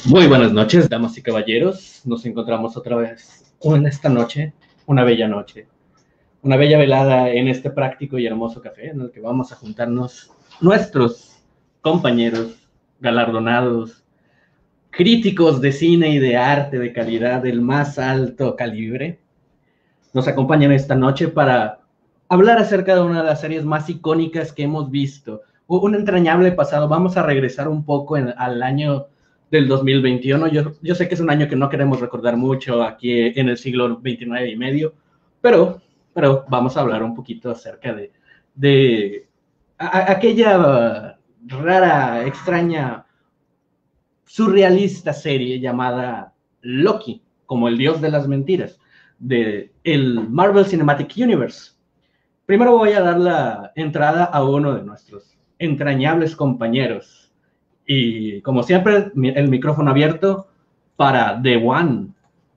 Muy buenas noches, damas y caballeros. Nos encontramos otra vez en esta noche, una bella velada en este práctico y hermoso café en el que vamos a juntarnos nuestros compañeros galardonados, críticos de cine y de arte de calidad del más alto calibre. Nos acompañan esta noche para hablar acerca de una de las series más icónicas que hemos visto. Un entrañable pasado. Vamos a regresar un poco al año del 2021. Yo sé que es un año que no queremos recordar mucho aquí en el siglo XXIX y medio, pero, pero vamos a hablar un poquito acerca de aquella rara, extraña, surrealista serie llamada Loki, como el dios de las mentiras, de el Marvel Cinematic Universe. Primero voy a dar la entrada a uno de nuestros entrañables compañeros. Y como siempre, el micrófono abierto para The One.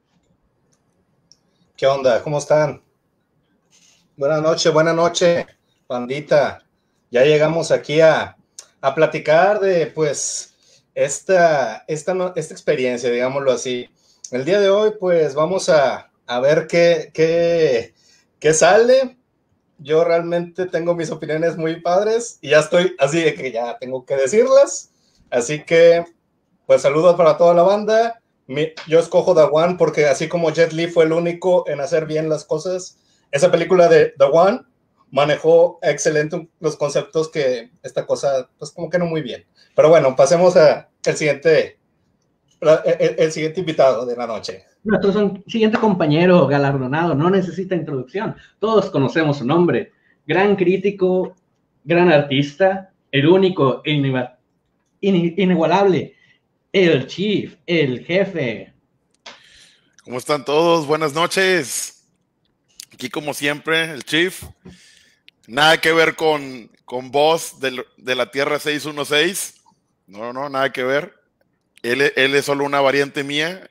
¿Qué onda? ¿Cómo están? Buenas noches, bandita. Ya llegamos aquí a platicar de, pues, esta experiencia, digámoslo así. El día de hoy, pues, vamos a ver qué sale. Yo realmente tengo mis opiniones muy padres y ya estoy así de que ya tengo que decirlas. Así que, pues, saludos para toda la banda. Yo escojo The One porque así como Jet Li fue el único en hacer bien las cosas, esa película de The One manejó excelente los conceptos que esta cosa, pues como que no muy bien. Pero bueno, pasemos a el siguiente invitado de la noche. Nuestro siguiente compañero galardonado no necesita introducción. Todos conocemos su nombre. Gran crítico, gran artista, el único e inigualable, el Chief, el jefe. ¿Cómo están todos? Buenas noches. Aquí como siempre, el Chief. Nada que ver con Boss de la Tierra 616. No, nada que ver. Él es solo una variante mía.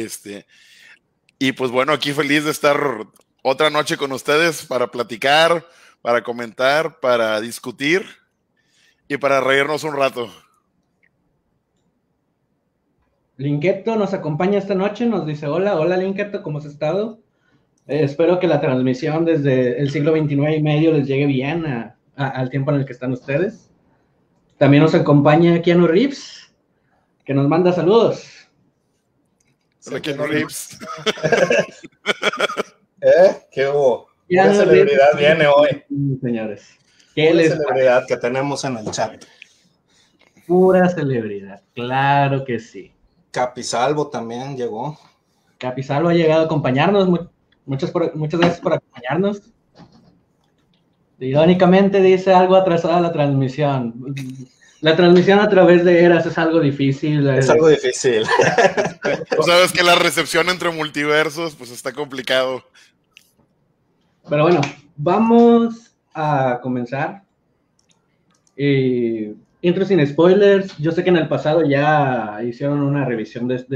Y pues bueno, aquí feliz de estar otra noche con ustedes para platicar, para comentar, para discutir y para reírnos un rato. Linketo nos acompaña esta noche, nos dice hola Linketo, ¿cómo has estado? Espero que la transmisión desde el siglo XXIX y medio les llegue bien al tiempo en el que están ustedes. También nos acompaña Keanu Reeves, que nos manda saludos. Hola, Keanu Reeves. ¿Qué hubo? Una celebridad viene hoy. Señores. Una celebridad que tenemos en el chat. Pura celebridad, claro que sí. Capisalvo también llegó. Capisalvo ha llegado a acompañarnos. Muchas gracias por acompañarnos. Irónicamente dice algo atrasada la transmisión. La transmisión a través de Eras es algo difícil. Es algo difícil. Tú sabes que la recepción entre multiversos pues está complicado. Pero bueno, vamos a comenzar. Intro sin spoilers. Yo sé que en el pasado ya hicieron una revisión de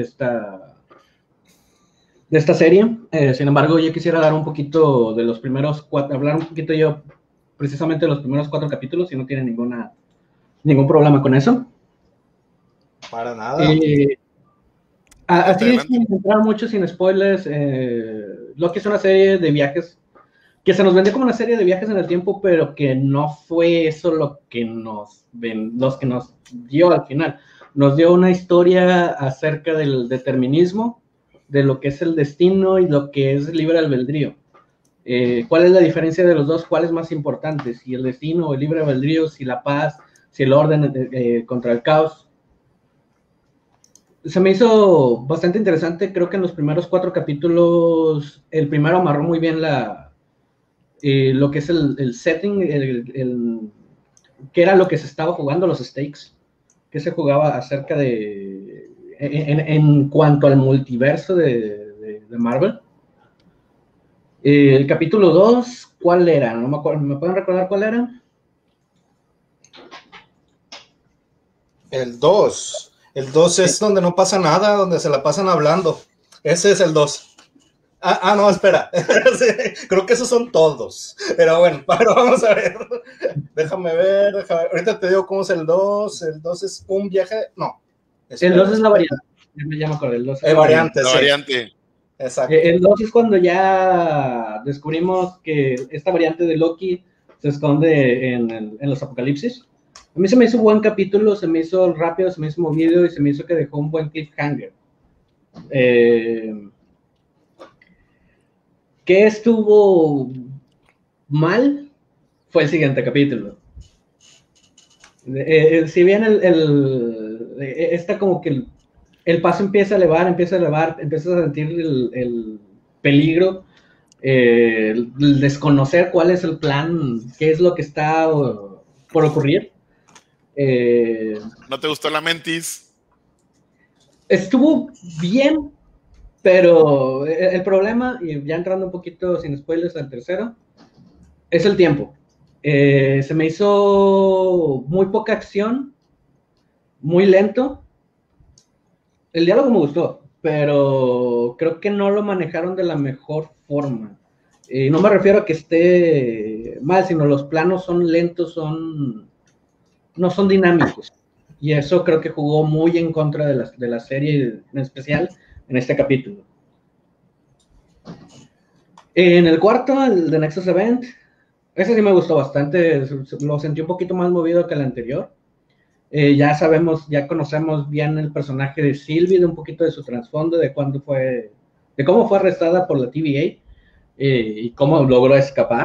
esta serie. Sin embargo, yo quisiera dar un poquito de los primeros hablar un poquito yo precisamente de los primeros 4 capítulos, si no tienen ningún problema con eso. Para nada. Así es, sin entrar mucho sin spoilers, Loki es una serie de viajes que se nos vendió como una serie de viajes en el tiempo, pero que no fue eso lo que nos dio al final. Nos dio una historia acerca del determinismo, de lo que es el destino y lo que es libre albedrío. ¿Cuál es la diferencia de los dos? ¿Cuál es más importante? Si el destino o el libre albedrío, si la paz, si el orden contra el caos. Se me hizo bastante interesante. Creo que en los primeros 4 capítulos, el primero amarró muy bien lo que es el setting, que era lo que se estaba jugando, los stakes, que se jugaba acerca de, en cuanto al multiverso de Marvel. El capítulo 2, ¿cuál era? No me acuerdo, ¿me pueden recordar cuál era? El 2. El 2 es donde no pasa nada, donde se la pasan hablando. Ese es el 2. No, espera. Creo que esos son todos. Pero bueno, vamos a ver. Déjame ver. Ahorita te digo cómo es el 2. El 2 es un viaje. No. Espera, el 2 es la variante. Ya me acordé, el 2 es El variante, La sí. variante. Exacto. El 2 es cuando ya descubrimos que esta variante de Loki se esconde en los apocalipsis. A mí se me hizo un buen capítulo, se me hizo rápido, se me hizo movido y se me hizo que dejó un buen cliffhanger. ¿Qué estuvo mal? Fue el siguiente capítulo. Si bien está como que el paso empieza a elevar, empiezas a sentir el peligro, el desconocer cuál es el plan, qué es lo que está por ocurrir. ¿No te gustó la Mentis? Estuvo bien, pero el problema, y ya entrando un poquito sin spoilers al tercero, es el tiempo. Se me hizo muy poca acción, muy lento. El diálogo me gustó, pero creo que no lo manejaron de la mejor forma. No me refiero a que esté mal, sino los planos son lentos, no son dinámicos. Y eso creo que jugó muy en contra de la serie, en especial en este capítulo. En el cuarto, el de Nexus Event, ese sí me gustó bastante, lo sentí un poquito más movido que el anterior. Ya sabemos, ya conocemos bien el personaje de Sylvie, de un poquito de su trasfondo, de cómo fue arrestada por la TVA y cómo logró escapar.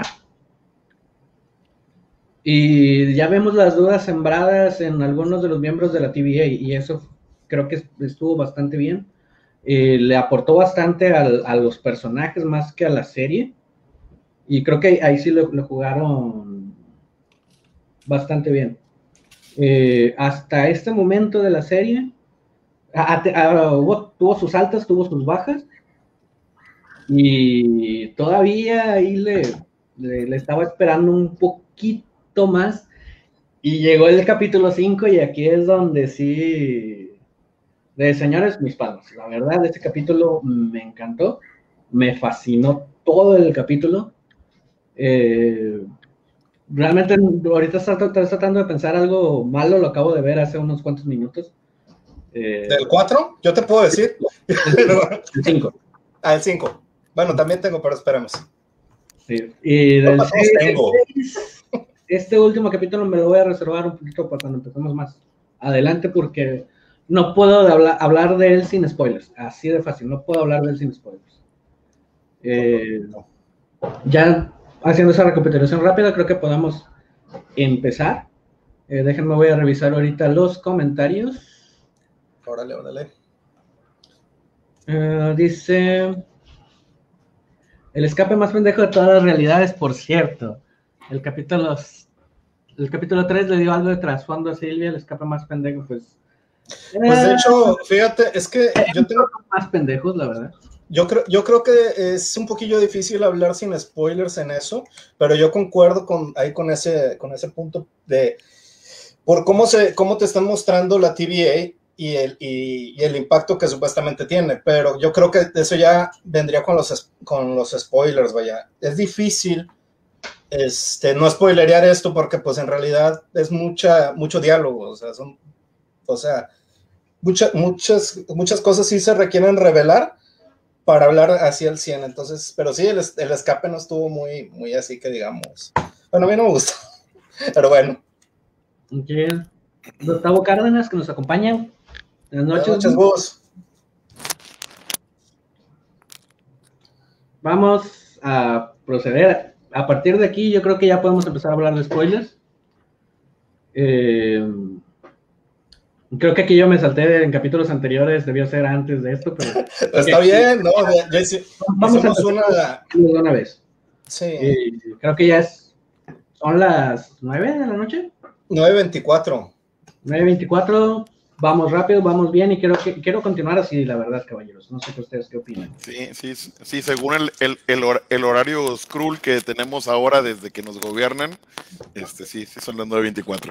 Y ya vemos las dudas sembradas en algunos de los miembros de la TVA y eso creo que estuvo bastante bien. Le aportó bastante a los personajes más que a la serie y creo que ahí sí lo jugaron bastante bien. Hasta este momento de la serie tuvo sus altas, tuvo sus bajas y todavía ahí le estaba esperando un poquito más y llegó el capítulo 5 y aquí es donde sí, señores, mis palmas, la verdad este capítulo me encantó, me fascinó todo el capítulo. Realmente ahorita estoy tratando de pensar algo malo, lo acabo de ver hace unos cuantos minutos. ¿Del 4? Yo te puedo decir. El 5. El 5. Bueno, también tengo, pero esperemos. Sí. Y del tengo. Este último capítulo me lo voy a reservar un poquito para cuando empecemos más adelante porque no puedo hablar de él sin spoilers. Así de fácil, no puedo hablar de él sin spoilers. Ya haciendo esa recapitulación rápida, creo que podamos empezar. Déjenme, voy a revisar ahorita los comentarios. Órale. Dice: el escape más pendejo de todas las realidades, por cierto. El capítulo 3 le dio algo de trasfondo a Silvia, el escape más pendejo, pues de hecho, fíjate, es que yo tengo más pendejos, la verdad. Yo creo que es un poquillo difícil hablar sin spoilers en eso, pero yo concuerdo con ese punto de por cómo te están mostrando la TVA y el impacto que supuestamente tiene, pero yo creo que eso ya vendría con los spoilers, vaya. Es difícil no spoilerear esto porque pues en realidad es mucho diálogo, o sea, muchas cosas sí se requieren revelar para hablar hacia el 100, entonces, pero sí, el escape no estuvo muy así que digamos. Bueno, a mí no me gusta, pero bueno. Okay. Gustavo Cárdenas, que nos acompaña. Buenas noches, Gus. Vamos a proceder. A partir de aquí, yo creo que ya podemos empezar a hablar de spoilers. Creo que aquí yo me salté en capítulos anteriores, debió ser antes de esto, pero... Está bien, ¿no? Vamos a una vez. Sí. Creo que ya son las 9 de la noche. 9:24. 9:24, vamos rápido, vamos bien y quiero continuar así, la verdad, caballeros. No sé qué ustedes qué opinan. Sí, según el horario Skrull que tenemos ahora desde que nos gobiernan, sí son las 9:24.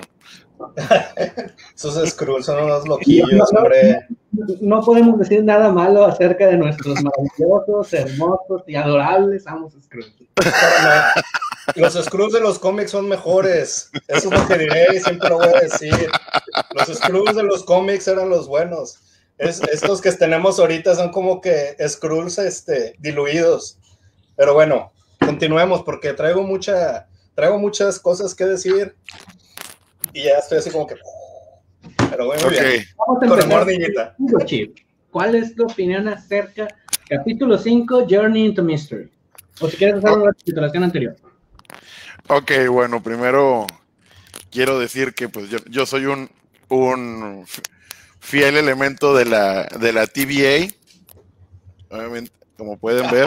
Esos Skrull son unos loquillos, hombre. No podemos decir nada malo acerca de nuestros maravillosos, hermosos y adorables amos Skrull. Los Skrulls de los cómics son mejores. Eso es lo que diré y siempre lo voy a decir. Los Skrulls de los cómics eran los buenos. Estos que tenemos ahorita son como que Skrulls diluidos. Pero bueno, continuemos porque traigo muchas cosas que decir y ya estoy así como que... Pero bueno, muy bien. Vamos a empezar. ¿Cuál es tu opinión acerca capítulo 5, Journey into Mystery? O si quieres hacer una titulación anterior. Ok, bueno, primero quiero decir que pues yo soy un fiel elemento de la TVA, obviamente, como pueden ver.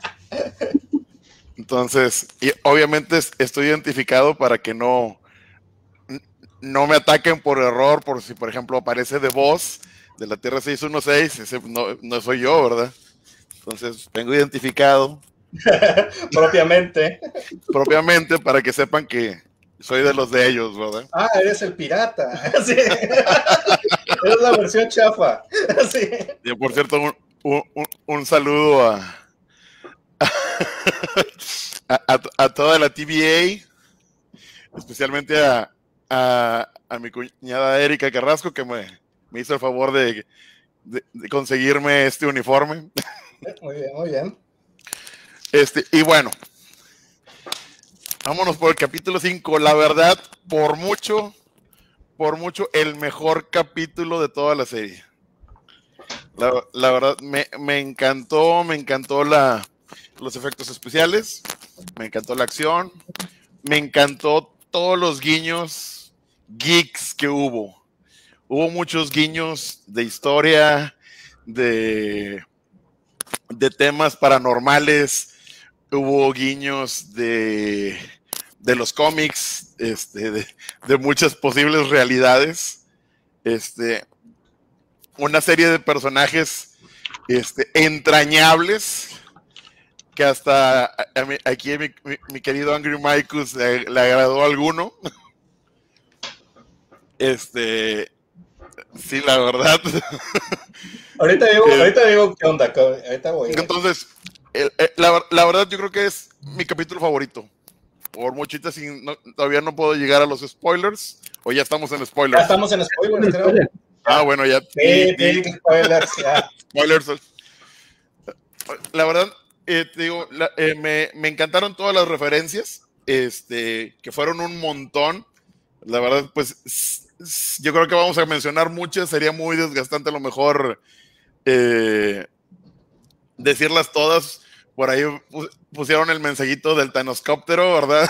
Entonces, y obviamente estoy identificado para que no me ataquen por error, por si por ejemplo aparece The Boss de la Tierra 616, ese no soy yo, ¿verdad? Entonces, vengo identificado propiamente para que sepan que soy de los de ellos, ¿verdad? Ah, eres el pirata. Sí. Eres la versión chafa. Sí. Y por cierto, un saludo a toda la TVA, especialmente a mi cuñada Erika Carrasco, que me hizo el favor de conseguirme este uniforme. Muy bien, muy bien. Y bueno, vámonos por el capítulo 5. La verdad, por mucho, el mejor capítulo de toda la serie. La verdad, me encantó los efectos especiales, me encantó la acción, me encantó todos los guiños geeks que hubo. Hubo muchos guiños de historia, de temas paranormales, hubo guiños de los cómics, de muchas posibles realidades, una serie de personajes entrañables que hasta aquí mi querido Angry Maikus le agradó a alguno. Sí, la verdad. Ahorita digo qué onda, ahorita voy. Entonces, la verdad yo creo que es mi capítulo favorito. Por muchita, todavía no puedo llegar a los spoilers, o ya estamos en spoilers. Ya estamos en spoilers, creo. Bueno, ya. Spoilers, ya. Spoilers. La verdad, te digo, me encantaron todas las referencias, que fueron un montón. La verdad, pues, yo creo que vamos a mencionar muchas. Sería muy desgastante a lo mejor decirlas todas. Por ahí pusieron el mensajito del Thanoscóptero, ¿verdad?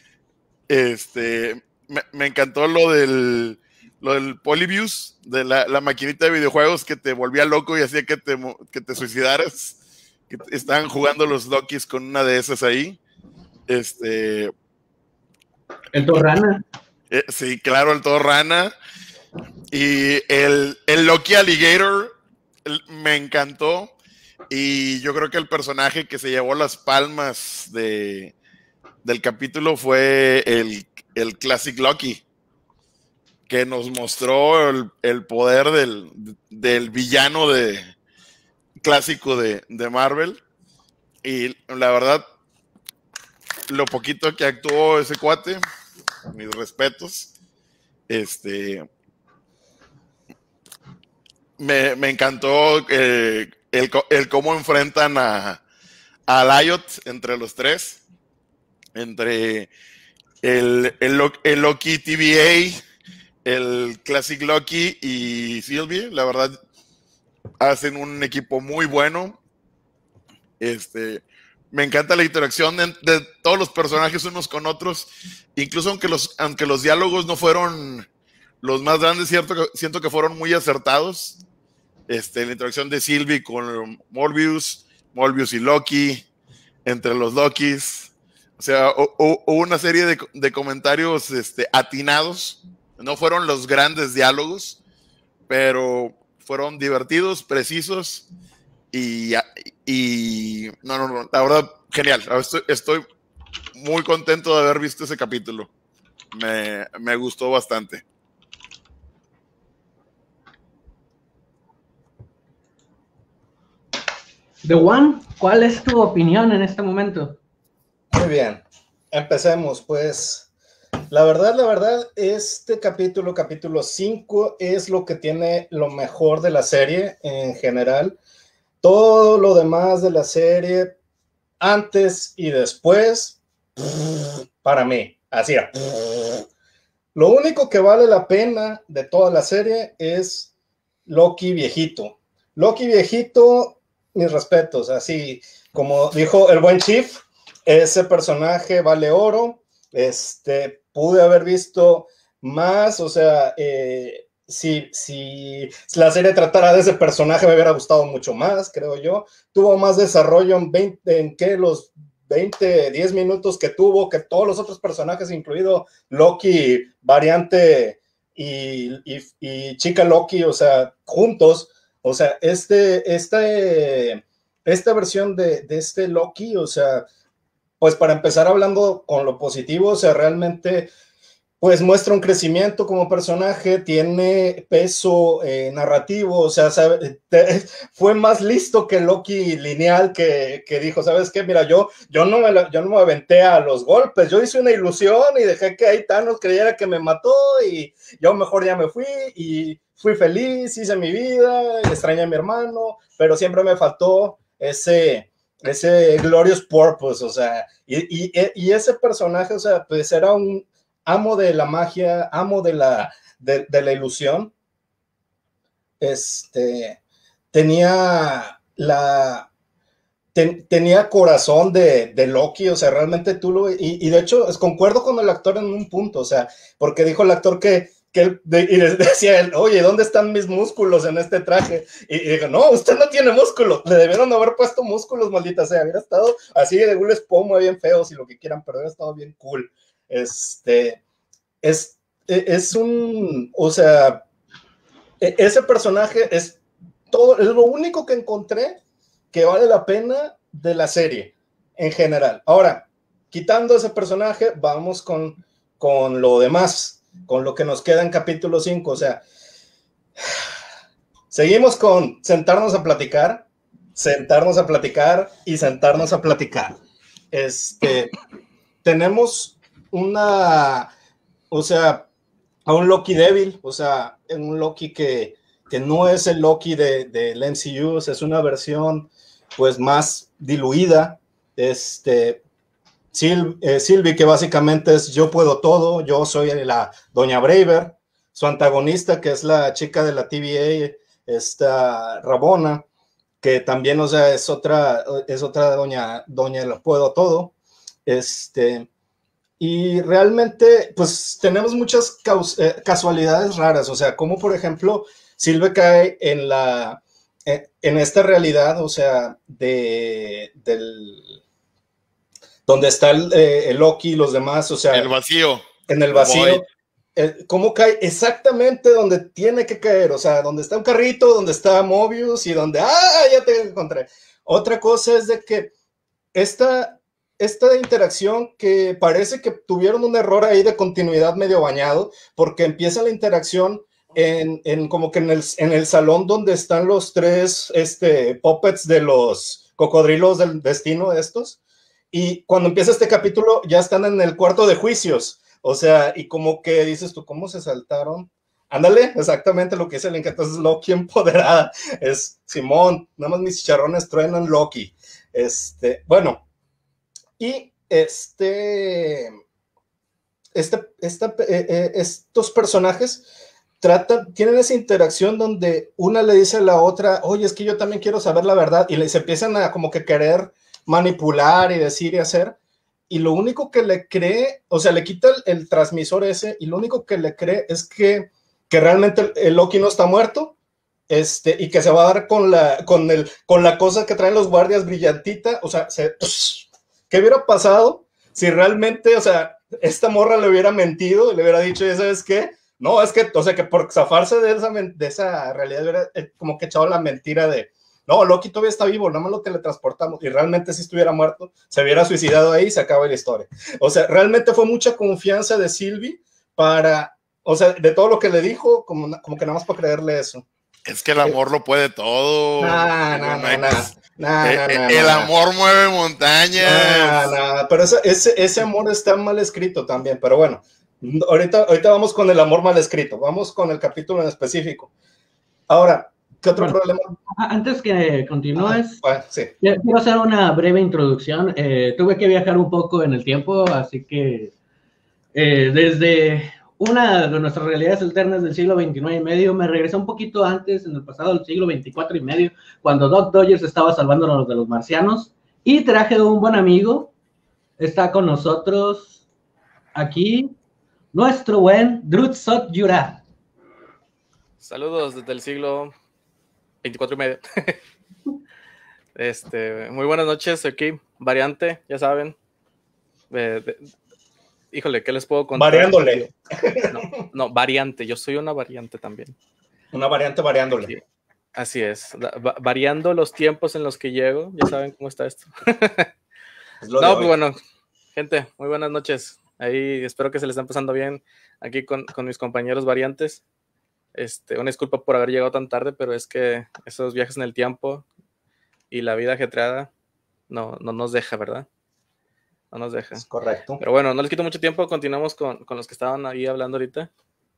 Me encantó lo del Polybius, de la maquinita de videojuegos que te volvía loco y hacía que te suicidaras. Que estaban jugando los Lokis con una de esas ahí. El Thor Rana. Sí, claro, el Thor Rana. Y el Loki Alligator me encantó. Y yo creo que el personaje que se llevó las palmas del capítulo fue el Classic Loki, que nos mostró el poder del villano clásico de Marvel. Y la verdad, lo poquito que actuó ese cuate, mis respetos. Me encantó el cómo enfrentan a Lyot entre los tres, entre el Loki TVA, el Classic Loki y Sylvie. La verdad, hacen un equipo muy bueno. Me encanta la interacción de todos los personajes unos con otros, incluso aunque los diálogos no fueron los más grandes, siento que fueron muy acertados. La interacción de Sylvie con Morbius y Loki, entre los Lokis. O sea, hubo una serie de comentarios atinados. No fueron los grandes diálogos, pero fueron divertidos, precisos y no, la verdad, genial. Estoy muy contento de haber visto ese capítulo. Me gustó bastante. The One, ¿cuál es tu opinión en este momento? Muy bien, empecemos pues. la verdad, este capítulo 5, es lo que tiene lo mejor de la serie en general. Todo lo demás de la serie, antes y después, para mí, así era. Lo único que vale la pena de toda la serie es Loki viejito. Loki viejito, mis respetos, así como dijo el buen Chief, ese personaje vale oro. Pude haber visto más, o sea, si la serie tratara de ese personaje me hubiera gustado mucho más, creo yo. Tuvo más desarrollo en que los 10 minutos que tuvo, que todos los otros personajes, incluido Loki, variante y chica Loki, o sea, juntos. O sea, esta versión de este Loki, o sea, pues para empezar hablando con lo positivo, o sea, realmente pues muestra un crecimiento como personaje, tiene peso narrativo, o sea, fue más listo que Loki lineal que dijo, ¿sabes qué? Mira, yo no me aventé a los golpes, yo hice una ilusión y dejé que ahí Thanos creyera que me mató y yo mejor ya me fui y fui feliz, hice mi vida, extrañé a mi hermano, pero siempre me faltó ese glorious purpose, o sea, y ese personaje, o sea, pues era un amo de la magia, amo de la ilusión. Tenía tenía corazón de Loki, o sea, realmente y de hecho concuerdo con el actor en un punto, o sea, porque dijo el actor que él, y decía él, oye, ¿dónde están mis músculos en este traje? Y dijo, no, usted no tiene músculos, le debieron haber puesto músculos, maldita sea, hubiera estado así de un espomo bien feo, si lo que quieran, pero hubiera estado bien cool. Es un, o sea, ese personaje es lo único que encontré que vale la pena de la serie en general. Ahora, quitando ese personaje, vamos con lo demás, con lo que nos queda en capítulo 5, o sea, seguimos con sentarnos a platicar y sentarnos a platicar. Tenemos o sea, a un Loki débil, o sea, un Loki que no es el Loki del MCU, o sea, es una versión pues más diluida. Sylvie, que básicamente es yo puedo todo, yo soy la Doña Braver, su antagonista, que es la chica de la TVA, Rabona, que también, o sea, es otra doña lo puedo todo. Y realmente, pues tenemos muchas casualidades raras, o sea, como por ejemplo, Sylvie cae en esta realidad, o sea, donde está el Loki y los demás, o sea, el vacío. En el vacío. ¿Cómo cae? Exactamente donde tiene que caer, o sea, donde está un carrito, donde está Mobius y donde, ya te encontré. Otra cosa es de que esta interacción que parece que tuvieron un error ahí de continuidad medio bañado, porque empieza la interacción como que en el salón donde están los tres puppets de los cocodrilos del destino estos, y cuando empieza este capítulo ya están en el cuarto de juicios, o sea, y como que dices tú, ¿cómo se saltaron? Ándale, exactamente lo que dice el Link. Entonces Loki empoderada es Simón, nada más mis chicharrones truenan Loki. Bueno, y estos personajes tienen esa interacción donde una le dice a la otra, oye, es que yo también quiero saber la verdad, y se empiezan a como que querer manipular y decir y hacer, y lo único que le cree, o sea, le quita el transmisor ese, y lo único que le cree es que realmente el Loki no está muerto, y que se va a dar con la cosa que traen los guardias brillantita, o sea, ¿qué hubiera pasado si realmente, o sea, esta morra le hubiera mentido y le hubiera dicho, ¿sabes qué? No, es que, o sea, que por zafarse de esa realidad hubiera como que echado la mentira de, no, Loki todavía está vivo, nada más lo teletransportamos, y realmente si estuviera muerto, se hubiera suicidado ahí y se acaba la historia. O sea, realmente fue mucha confianza de Sylvie o sea, de todo lo que le dijo, como que nada más para creerle eso. Es que el amor lo puede todo. El amor mueve montañas. Pero ese amor está mal escrito también, pero bueno, Ahorita vamos con el amor mal escrito, vamos con el capítulo en específico. Ahora, ¿qué otro problema? Antes que continúes, Sí. Quiero hacer una breve introducción. Tuve que viajar un poco en el tiempo, así que desde una de nuestras realidades alternas del siglo XXIX y medio, me regresé un poquito antes, en el pasado del siglo XXIV y medio, cuando Doc Dodgers estaba salvándonos de los marcianos, y traje un buen amigo. Está con nosotros aquí nuestro buen Drutsot Yura. Saludos desde el siglo 24 y medio. Muy buenas noches aquí, variante, ya saben. Híjole, ¿qué les puedo contar? Variándole. No, variante, yo soy una variante también. Una variante variándole. Aquí. Así es, variando los tiempos en los que llego, ya saben cómo está esto. No, pues bueno, gente, muy buenas noches. Ahí espero que se les esté pasando bien aquí con mis compañeros variantes. Una disculpa por haber llegado tan tarde, pero es que esos viajes en el tiempo y la vida ajetreada no nos deja, ¿verdad? No nos deja. Es correcto. Pero bueno, no les quito mucho tiempo, continuamos con los que estaban ahí hablando ahorita.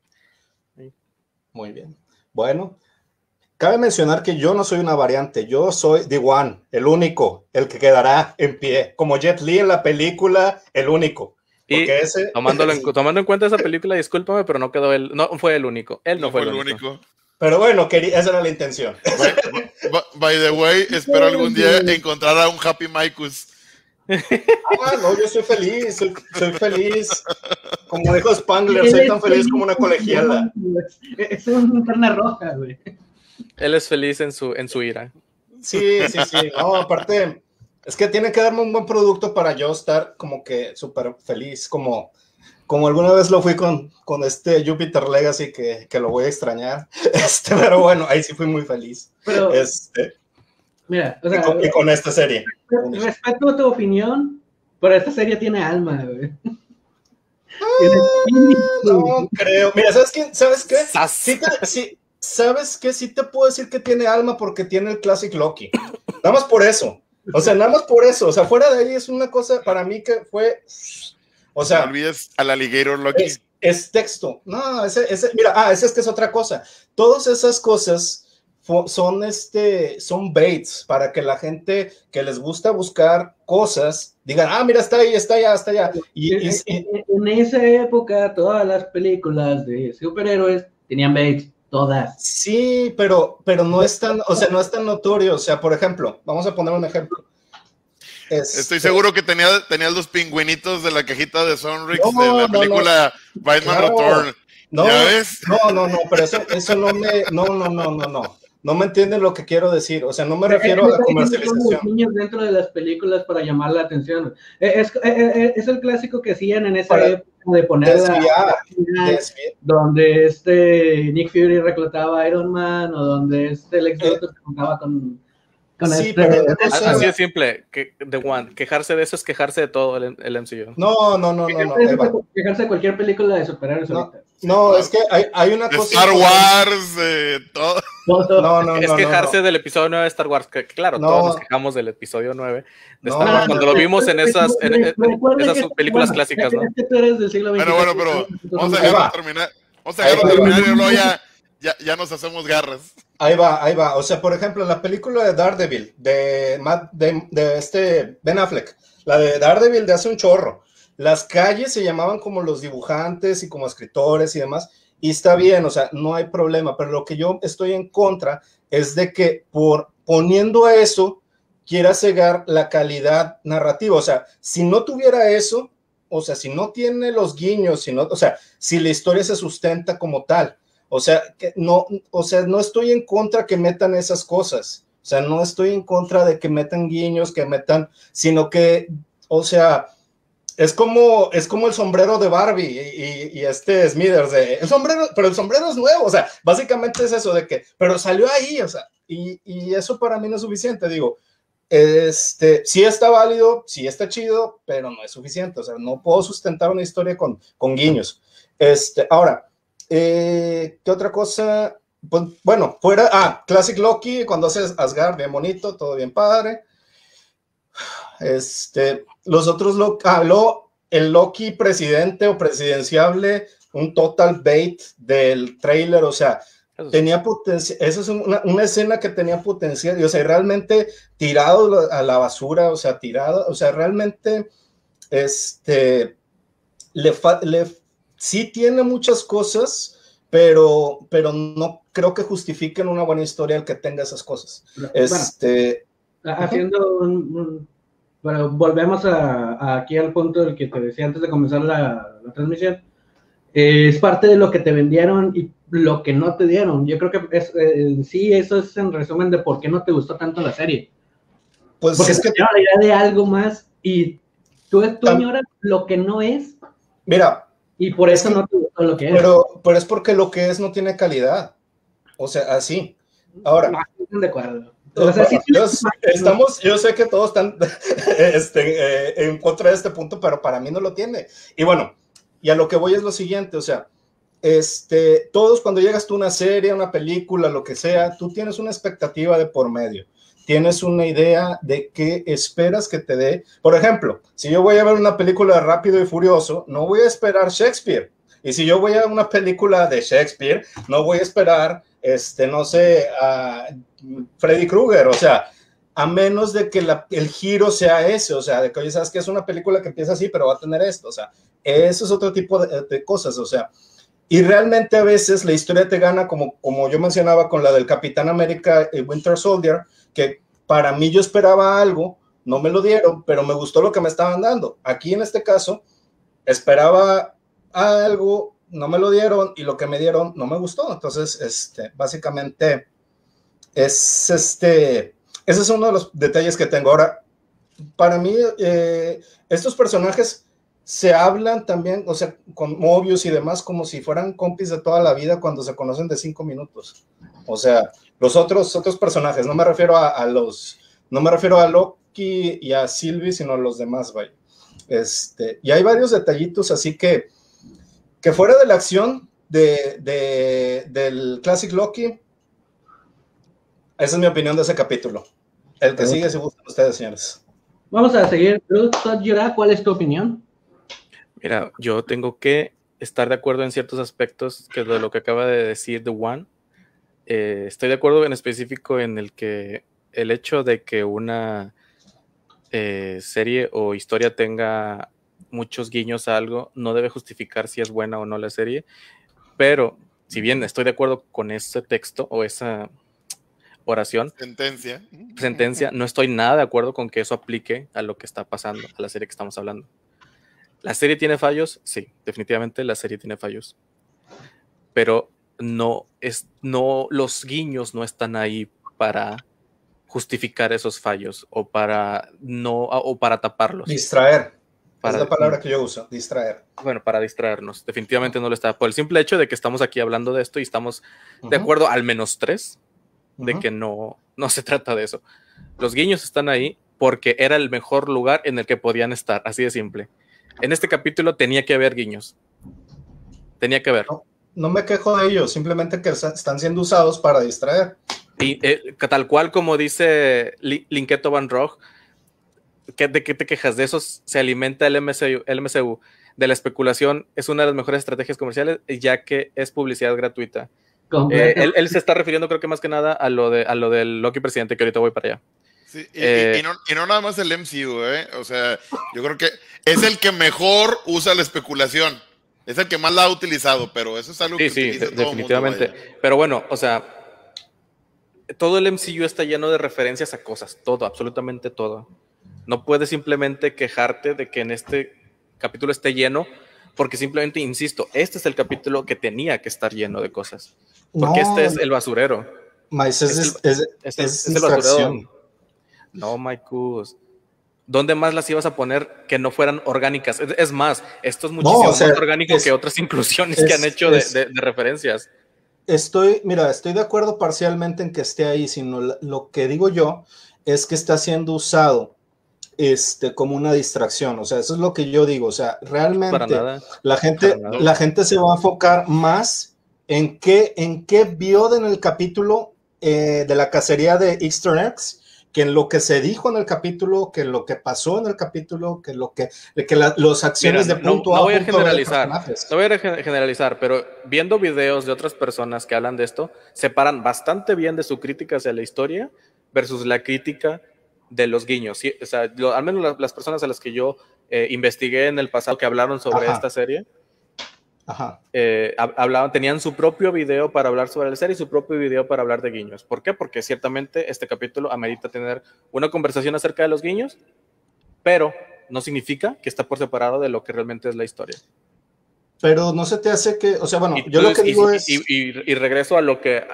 Muy bien. Bueno, cabe mencionar que yo no soy una variante, yo soy The One, el único, el que quedará en pie, como Jet Li en la película, el único. Y tomando en cuenta esa película, discúlpame, pero no fue el único. Él no fue el único. Pero bueno, esa era la intención. By the way, espero algún día encontrar a un Happy Maikus. No, yo soy feliz, soy feliz. Como dijo Spangler, soy tan feliz como una colegiala. Es una linterna roja, güey. Él es feliz en su ira. Sí. No, aparte, es que tiene que darme un buen producto para yo estar como que súper feliz, como alguna vez lo fui con Jupiter Legacy, que lo voy a extrañar. Pero bueno, ahí sí fui muy feliz. Pero, mira, o sea, y con esta serie. Respeto tu opinión, pero esta serie tiene alma, güey. No creo. Mira, ¿sabes qué? ¿Sabes qué? Sí te puedo decir que tiene alma porque tiene el Classic Loki. Nada más por eso. O sea, fuera de ahí es una cosa para mí que fue... O sea... No olvides al Alligator Loki. Es texto. No, mira, esa es que es otra cosa. Todas esas cosas son baits para que la gente que les gusta buscar cosas digan, mira, está ahí, está allá. En esa época todas las películas de superhéroes tenían baits, todas. Sí, pero no es tan, o sea, no es tan notorio. O sea, por ejemplo, vamos a poner un ejemplo. Estoy seguro que tenías los pingüinitos de la cajita de Sonrix de la película Batman Return. ¿Ya ves? No, pero eso no me entienden lo que quiero decir. O sea, no me refiero a la comercialización. Los niños dentro de las películas para llamar la atención. Es el clásico que hacían en esa época de poner donde Nick Fury reclutaba a Iron Man, o donde Lex Luthor se juntaba con sí, pero así de simple, quejarse de eso es quejarse de todo el MCU. No. Quejarse de cualquier película de superhéroes ahorita. No, es que hay una cosa. Star Wars, todo. No. Es quejarse del episodio 9 de Star Wars, que claro, todos nos quejamos del episodio 9 de Star Wars, cuando lo vimos en esas películas clásicas, ¿no? Bueno, pero vamos a dejarlo terminar. Y luego ya nos hacemos garras. Ahí va. O sea, por ejemplo, la película de Daredevil, de Ben Affleck, la de Daredevil de hace un chorro. Las calles se llamaban como los dibujantes y como escritores y demás, y está bien, o sea, no hay problema, pero lo que yo estoy en contra es de que poniendo a eso, quiera cegar la calidad narrativa. O sea, si no tuviera eso, o sea, si no tiene los guiños, o sea, si la historia se sustenta como tal, o sea, no estoy en contra que metan esas cosas, o sea, no estoy en contra de que metan guiños, sino que, o sea, es como el sombrero de Barbie y Smithers, pero el sombrero es nuevo, o sea, básicamente es eso de que, pero salió ahí, o sea, y eso para mí no es suficiente, digo, sí está válido, sí está chido, pero no es suficiente, o sea, no puedo sustentar una historia con guiños. Ahora, ¿qué otra cosa? Pues, bueno, Classic Loki, cuando haces Asgard, bien bonito, todo bien padre. Los otros, el Loki presidente o presidenciable, un total bait del trailer, o sea, tenía potencial, eso es una escena que tenía potencial, y, o sea, realmente tirado a la basura, o sea, tirado, o sea, realmente, sí tiene muchas cosas, pero no creo que justifiquen una buena historia el que tenga esas cosas. Haciendo bueno, volvemos aquí al punto del que te decía antes de comenzar la transmisión. Es parte de lo que te vendieron y lo que no te dieron. Yo creo que sí, eso es en resumen de por qué no te gustó tanto la serie. Pues porque es que te dieron la idea de algo más y tú ignoras lo que no es. Mira. Y por eso no te gustó lo que es. Pero es porque lo que es no tiene calidad. O sea, así. Ahora. No, estoy de acuerdo. O sea, sí, yo sé que todos están en contra de este punto, pero para mí no lo tiene. Y bueno, y a lo que voy es lo siguiente, o sea, todos cuando llegas tú a una serie, una película, lo que sea, tú tienes una expectativa de por medio. Tienes una idea de qué esperas que te dé. Por ejemplo, si yo voy a ver una película de Rápido y Furioso, no voy a esperar Shakespeare. Y si yo voy a ver una película de Shakespeare, no voy a esperar, no sé, a Freddy Krueger. O sea, a menos de que el giro sea ese. O sea, de que, oye, sabes que es una película que empieza así, pero va a tener esto. O sea, eso es otro tipo de cosas. O sea, y realmente a veces la historia te gana, como yo mencionaba con la del Capitán América Winter Soldier, que para mí yo esperaba algo, no me lo dieron, pero me gustó lo que me estaban dando. Aquí en este caso, esperaba algo, no me lo dieron, y lo que me dieron no me gustó. Entonces, básicamente, ese es uno de los detalles que tengo. Ahora, para mí, estos personajes se hablan también, o sea, con Mobius y demás, como si fueran compis de toda la vida cuando se conocen de 5 minutos. O sea, los otros personajes, no me refiero no me refiero a Loki y a Sylvie, sino a los demás, vaya. Y hay varios detallitos, así que fuera de la acción del Classic Loki, esa es mi opinión de ese capítulo. El que sigue, si gustan ustedes, señores. Vamos a seguir. ¿Cuál es tu opinión? Mira, yo tengo que estar de acuerdo en ciertos aspectos que de lo que acaba de decir The One. Estoy de acuerdo en específico en el hecho de que una serie o historia tenga muchos guiños a algo no debe justificar si es buena o no la serie, pero si bien estoy de acuerdo con ese texto o esa oración, sentencia, no estoy nada de acuerdo con que eso aplique a lo que está pasando, a la serie que estamos hablando. ¿La serie tiene fallos? Sí, definitivamente la serie tiene fallos, pero no, los guiños no están ahí para justificar esos fallos o para taparlos. Distraer. Es la palabra que yo uso, distraer. Bueno, para distraernos. Definitivamente no lo está. Por el simple hecho de que estamos aquí hablando de esto y estamos de acuerdo al menos 3 de que no se trata de eso. Los guiños están ahí porque era el mejor lugar en el que podían estar, así de simple. En este capítulo tenía que haber guiños. Tenía que haber. No me quejo de ellos, simplemente que están siendo usados para distraer. Y tal cual como dice Linketo Van Rog, ¿de qué te quejas? De eso se alimenta el MCU. De la especulación es una de las mejores estrategias comerciales, ya que es publicidad gratuita. Él se está refiriendo, creo que más que nada, a lo del Loki presidente, que ahorita voy para allá. Sí, y no nada más el MCU, o sea, yo creo que es el que mejor usa la especulación. Es el que más la ha utilizado, pero eso es algo que utiliza todo definitivamente. Mundo, pero bueno, o sea, todo el MCU está lleno de referencias a cosas, todo, absolutamente todo. No puedes simplemente quejarte de que en este capítulo esté lleno, porque simplemente, insisto, este es el capítulo que tenía que estar lleno de cosas. Porque este es el basurero. Es el basurero. No, Maikus. ¿Dónde más las ibas a poner que no fueran orgánicas? Es más, esto es muchísimo más orgánico que otras inclusiones que han hecho de referencias. Estoy de acuerdo parcialmente en que esté ahí, sino lo que digo yo es que está siendo usado como una distracción. O sea, eso es lo que yo digo. O sea, realmente la gente se va a enfocar más en qué vio en el capítulo de la cacería de Easter eggs que en lo que se dijo en el capítulo, que lo que pasó en el capítulo, que las acciones de punto no voy a generalizar, no voy a generalizar, pero viendo videos de otras personas que hablan de esto, separan bastante bien de su crítica hacia la historia versus la crítica de los guiños. ¿Sí? O sea, al menos las personas a las que yo investigué en el pasado que hablaron sobre esta serie, tenían su propio video para hablar sobre la serie y su propio video para hablar de guiños. ¿Por qué? Porque ciertamente este capítulo amerita tener una conversación acerca de los guiños, pero no significa que está por separado de lo que realmente es la historia. Pero no se te hace que, o sea, bueno, yo lo que digo es... Y regreso a lo que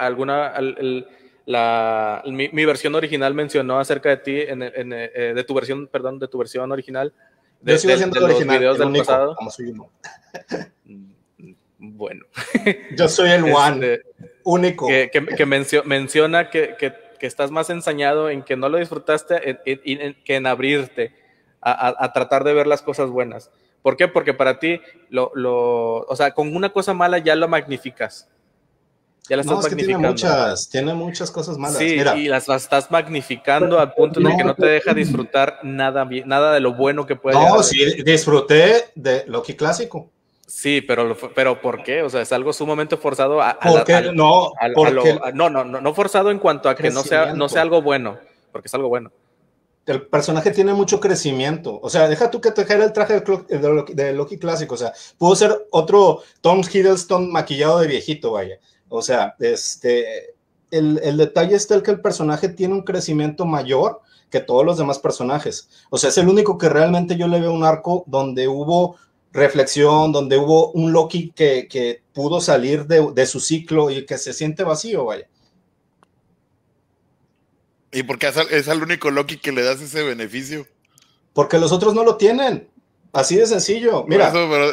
mi versión original mencionó acerca de ti, de tu versión original. Yo sigo siendo el original, los videos el del único, pasado. Como soy uno. Bueno. Yo soy el one, único. Que menciona que estás más ensañado en que no lo disfrutaste que en abrirte a tratar de ver las cosas buenas. ¿Por qué? Porque para ti, o sea, con una cosa mala ya lo magnificas. Ya la estás magnificando. Tiene muchas cosas malas. Sí, mira. Y las estás magnificando al punto en el que no te deja disfrutar nada de lo bueno que puede llegar. No, sí, disfruté de Loki clásico. Sí, pero ¿por qué? O sea, es algo sumamente forzado. No forzado en cuanto a que no sea algo bueno, porque es algo bueno. El personaje tiene mucho crecimiento. O sea, deja tú que te trajera el traje de Loki clásico. O sea, pudo ser otro Tom Hiddleston maquillado de viejito, vaya. O sea, el detalle está el que el personaje tiene un crecimiento mayor que todos los demás personajes. O sea, es el único que realmente yo le veo un arco donde hubo reflexión, donde hubo un Loki que pudo salir de su ciclo y que se siente vacío, vaya. ¿Y por qué es al único Loki que le das ese beneficio? Porque los otros no lo tienen. Así de sencillo. Mira.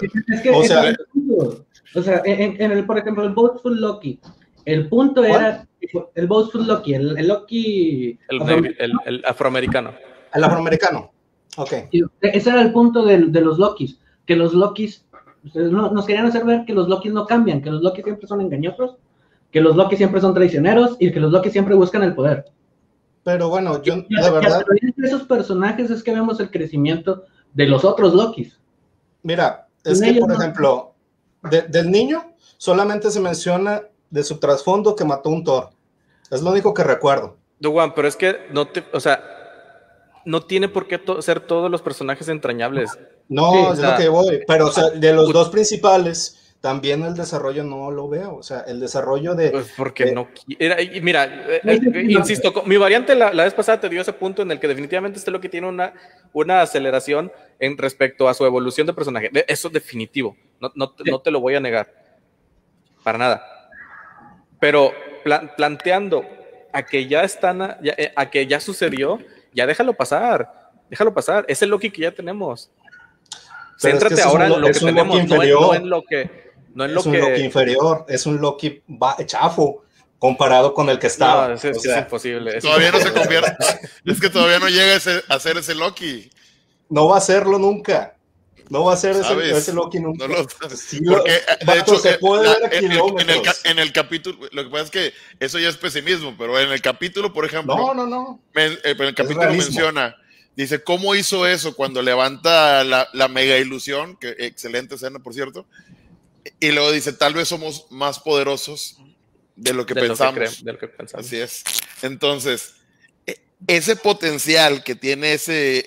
Por ejemplo, el Boastful Loki. El punto era el Boastful Loki, el Loki... El afroamericano. El afroamericano. Ok. Ese era el punto de los Lokis. Que los Lokis, nos querían hacer ver que los Lokis no cambian, que los Lokis siempre son engañosos, que los Lokis siempre son traicioneros y que los Lokis siempre buscan el poder. Pero bueno, la verdad... A través de esos personajes es que vemos el crecimiento de los otros Lokis. Mira, es que, por ejemplo, del niño solamente se menciona de su trasfondo que mató un Thor. Es lo único que recuerdo. Duan, pero es que no tiene por qué ser todos los personajes entrañables. No, es lo que voy. Pero, o sea, de los dos principales... También el desarrollo no lo veo, o sea, el desarrollo de... Pues porque no... Mira, insisto, mi variante la vez pasada te dio ese punto en el que definitivamente este Loki tiene una aceleración en respecto a su evolución de personaje. Eso es definitivo, no te lo voy a negar, para nada. Pero planteando a que a que ya sucedió, ya déjalo pasar, es el Loki que ya tenemos. Céntrate ahora en lo que tenemos, no en lo que... un Loki inferior, es un Loki chafo comparado con el que estaba. No, es imposible. Todavía no se convierte. Es que todavía no llega a ser ese Loki. No va a serlo nunca. No va a ser ese Loki nunca. No porque, de hecho, se puede ver en el capítulo, lo que pasa es que eso ya es pesimismo, pero en el capítulo, por ejemplo. No. En el capítulo menciona. Dice, ¿cómo hizo eso cuando levanta la mega ilusión? Que excelente escena, por cierto. Y luego dice, tal vez somos más poderosos de lo que pensamos. De lo que pensamos. Así es. Entonces, ese potencial que tiene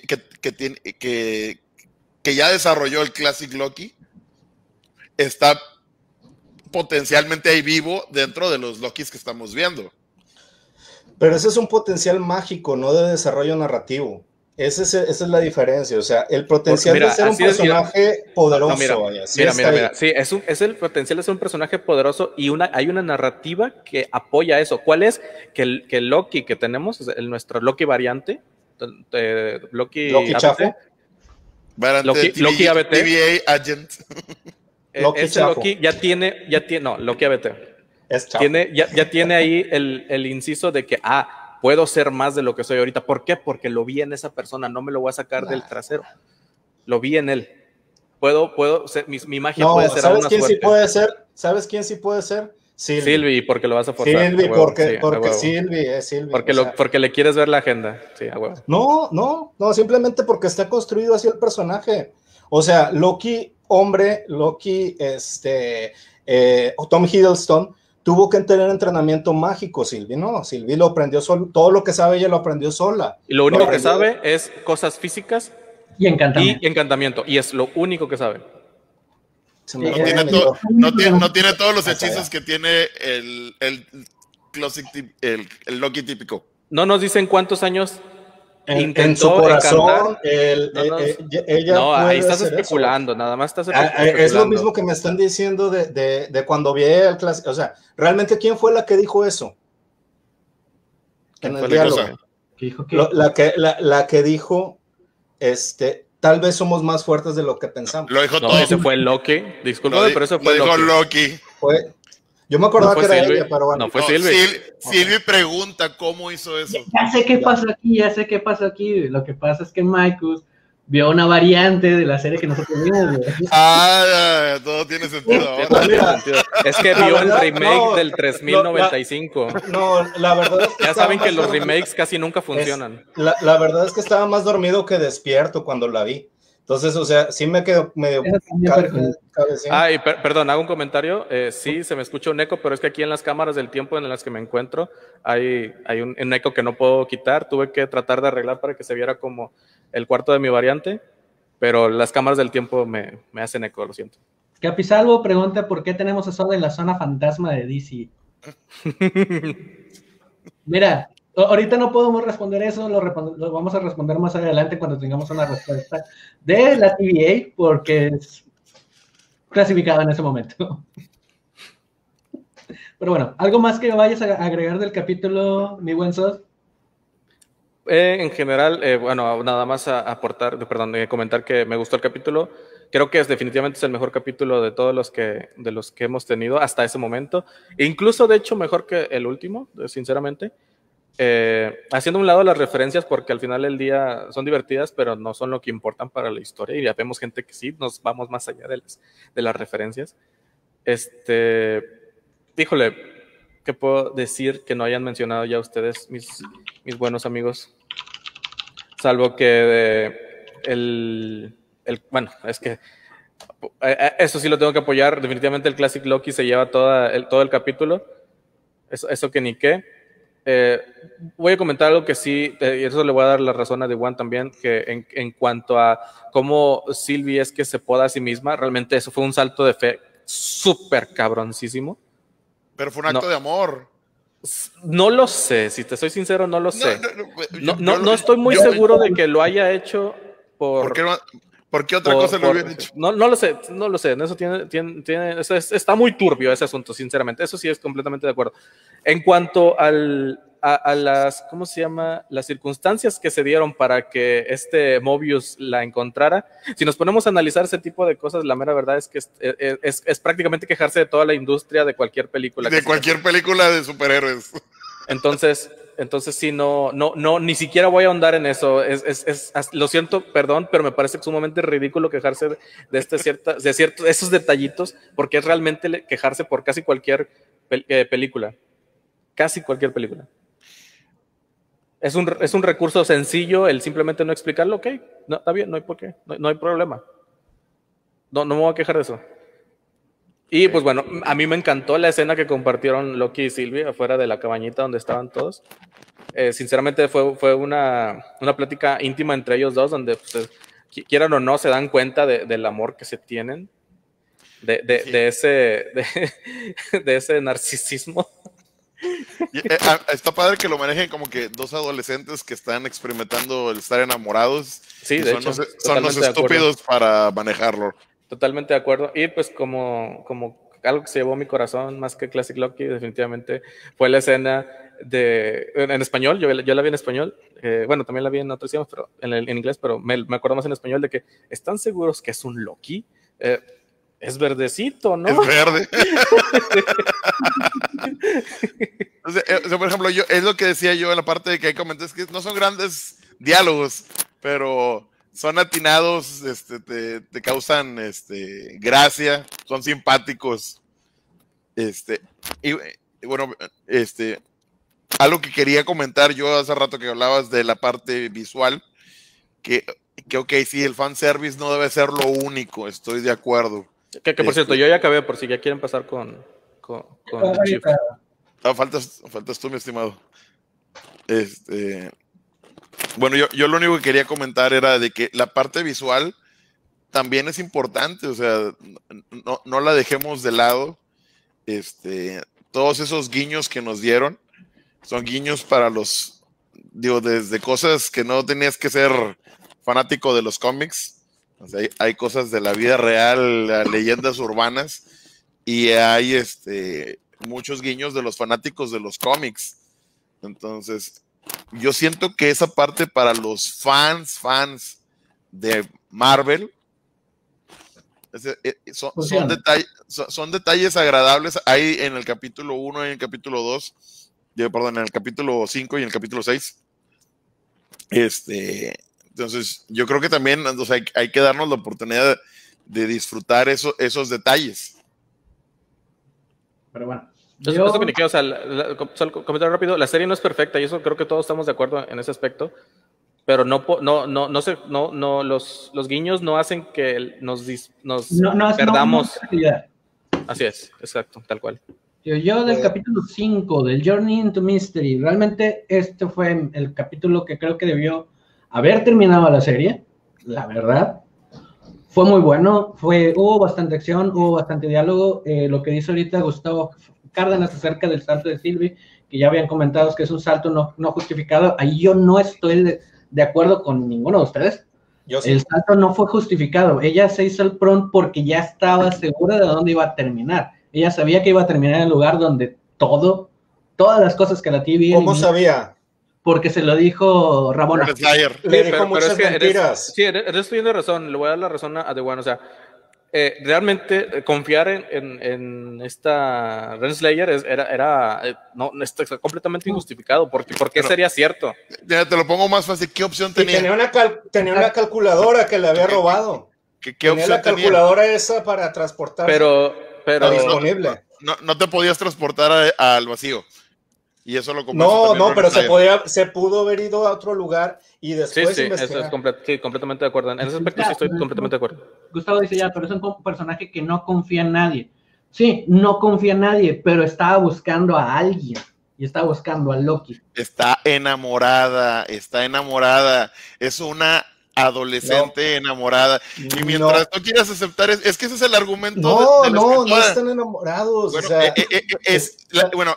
que ya desarrolló el Classic Loki, está potencialmente ahí vivo dentro de los Lokis que estamos viendo. Pero ese es un potencial mágico, no de desarrollo narrativo. Esa es la diferencia, o sea, el potencial de ser un personaje poderoso. Mira, sí, es el potencial de ser un personaje poderoso y hay una narrativa que apoya eso. ¿Cuál es? Que el Loki que tenemos, nuestro Loki variante, Loki chafo. Loki ABT. TVA Agent. Ese Loki ya tiene, Loki ABT. Ya tiene ahí el inciso de que, puedo ser más de lo que soy ahorita. ¿Por qué? Porque lo vi en esa persona, no me lo voy a sacar del trasero. Lo vi en él. Puedo ser, mi magia puede ser aún más fuerte. ¿Sabes quién sí puede ser? Silvi, porque lo vas a forzar. Silvi, porque Silvi es Silvi. Porque le quieres ver la agenda. Sí, a huevo. No, simplemente porque está construido así el personaje. O sea, Loki, Tom Hiddleston tuvo que tener entrenamiento mágico, Silvi, ¿no? Silvi lo aprendió solo, todo lo que sabe ella lo aprendió sola. Y lo único que sabe es cosas físicas y encantamiento. Y es lo único que sabe. No tiene todos los hechizos que tiene el Loki típico. No nos dicen cuántos años en su corazón. Ahí estás especulando, nada más estás especulando. Es lo mismo que me están diciendo de cuando vi el clásico. O sea, realmente, ¿quién fue la que dijo eso? En el diálogo. La que dijo, tal vez somos más fuertes de lo que pensamos. Lo dijo todo. Ese fue Loki. Discúlpame, pero eso fue Loki. Yo me acordaba que era ella, pero bueno. No fue Silvi. Silvi pregunta cómo hizo eso. Ya sé qué pasó aquí. Lo que pasa es que Marcus vio una variante de la serie que nosotros vimos. Todo tiene sentido ahora. Es que vio el remake del 3095. La verdad es que ya saben que los remakes casi nunca funcionan. La verdad es que estaba más dormido que despierto cuando la vi. Entonces, o sea, sí me quedo medio cabecín. Perdón, hago un comentario. Sí, se me escucha un eco, pero es que aquí en las cámaras del tiempo en las que me encuentro hay un eco que no puedo quitar. Tuve que tratar de arreglar para que se viera como el cuarto de mi variante, pero las cámaras del tiempo me hacen eco, lo siento. Capisalvo pregunta por qué tenemos eso de la zona fantasma de DC. Mira, ahorita no podemos responder eso, lo vamos a responder más adelante cuando tengamos una respuesta de la TVA, porque es clasificada en ese momento. Pero bueno, ¿algo más que vayas a agregar del capítulo, mi buen Sos? En general, nada más comentar que me gustó el capítulo. Creo que definitivamente es el mejor capítulo de todos los que hemos tenido hasta ese momento. E incluso, de hecho, mejor que el último, sinceramente. Haciendo a un lado las referencias, porque al final del día son divertidas, pero no son lo que importan para la historia. Y ya vemos gente que sí, nos vamos más allá de las referencias. Híjole, ¿qué puedo decir que no hayan mencionado ya ustedes, mis buenos amigos? Salvo que bueno, es que eso sí lo tengo que apoyar. Definitivamente el Classic Loki se lleva todo el capítulo. Eso que ni qué. Voy a comentar algo que sí, y eso le voy a dar la razón a The One también, que en cuanto a cómo Sylvie es que se poda a sí misma, realmente eso fue un salto de fe súper cabroncísimo. Pero fue un acto de amor. No lo sé, si te soy sincero, no lo sé. No estoy muy seguro de que lo haya hecho ¿Por qué otra cosa lo hubieran hecho? No lo sé. Eso está muy turbio ese asunto, sinceramente. Eso sí es completamente de acuerdo. En cuanto a las, ¿cómo se llama? Las circunstancias que se dieron para que Mobius la encontrara. Si nos ponemos a analizar ese tipo de cosas, la mera verdad es que es prácticamente quejarse de toda la industria de cualquier película. De cualquier película de superhéroes. Entonces sí, no, ni siquiera voy a ahondar en eso. Lo siento, perdón, pero me parece sumamente ridículo quejarse de esos detallitos, porque es realmente quejarse por casi cualquier película. Casi cualquier película. Es un recurso sencillo el simplemente no explicarlo, ok, no, está bien, no hay por qué, no hay problema. No me voy a quejar de eso. Y pues bueno, a mí me encantó la escena que compartieron Loki y Sylvie afuera de la cabañita donde estaban todos. Sinceramente fue una plática íntima entre ellos dos, donde pues, quieran o no se dan cuenta del amor que se tienen, de ese narcisismo. Está padre que lo manejen como que dos adolescentes que están experimentando el estar enamorados. Sí, de hecho. Son los estúpidos para manejarlo. Totalmente de acuerdo. Y pues como algo que se llevó mi corazón más que Classic Loki, definitivamente fue la escena en español. Yo la vi en español. Bueno, también la vi en otros idiomas, pero en inglés, pero me acuerdo más en español de que ¿están seguros que es un Loki? Es verdecito, ¿no? Es verde. O sea, por ejemplo, es lo que decía yo en la parte de que hay comentarios que no son grandes diálogos, pero son atinados, te causan gracia, son simpáticos. Y bueno, algo que quería comentar yo hace rato que hablabas de la parte visual, que ok, sí, el fanservice no debe ser lo único, estoy de acuerdo. Que por cierto, yo ya acabé, por si ya quieren pasar con el Chief. Faltas tú, mi estimado. Bueno, yo lo único que quería comentar era de que la parte visual también es importante, o sea, no la dejemos de lado. Todos esos guiños que nos dieron son guiños para desde cosas que no tenías que ser fanático de los cómics. O sea, hay cosas de la vida real, leyendas urbanas, y hay muchos guiños de los fanáticos de los cómics. Entonces, yo siento que esa parte para los fans de Marvel son detalles agradables. Hay en el capítulo 1 y en el capítulo 2, perdón, en el capítulo 5 y en el capítulo 6. Entonces, yo creo que también, o sea, hay que darnos la oportunidad de disfrutar esos detalles. Pero bueno. Eso que me quedo, o sea, solo comentar rápido, la serie no es perfecta y eso creo que todos estamos de acuerdo en ese aspecto, pero los guiños no hacen que nos perdamos. Así es, exacto, tal cual. Yo del capítulo 5, del Journey into Mystery, realmente este fue el capítulo que creo que debió haber terminado la serie, la verdad. Fue muy bueno, hubo bastante acción, hubo bastante diálogo. Lo que dice ahorita Gustavo Cárdenas acerca del salto de Sylvie, que ya habían comentado que es un salto no justificado, ahí yo no estoy de acuerdo con ninguno de ustedes. Sí. El salto no fue justificado, ella se hizo el prom porque ya estaba segura de dónde iba a terminar. Ella sabía que iba a terminar en el lugar donde todas las cosas que la TV... ¿Cómo sabía? Porque se lo dijo Ramona. Le dijo muchas mentiras. Eres de razón, le voy a dar la razón a The One, o sea, realmente confiar en esta Renslayer está completamente injustificado, porque sería cierto. Ya te lo pongo más fácil, ¿qué opción tenía? Tenía una calculadora que le había robado. ¿Qué tenía la calculadora esa para transportar. Pero disponible. No te podías transportar al vacío. Y eso lo compró. No, pero se pudo haber ido a otro lugar y después investigar. Eso es completamente de acuerdo. En ese aspecto sí estoy completamente de acuerdo. Gustavo dice pero es un personaje que no confía en nadie. Sí, no confía en nadie, pero estaba buscando a alguien. Y estaba buscando a Loki. Está enamorada. Es una adolescente enamorada. Y mientras no quieras aceptar, es que ese es el argumento de la escritora. No están enamorados. Bueno,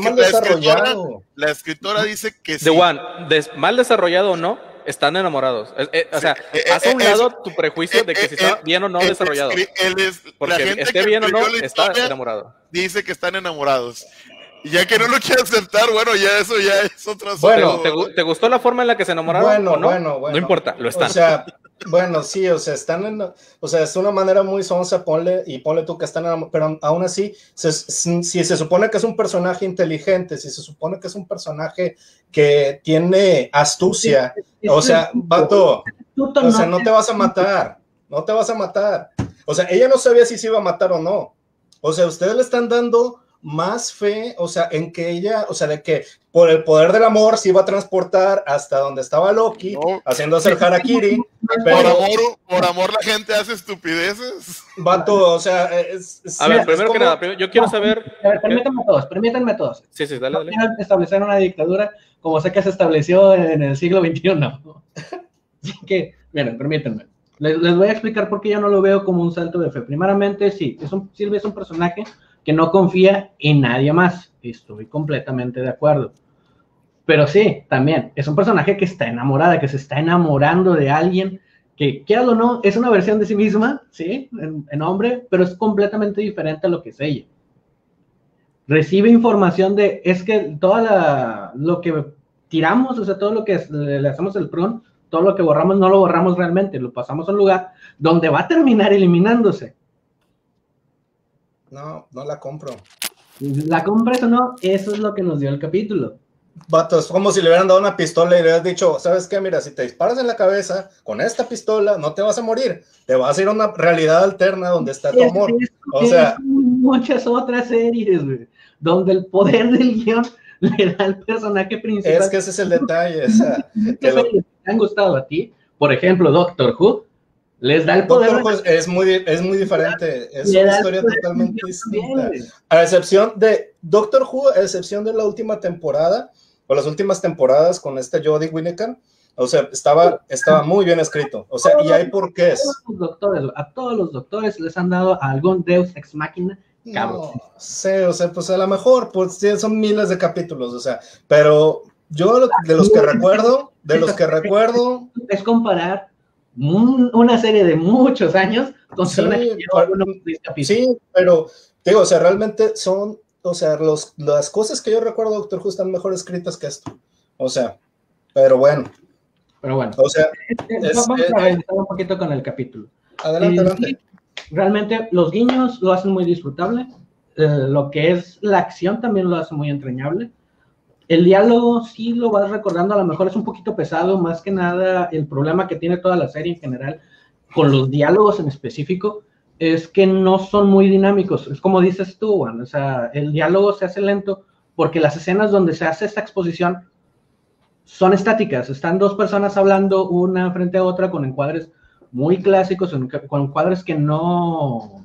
la escritora dice que sí. The One, mal desarrollado o no, están enamorados. Haz a un lado tu prejuicio de que si está bien o no desarrollado. Porque esté bien o no, está enamorado. Dice que están enamorados. Y ya que no lo quiere aceptar, bueno, eso ya es otra cosa. Bueno, ¿te gustó la forma en la que se enamoraron o no? Bueno. No importa, lo están. O sea, sí, están es una manera muy sonsa, ponle tú que están enamorados, pero aún así, si se supone que es un personaje inteligente, si se supone que es un personaje que tiene astucia, vato, no te vas a matar. O sea, ella no sabía si se iba a matar o no. O sea, ustedes le están dando más fe, en que ella, de que por el poder del amor se iba a transportar hasta donde estaba Loki, haciéndose el harakiri. Por amor la gente hace estupideces. Vato, a ver, primero que nada, yo quiero saber... Permítanme todos. Sí, dale. Establecer una dictadura como sé que se estableció en el siglo XXI. Así que, miren, permítanme. Les voy a explicar por qué yo no lo veo como un salto de fe. Primeramente, sí, Sylvie es un personaje que no confía en nadie más. Estoy completamente de acuerdo. Pero sí, también, es un personaje que está enamorada, que se está enamorando de alguien que, quieras o no, es una versión de sí misma, sí, en hombre, pero es completamente diferente a lo que es ella. Recibe información es que lo que tiramos, todo lo que le hacemos el prun, todo lo que borramos, no lo borramos realmente, lo pasamos a un lugar donde va a terminar eliminándose. No la compro. ¿La compras o no? Eso es lo que nos dio el capítulo. Vato, es como si le hubieran dado una pistola y le hubieras dicho, ¿sabes qué? Mira, si te disparas en la cabeza con esta pistola, no te vas a morir. Te vas a ir a una realidad alterna donde está tu amor. O sea, muchas otras series, güey, donde el poder del guión le da al personaje principal. Es que ese es el detalle. O sea, que te han gustado a ti, por ejemplo, Doctor Who, les da el poder. Doctor Who es muy diferente, es una historia totalmente distinta. A excepción de Doctor Who, a excepción de la última temporada, o las últimas temporadas con Jodie Whittaker, o sea, estaba muy bien escrito. O sea, y hay porqués. A todos los doctores les han dado algún Deus Ex Machina. No sé, o sea, pues a lo mejor pues, son miles de capítulos, o sea, pero yo de los que recuerdo, es comparar una serie de muchos años con una que lleva unos capítulos. Sí, pero digo, o sea, realmente son, o sea, las cosas que yo recuerdo de Doctor Who están mejor escritas que esto, o sea, pero bueno. O sea, vamos a avanzar un poquito con el capítulo. Adelante. Realmente los guiños lo hacen muy disfrutable, lo que es la acción también lo hace muy entrañable. El diálogo sí lo vas recordando, a lo mejor es un poquito pesado, más que nada el problema que tiene toda la serie en general, con los diálogos en específico, es que no son muy dinámicos, es como dices tú, Juan, o sea, el diálogo se hace lento porque las escenas donde se hace esta exposición son estáticas, están dos personas hablando una frente a otra con encuadres muy clásicos, con cuadros que no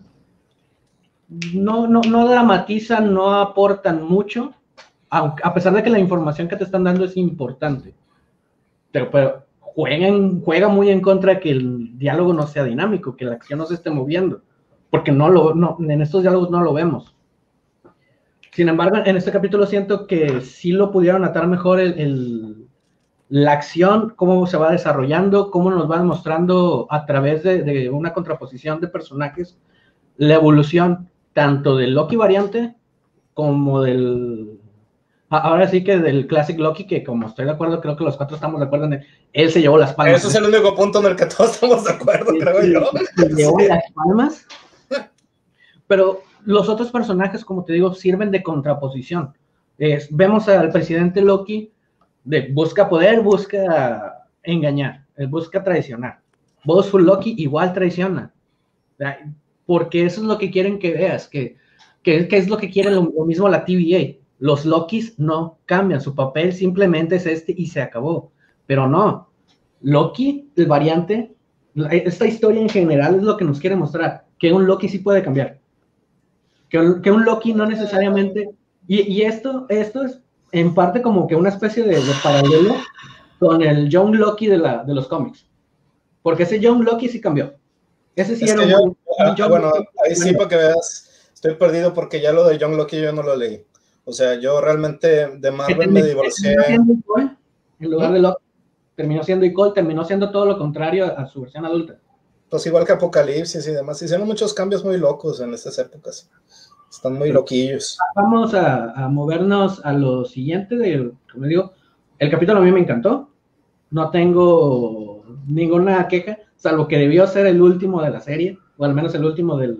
dramatizan, no aportan mucho, a pesar de que la información que te están dando es importante. Pero juega muy en contra que el diálogo no sea dinámico, que la acción no se esté moviendo, porque en estos diálogos no lo vemos. Sin embargo, en este capítulo siento que sí lo pudieron atar mejor la acción, cómo se va desarrollando, cómo nos van mostrando a través de una contraposición de personajes, la evolución tanto del Loki variante como ahora sí que del Classic Loki, que como estoy de acuerdo, creo que los cuatro estamos de acuerdo en él se llevó las palmas. Eso es el único punto en el que todos estamos de acuerdo, creo yo. Se llevó las palmas, pero los otros personajes, como te digo, sirven de contraposición. Vemos al presidente Loki, busca poder, busca engañar, busca traicionar. Bossful Loki igual traiciona, porque eso es lo que quieren que veas, que es lo que quieren lo mismo la TVA. Los Lokis no cambian, su papel simplemente es y se acabó, pero no, Loki, el variante, esta historia en general es lo que nos quiere mostrar, que un Loki sí puede cambiar, que un Loki no necesariamente, y esto es en parte como que una especie de paralelo con el Young Loki de los cómics. Porque ese Young Loki sí cambió. Ese sí era un bueno, ahí sí para que veas, estoy perdido porque ya lo de Young Loki yo no lo leí. O sea, yo realmente de Marvel me divorcié. En lugar de Loki, terminó siendo Icol, terminó siendo todo lo contrario a su versión adulta. Pues igual que Apocalipsis y demás. Hicieron muchos cambios muy locos en estas épocas. Están muy loquillos. Vamos a movernos a lo siguiente. Como digo, el capítulo a mí me encantó. No tengo ninguna queja, salvo que debió ser el último de la serie, o al menos el último de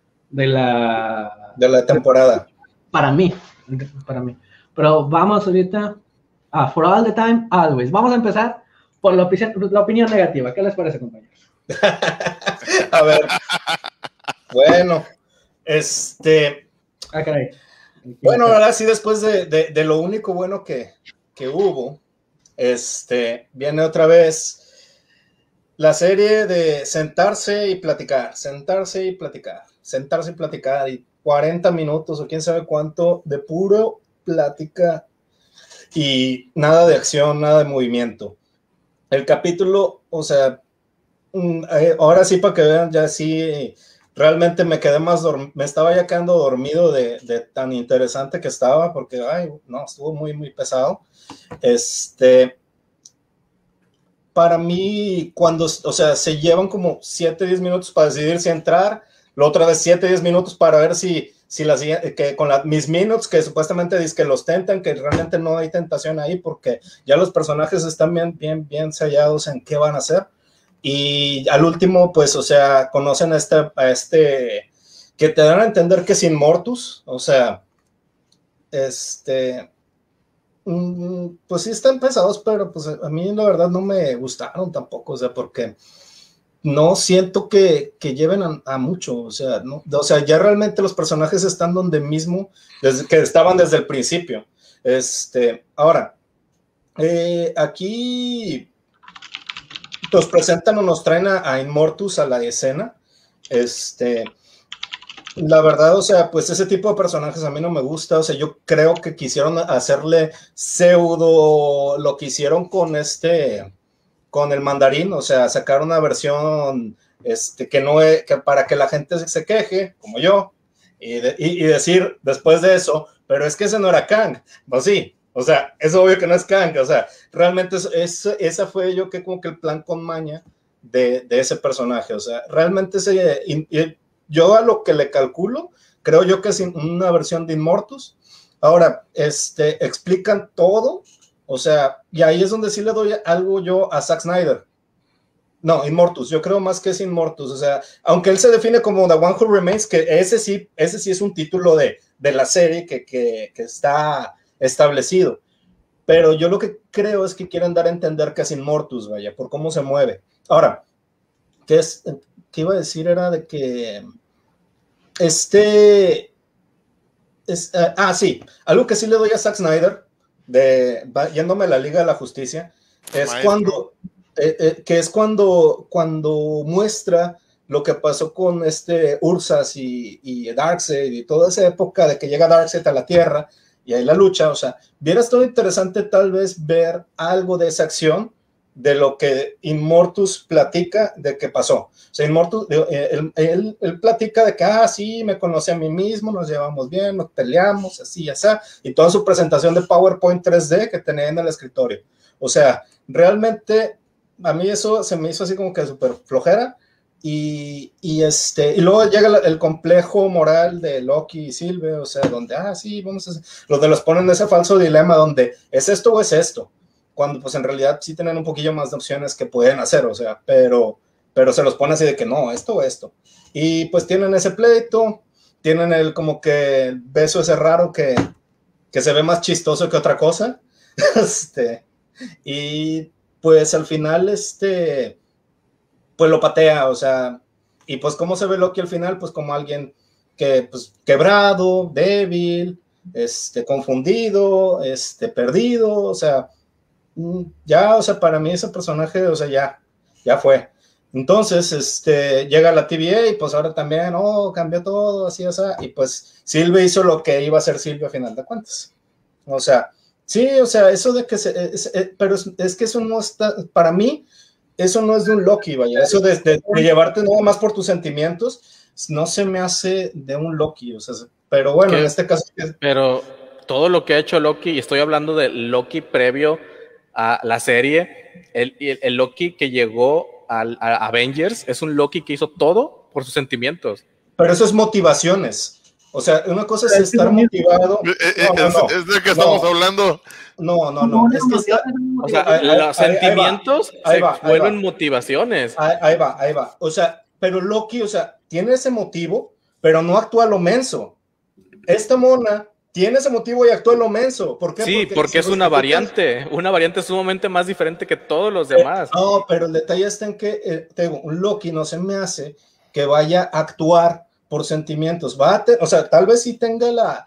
la temporada. Para mí. Pero vamos ahorita a For All the Time, Always. Vamos a empezar por la opinión negativa. ¿Qué les parece, compañeros? A ver. Bueno. Caray. Bueno, ahora sí, después de lo único bueno que hubo, viene otra vez la serie de sentarse y platicar, y 40 minutos o quién sabe cuánto de puro plática y nada de acción, nada de movimiento. El capítulo, o sea, ahora sí para que vean, ya sí, realmente me quedé me estaba ya quedando dormido de tan interesante que estaba, porque, no, estuvo muy, muy pesado. Para mí, cuando, o sea, se llevan como 7-10 minutos para decidir si entrar, la otra vez 7-10 minutos para ver si que con mis minutes, que supuestamente dicen que los tentan, que realmente no hay tentación ahí, porque ya los personajes están bien sellados en qué van a hacer. Y al último, pues, o sea, conocen a este que te dan a entender que es Inmortus, o sea, pues sí están pesados, pero pues a mí la verdad no me gustaron tampoco, o sea, porque no siento que lleven a mucho, o sea, no, o sea, ya realmente los personajes están donde mismo, desde que estaban desde el principio. Ahora, aquí nos presentan o nos traen a Immortus a la escena. La verdad, o sea, pues ese tipo de personajes a mí no me gusta, o sea, yo creo que quisieron hacerle pseudo lo que hicieron con con el mandarín, o sea, sacar una versión que para que la gente se queje, como yo, y decir después de eso, pero es que ese no era Kang, pues sí, o sea, es obvio que no es Kang, o sea, realmente esa fue yo que como que el plan con maña de ese personaje, o sea, realmente yo a lo que le calculo, creo yo que es una versión de Immortus. Ahora, explican todo, o sea, y ahí es donde sí le doy algo yo a Zack Snyder. No, Immortus, yo creo más que es Immortus, o sea, aunque él se define como The One Who Remains, que ese sí es un título de la serie que está establecido, pero yo lo que creo es que quieren dar a entender que es Immortus, vaya, por cómo se mueve. Ahora, ¿qué iba a decir? Era de que sí, algo que sí le doy a Zack Snyder, yéndome a la Liga de la Justicia, es cuando muestra lo que pasó con Ursas y Darkseid y toda esa época de que llega Darkseid a la Tierra y ahí la lucha, o sea, hubiera estado interesante tal vez ver algo de esa acción, de lo que Immortus platica de que pasó. O sea, Immortus, él platica de que, sí, me conocí a mí mismo, nos llevamos bien, nos peleamos, así, así, y toda su presentación de PowerPoint 3D que tenía en el escritorio. O sea, realmente, a mí eso se me hizo así como que súper flojera, y luego llega el complejo moral de Loki y Sylvie, o sea, donde, sí, vamos a hacer, los ponen en ese falso dilema donde, ¿es esto o es esto? Cuando pues en realidad sí tienen un poquillo más de opciones que pueden hacer, o sea, pero se los pone así de que no, esto o esto. Y pues tienen ese pleito, tienen como que el beso ese raro que se ve más chistoso que otra cosa. Y pues al final, pues lo patea, o sea, y pues cómo se ve Loki al final, pues como alguien que, pues, quebrado, débil, confundido, perdido, o sea, ya, o sea, para mí ese personaje, o sea, ya fue. Entonces, llega la TVA y pues ahora también, cambió todo, así, y pues Sylvie hizo lo que iba a hacer Sylvie a final de cuentas. O sea, sí, o sea, eso de que pero es que eso no está, para mí, eso no es de un Loki, vaya, eso de llevarte nada más por tus sentimientos, no se me hace de un Loki, o sea, pero bueno, en este caso... Pero todo lo que ha hecho Loki, y estoy hablando de Loki previo a la serie, el Loki que llegó a Avengers es un Loki que hizo todo por sus sentimientos. Pero eso es motivaciones. O sea, una cosa es estar motivado. ¿Es de que estamos hablando? No. Es que o sea, los sentimientos se vuelven motivaciones. Ahí va. O sea, pero Loki, o sea, tiene ese motivo, pero no actúa lo menso. Esta mona tiene ese motivo y actúa lo menso. ¿Por qué? Sí, porque es una variante sumamente más diferente que todos los demás. No, pero el detalle está en que, te digo, un Loki no se me hace que vaya a actuar por sentimientos. O sea, tal vez sí tenga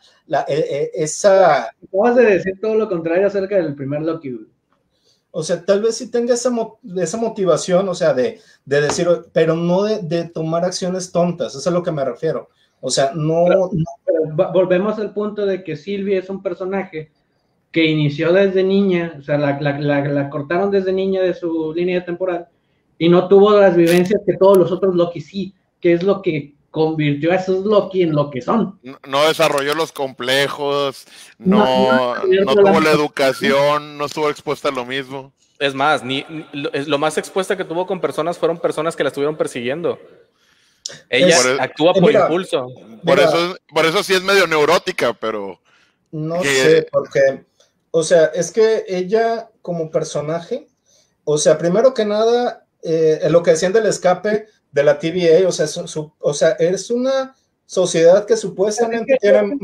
esa... Acabas de decir todo lo contrario acerca del primer Loki. O sea, tal vez sí tenga esa motivación, o sea, de decir, pero no de tomar acciones tontas, eso es a lo que me refiero. O sea, no... Pero volvemos al punto de que Sylvie es un personaje que inició desde niña, o sea, la cortaron desde niña de su línea temporal y no tuvo las vivencias que todos los otros Loki sí, que es lo que convirtió a esos Loki en lo que son. No desarrolló los complejos, no tuvo la educación, no estuvo expuesta a lo mismo. Es más, lo más expuesta que tuvo con personas fueron personas que la estuvieron persiguiendo. Ella actúa por impulso. Por eso sí es medio neurótica, pero... No sé, porque, o sea, es que ella como personaje, o sea, primero que nada, lo que decían del escape de la TVA, o sea, es una sociedad que supuestamente tiene...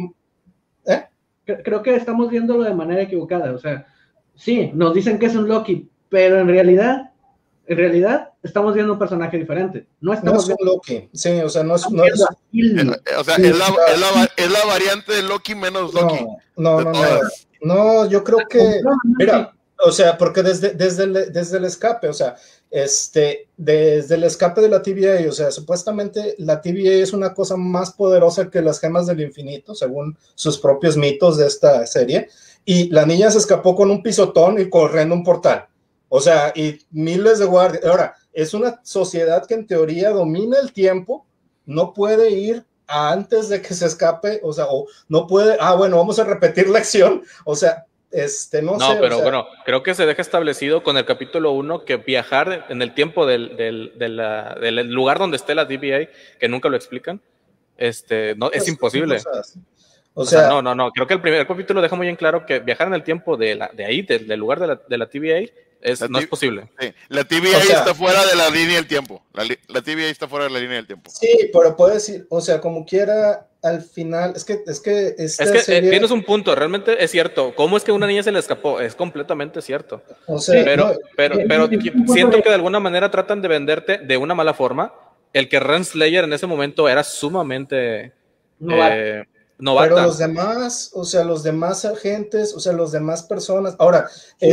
Creo que estamos viéndolo de manera equivocada, o sea, sí, nos dicen que es un Loki, pero en realidad En realidad, estamos viendo un personaje diferente. No estamos viendo Loki. Sí, o sea, no es. O sea, es la variante de Loki menos Loki. No, yo creo que. Mira, o sea, porque desde el escape, o sea, desde el escape de la TVA, o sea, supuestamente la TVA es una cosa más poderosa que las gemas del infinito, según sus propios mitos de esta serie, y la niña se escapó con un pisotón y corriendo un portal, o sea, y miles de guardias. Ahora, es una sociedad que en teoría domina el tiempo, no puede ir antes de que se escape, o sea, o no puede, bueno, vamos a repetir la acción, o sea, no sé, pero bueno, creo que se deja establecido con el capítulo 1 que viajar en el tiempo del lugar donde esté la TVA, que nunca lo explican, no, es imposible. O sea, no, creo que el primer capítulo deja muy en claro que viajar en el tiempo del lugar de la TVA no es posible. Sí. La TVA está fuera de la línea del tiempo. La TVA está fuera de la línea del tiempo. Sí, pero puede decir, o sea, como quiera, al final, es que serie... tienes un punto, realmente es cierto. ¿Cómo es que una niña se le escapó? Es completamente cierto. O sea, pero siento que de alguna manera tratan de venderte de una mala forma el que Renslayer en ese momento era sumamente novata. Pero los demás, o sea, los demás agentes, o sea, los demás personas. Ahora,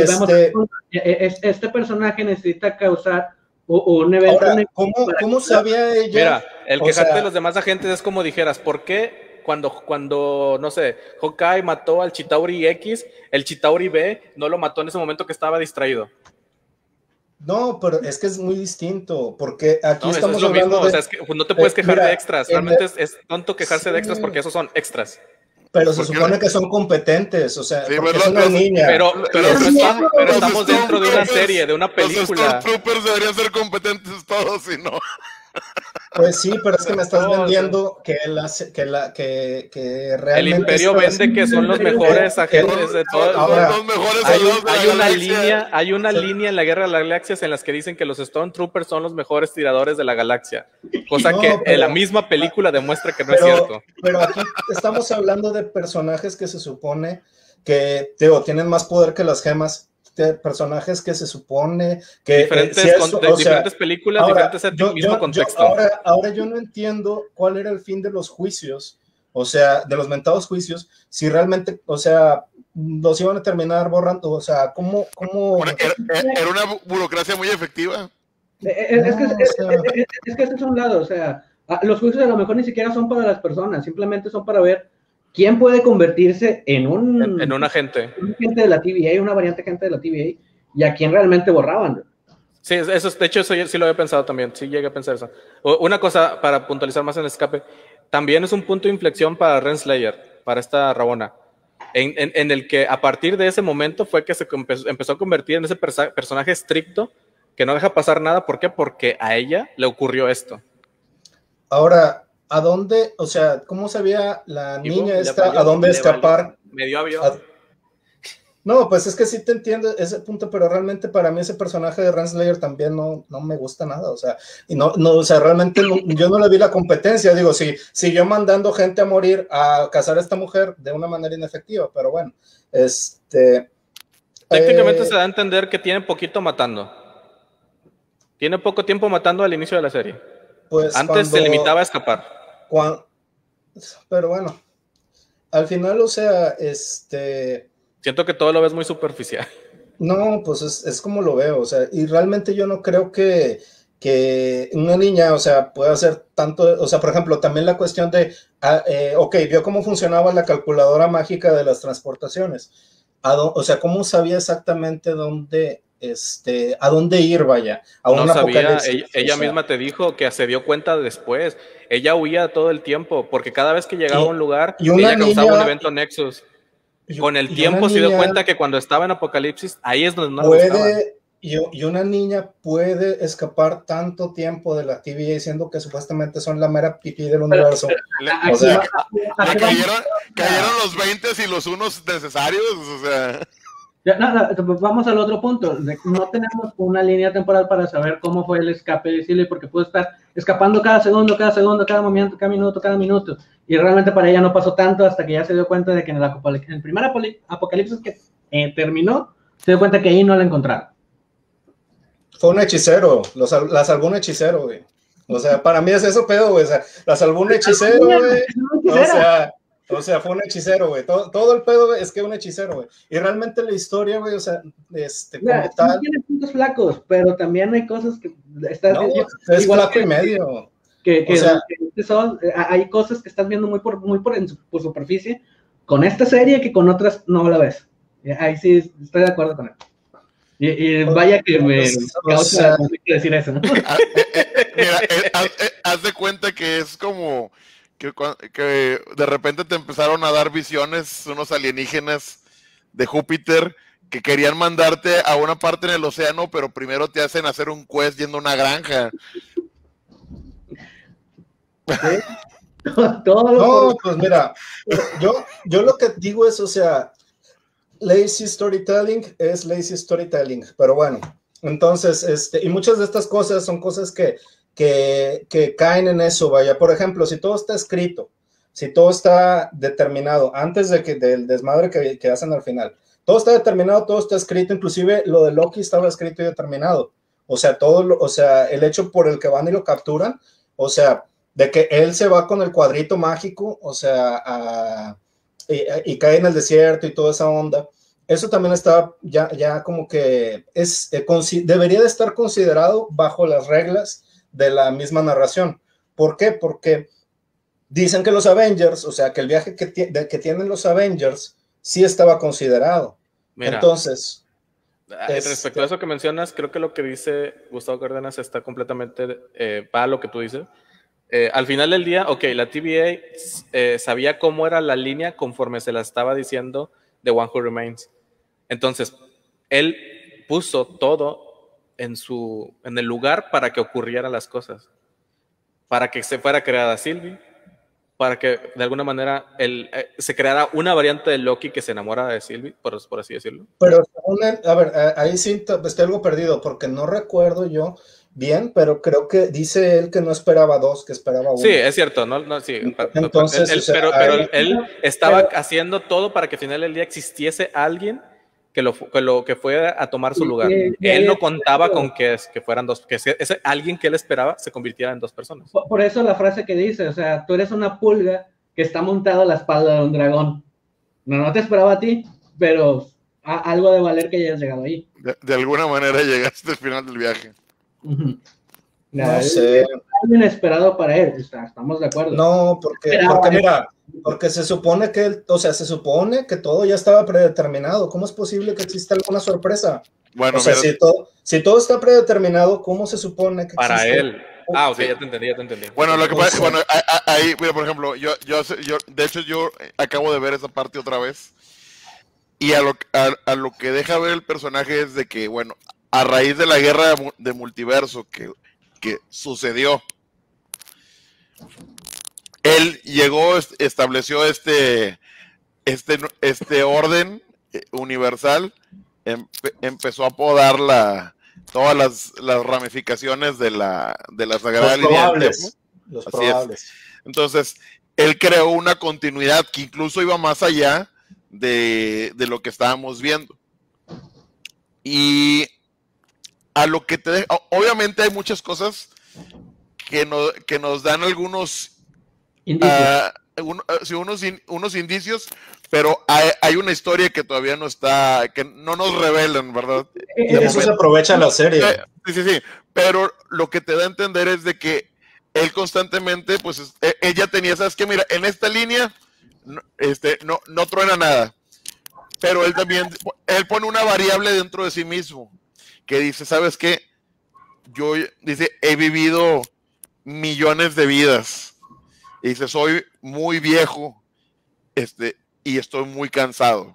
este personaje necesita causar un evento. Ahora, ¿cómo sabía ella? Mira, el quejarte de los demás agentes es como dijeras, ¿por qué cuando no sé, Hawkeye mató al Chitauri X, el Chitauri B no lo mató en ese momento que estaba distraído? No, pero es que es muy distinto, porque aquí estamos es lo hablando mismo, o sea, es que no te puedes quejar de extras, realmente es tonto quejarse de extras porque esos son extras. Pero se supone que son competentes, o sea, porque es una niña. Pero estamos dentro de una serie, de una película. Los Stormtroopers deberían ser competentes todos, y no. Pues sí, pero es que me estás vendiendo que realmente... El Imperio vende que son los mejores agentes de todos. Ahora, hay una línea en la Guerra de las Galaxias en las que dicen que los Stormtroopers son los mejores tiradores de la galaxia. Cosa que la misma película demuestra que no es cierto. Pero aquí estamos hablando de personajes que se supone que tienen más poder que las gemas. Personajes que se supone que diferentes películas, diferentes mismo contexto. Ahora yo no entiendo cuál era el fin de los juicios, o sea, de los mentados juicios, si realmente, o sea, los iban a terminar borrando, o sea, ¿cómo? Era una burocracia muy efectiva. Es que ese es un lado, o sea, los juicios a lo mejor ni siquiera son para las personas, simplemente son para ver quién puede convertirse en un agente. Un agente de la TVA, una variante agente de la TVA, y a quién realmente borraban. Sí, eso, de hecho, eso sí lo había pensado también, sí llegué a pensar eso. Una cosa, para puntualizar más en el escape, también es un punto de inflexión para Renslayer, para esta Ravonna, en el que a partir de ese momento fue que se empezó a convertir en ese personaje estricto, que no deja pasar nada. ¿Por qué? Porque a ella le ocurrió esto. Ahora, ¿a dónde, o sea, cómo sabía la niña a dónde escapar? Medio avión. No, pues es que sí te entiendo ese punto, pero realmente para mí ese personaje de Renslayer también no me gusta nada, o sea, o sea, realmente yo no le vi la competencia, digo, sí, siguió mandando gente a morir a cazar a esta mujer de una manera inefectiva, pero bueno, técnicamente se da a entender que tiene poquito matando. Tiene poco tiempo matando al inicio de la serie. Pues antes se limitaba a escapar. Pero bueno, al final, o sea, siento que todo lo ves muy superficial. No, pues es como lo veo, o sea, y realmente yo no creo que una niña, o sea, pueda hacer tanto, o sea, por ejemplo, también la cuestión de, vio cómo funcionaba la calculadora mágica de las transportaciones, o sea, cómo sabía exactamente dónde... a dónde ir, vaya, a un apocalipsis. Ella misma te dijo que se dio cuenta después. Ella huía todo el tiempo, porque cada vez que llegaba a un lugar, ella causaba un evento Nexus. Con el tiempo se dio cuenta que cuando estaba en Apocalipsis, ahí es donde no la buscaban. Y una niña puede escapar tanto tiempo de la TVA diciendo que supuestamente son la mera pipí del universo. Cayeron los 20 y los unos necesarios, o sea... Vamos al otro punto. No tenemos una línea temporal para saber cómo fue el escape de Silly, porque puede estar escapando cada segundo, cada momento, cada minuto, y realmente para ella no pasó tanto hasta que ya se dio cuenta de que en el primer apocalipsis que terminó, se dio cuenta que ahí no la encontraron. Fue un hechicero, la salvó un hechicero, güey. O sea, para mí es eso pedo, güey. O sea, la salvó un hechicero, güey. O sea, fue un hechicero, güey. Todo el pedo es que un hechicero, güey. Y realmente la historia, güey, o sea, como tal. Tiene puntos flacos, pero también hay cosas que estás no, es flaco y medio. Hay cosas que estás viendo muy por superficie con esta serie que con otras no la ves. Ahí sí estoy de acuerdo con él. Y vaya que me causa decir eso, ¿no? Mira, haz de cuenta que es como que de repente te empezaron a dar visiones unos alienígenas de Júpiter que querían mandarte a una parte en el océano, pero primero te hacen hacer un quest yendo a una granja. ¿Sí? No, pues mira, yo lo que digo es, o sea, lazy storytelling es lazy storytelling, pero bueno, entonces, y muchas de estas cosas son cosas que caen en eso, vaya. Por ejemplo, si todo está escrito, si todo está determinado, antes del desmadre que hacen al final, todo está determinado, todo está escrito, inclusive lo de Loki estaba escrito y determinado, o sea, el hecho por el que van y lo capturan, o sea, de que él se va con el cuadrito mágico, o sea, y cae en el desierto y toda esa onda, eso también está ya como que debería de estar considerado bajo las reglas de la misma narración. ¿Por qué? Porque dicen que los Avengers, o sea, que el viaje que tienen los Avengers sí estaba considerado. Mira, entonces... respecto a eso que mencionas, creo que lo que dice Gustavo Cárdenas está completamente para lo que tú dices. Al final del día, ok, la TVA sabía cómo era la línea conforme se la estaba diciendo de One Who Remains. Entonces, él puso todo en el lugar para que ocurrieran las cosas, para que se fuera creada Sylvie, para que de alguna manera se creara una variante de Loki que se enamora de Sylvie, por así decirlo. Pero, a ver, ahí sí estoy algo perdido, porque no recuerdo yo bien, pero creo que dice él que no esperaba dos, que esperaba uno. Sí, es cierto, sí. Entonces, pero él estaba haciendo todo para que al final del día existiese alguien que fuera a tomar su lugar. Él no contaba con que fueran dos, que ese alguien que él esperaba se convirtiera en dos personas. Por eso la frase que dice, o sea, tú eres una pulga que está montada a la espalda de un dragón. No te esperaba a ti, pero algo de valer que hayas llegado ahí. De alguna manera llegaste al final del viaje. No sé. Algo inesperado para él, estamos de acuerdo. No, porque mira, porque se supone que se supone que todo ya estaba predeterminado. ¿Cómo es posible que exista alguna sorpresa? Bueno, o sea, si todo está predeterminado, ¿cómo se supone que para existe? Él. Ok, sí. ya te entendí. Bueno, lo que pasa, ahí, mira, por ejemplo, yo, de hecho, yo acabo de ver esa parte otra vez. Y a lo que deja ver el personaje es de que, bueno, a raíz de la guerra de multiverso que sucedió, él llegó, estableció este orden universal, empezó a podar todas las ramificaciones de la Sagrada Línea del Tiempo. Los probables. Entonces, él creó una continuidad que incluso iba más allá de lo que estábamos viendo. Y a lo que obviamente hay muchas cosas que nos dan algunos indicios. Unos indicios, pero hay una historia que todavía no está, que no nos revelan, ¿verdad? Eso se aprovecha en la serie. Sí, pero lo que te da a entender es de que él constantemente, pues, ella tenía, ¿sabes qué? Mira, en esta línea no truena nada, pero él pone una variable dentro de sí mismo, que dice, ¿sabes qué? Dice, he vivido millones de vidas. Y dice, soy muy viejo, y estoy muy cansado.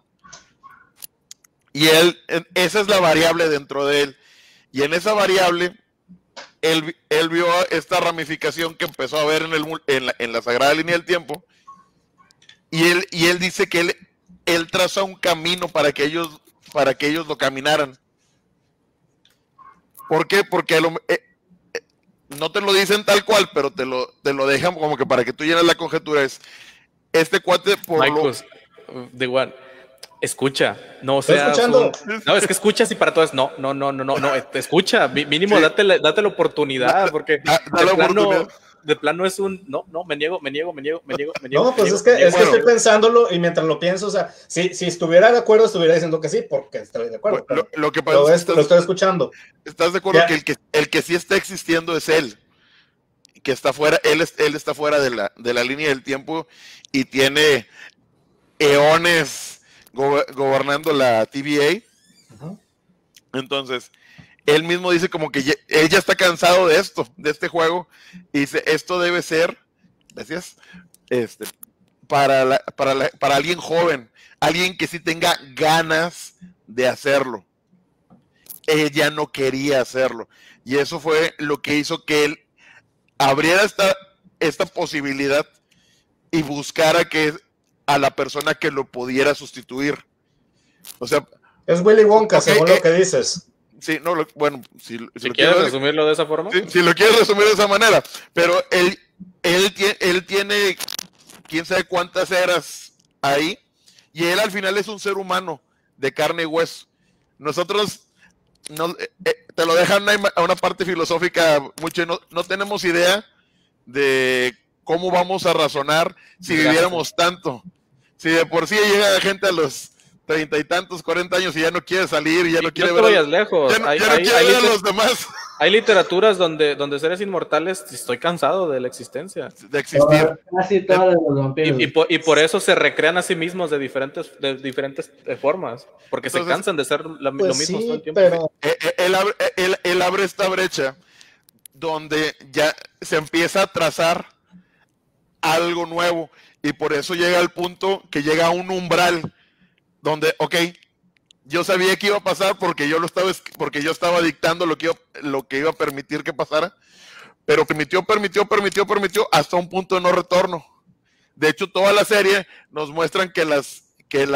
Y esa es la variable dentro de él. Y en esa variable, él vio esta ramificación que empezó a ver en la Sagrada Línea del Tiempo. Y él dice que él traza un camino para que ellos lo caminaran. ¿Por qué? Porque no te lo dicen tal cual, pero te lo dejan como que para que tú llenes la conjetura. Es este cuate por Michael, the one. escucha, no seas no, es que escuchas y para todos, no, te escucha, mínimo date la oportunidad, porque de plano es un, no, me niego. No, pues es que estoy pensándolo y mientras lo pienso, o sea, si estuviera de acuerdo, estuviera diciendo que sí, porque estoy de acuerdo. Lo que pasa es que lo estoy escuchando. ¿Estás de acuerdo que el que sí está existiendo es él? Que está fuera, él está fuera de la línea del tiempo y tiene eones gobernando la TVA. Uh-huh. Entonces, él mismo dice como que él ya está cansado de este juego, y dice, esto debe ser, gracias, para alguien joven, alguien que sí tenga ganas de hacerlo. Ella no quería hacerlo, y eso fue lo que hizo que él abriera esta posibilidad y buscara a la persona que lo pudiera sustituir. O sea, es Willy Wonka, según lo que dices. Sí, no, bueno, si quieres resumirlo de esa forma. Si lo quieres resumir de esa manera, pero él tiene quién sabe cuántas eras ahí, y él al final es un ser humano de carne y hueso. Nosotros te lo dejan a una parte filosófica mucho, no tenemos idea de cómo vamos a razonar si viviéramos tanto. Si de por sí llega gente a los 30 y tantos, 40 años y ya no quiere salir, ya no quiere ver. No te vayas lejos. Ya no quiere ver a los demás. Hay literaturas donde seres inmortales, estoy cansado de la existencia. De existir. Casi todos los vampiros. Y por eso se recrean a sí mismos de diferentes formas. Porque se cansan de ser lo mismo sí, todo el tiempo. Pero él abre esta brecha donde ya se empieza a trazar algo nuevo. Y por eso llega al punto que llega a un umbral donde, yo sabía que iba a pasar porque yo estaba dictando lo que iba a permitir que pasara, pero permitió hasta un punto de no retorno. De hecho, toda la serie nos muestran que las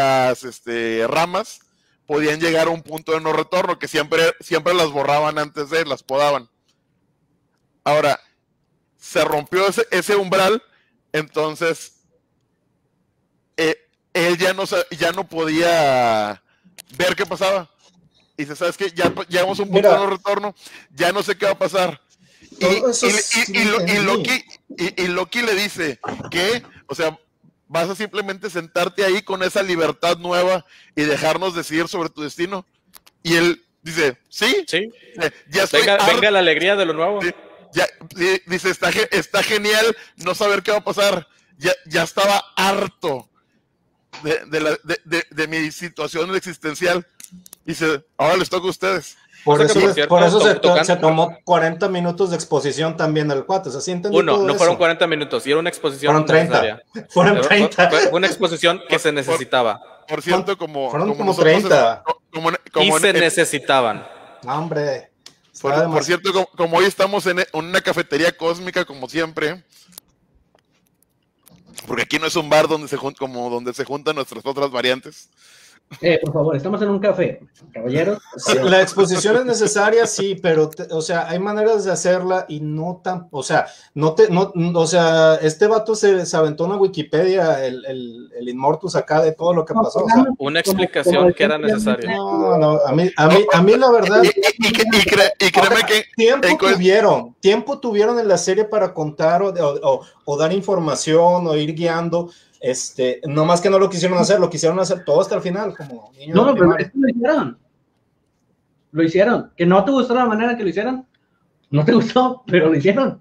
ramas podían llegar a un punto de no retorno, que siempre las borraban antes las podaban. Ahora, se rompió ese umbral, entonces él ya no podía ver qué pasaba. Y dice, ¿sabes qué? Ya llegamos a un punto de no retorno, ya no sé qué va a pasar. Y Loki le dice que, o sea, vas a simplemente sentarte ahí con esa libertad nueva y dejarnos decidir sobre tu destino. Y él dice, sí. Ya venga la alegría de lo nuevo. Sí, dice, está genial no saber qué va a pasar. Ya estaba harto de mi situación existencial. Dice, ahora les toca a ustedes. Por eso se tomó 40 minutos de exposición también el cuate. ¿Sí entendí? No fueron 40 minutos, y era una exposición necesaria. Fueron 30. Fue una exposición que se necesitaba. Por cierto, fueron como 30. Se necesitaban. Hombre. Por cierto, como hoy estamos en una cafetería cósmica, como siempre, porque aquí no es un bar donde se juntan nuestras otras variantes. Por favor, estamos en un café, caballeros. Sí, la exposición es necesaria, sí, pero hay maneras de hacerla y no tan, este vato se aventó una Wikipedia, el Inmortus acá de todo lo que pasó. Una explicación que era necesaria. No, a mí la verdad. Y créeme que tiempo tuvieron en la serie para contar o dar información o ir guiando. No más que no lo quisieron hacer todo hasta el final, como niños. No, pero es que lo hicieron, que no te gustó la manera que lo hicieron, no te gustó, pero lo hicieron.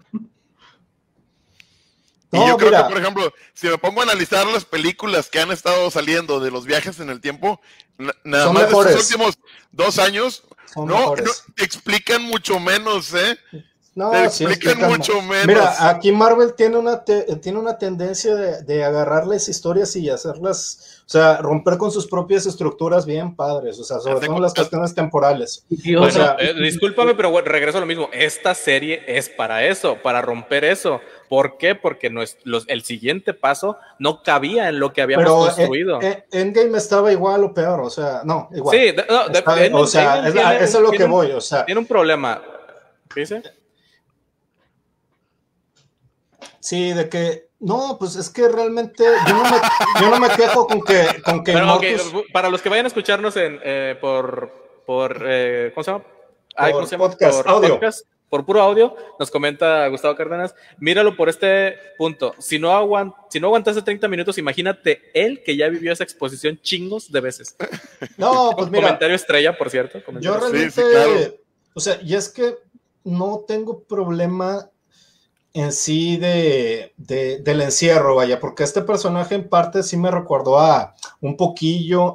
Y yo creo que, por ejemplo, si me pongo a analizar las películas que han estado saliendo de los viajes en el tiempo, nada más de estos últimos 2 años, no te explican mucho menos, No, te explican mucho menos. Mira, aquí Marvel tiene una tendencia de agarrarles historias y hacerlas, o sea, romper con sus propias estructuras bien padres, o sea, sobre todo las cuestiones temporales. Discúlpame, pero regreso a lo mismo. Esta serie es para eso, para romper eso. ¿Por qué? Porque el siguiente paso no cabía en lo que habíamos construido. Endgame estaba igual o peor, o sea, no, igual. Sí, eso es lo que voy, o sea. Tiene un problema. ¿Qué dice? Sí, de que No, pues es que realmente yo no me quejo con que Pero, Immortus... para los que vayan a escucharnos por ¿cómo se llama? ¿Cómo se llama? Podcast, Por audio. podcast, por puro audio, nos comenta Gustavo Cárdenas, míralo por este punto. Si no aguantaste 30 minutos, imagínate él que ya vivió esa exposición chingos de veces. No, pues mira. Comentario estrella, por cierto. Yo realmente, sí, claro. O sea, y es que no tengo problema en sí del encierro, vaya, porque este personaje en parte sí me recordó un poquillo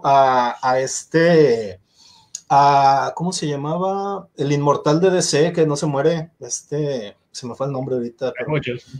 ¿cómo se llamaba? El inmortal de DC, que no se muere, se me fue el nombre ahorita. Pero...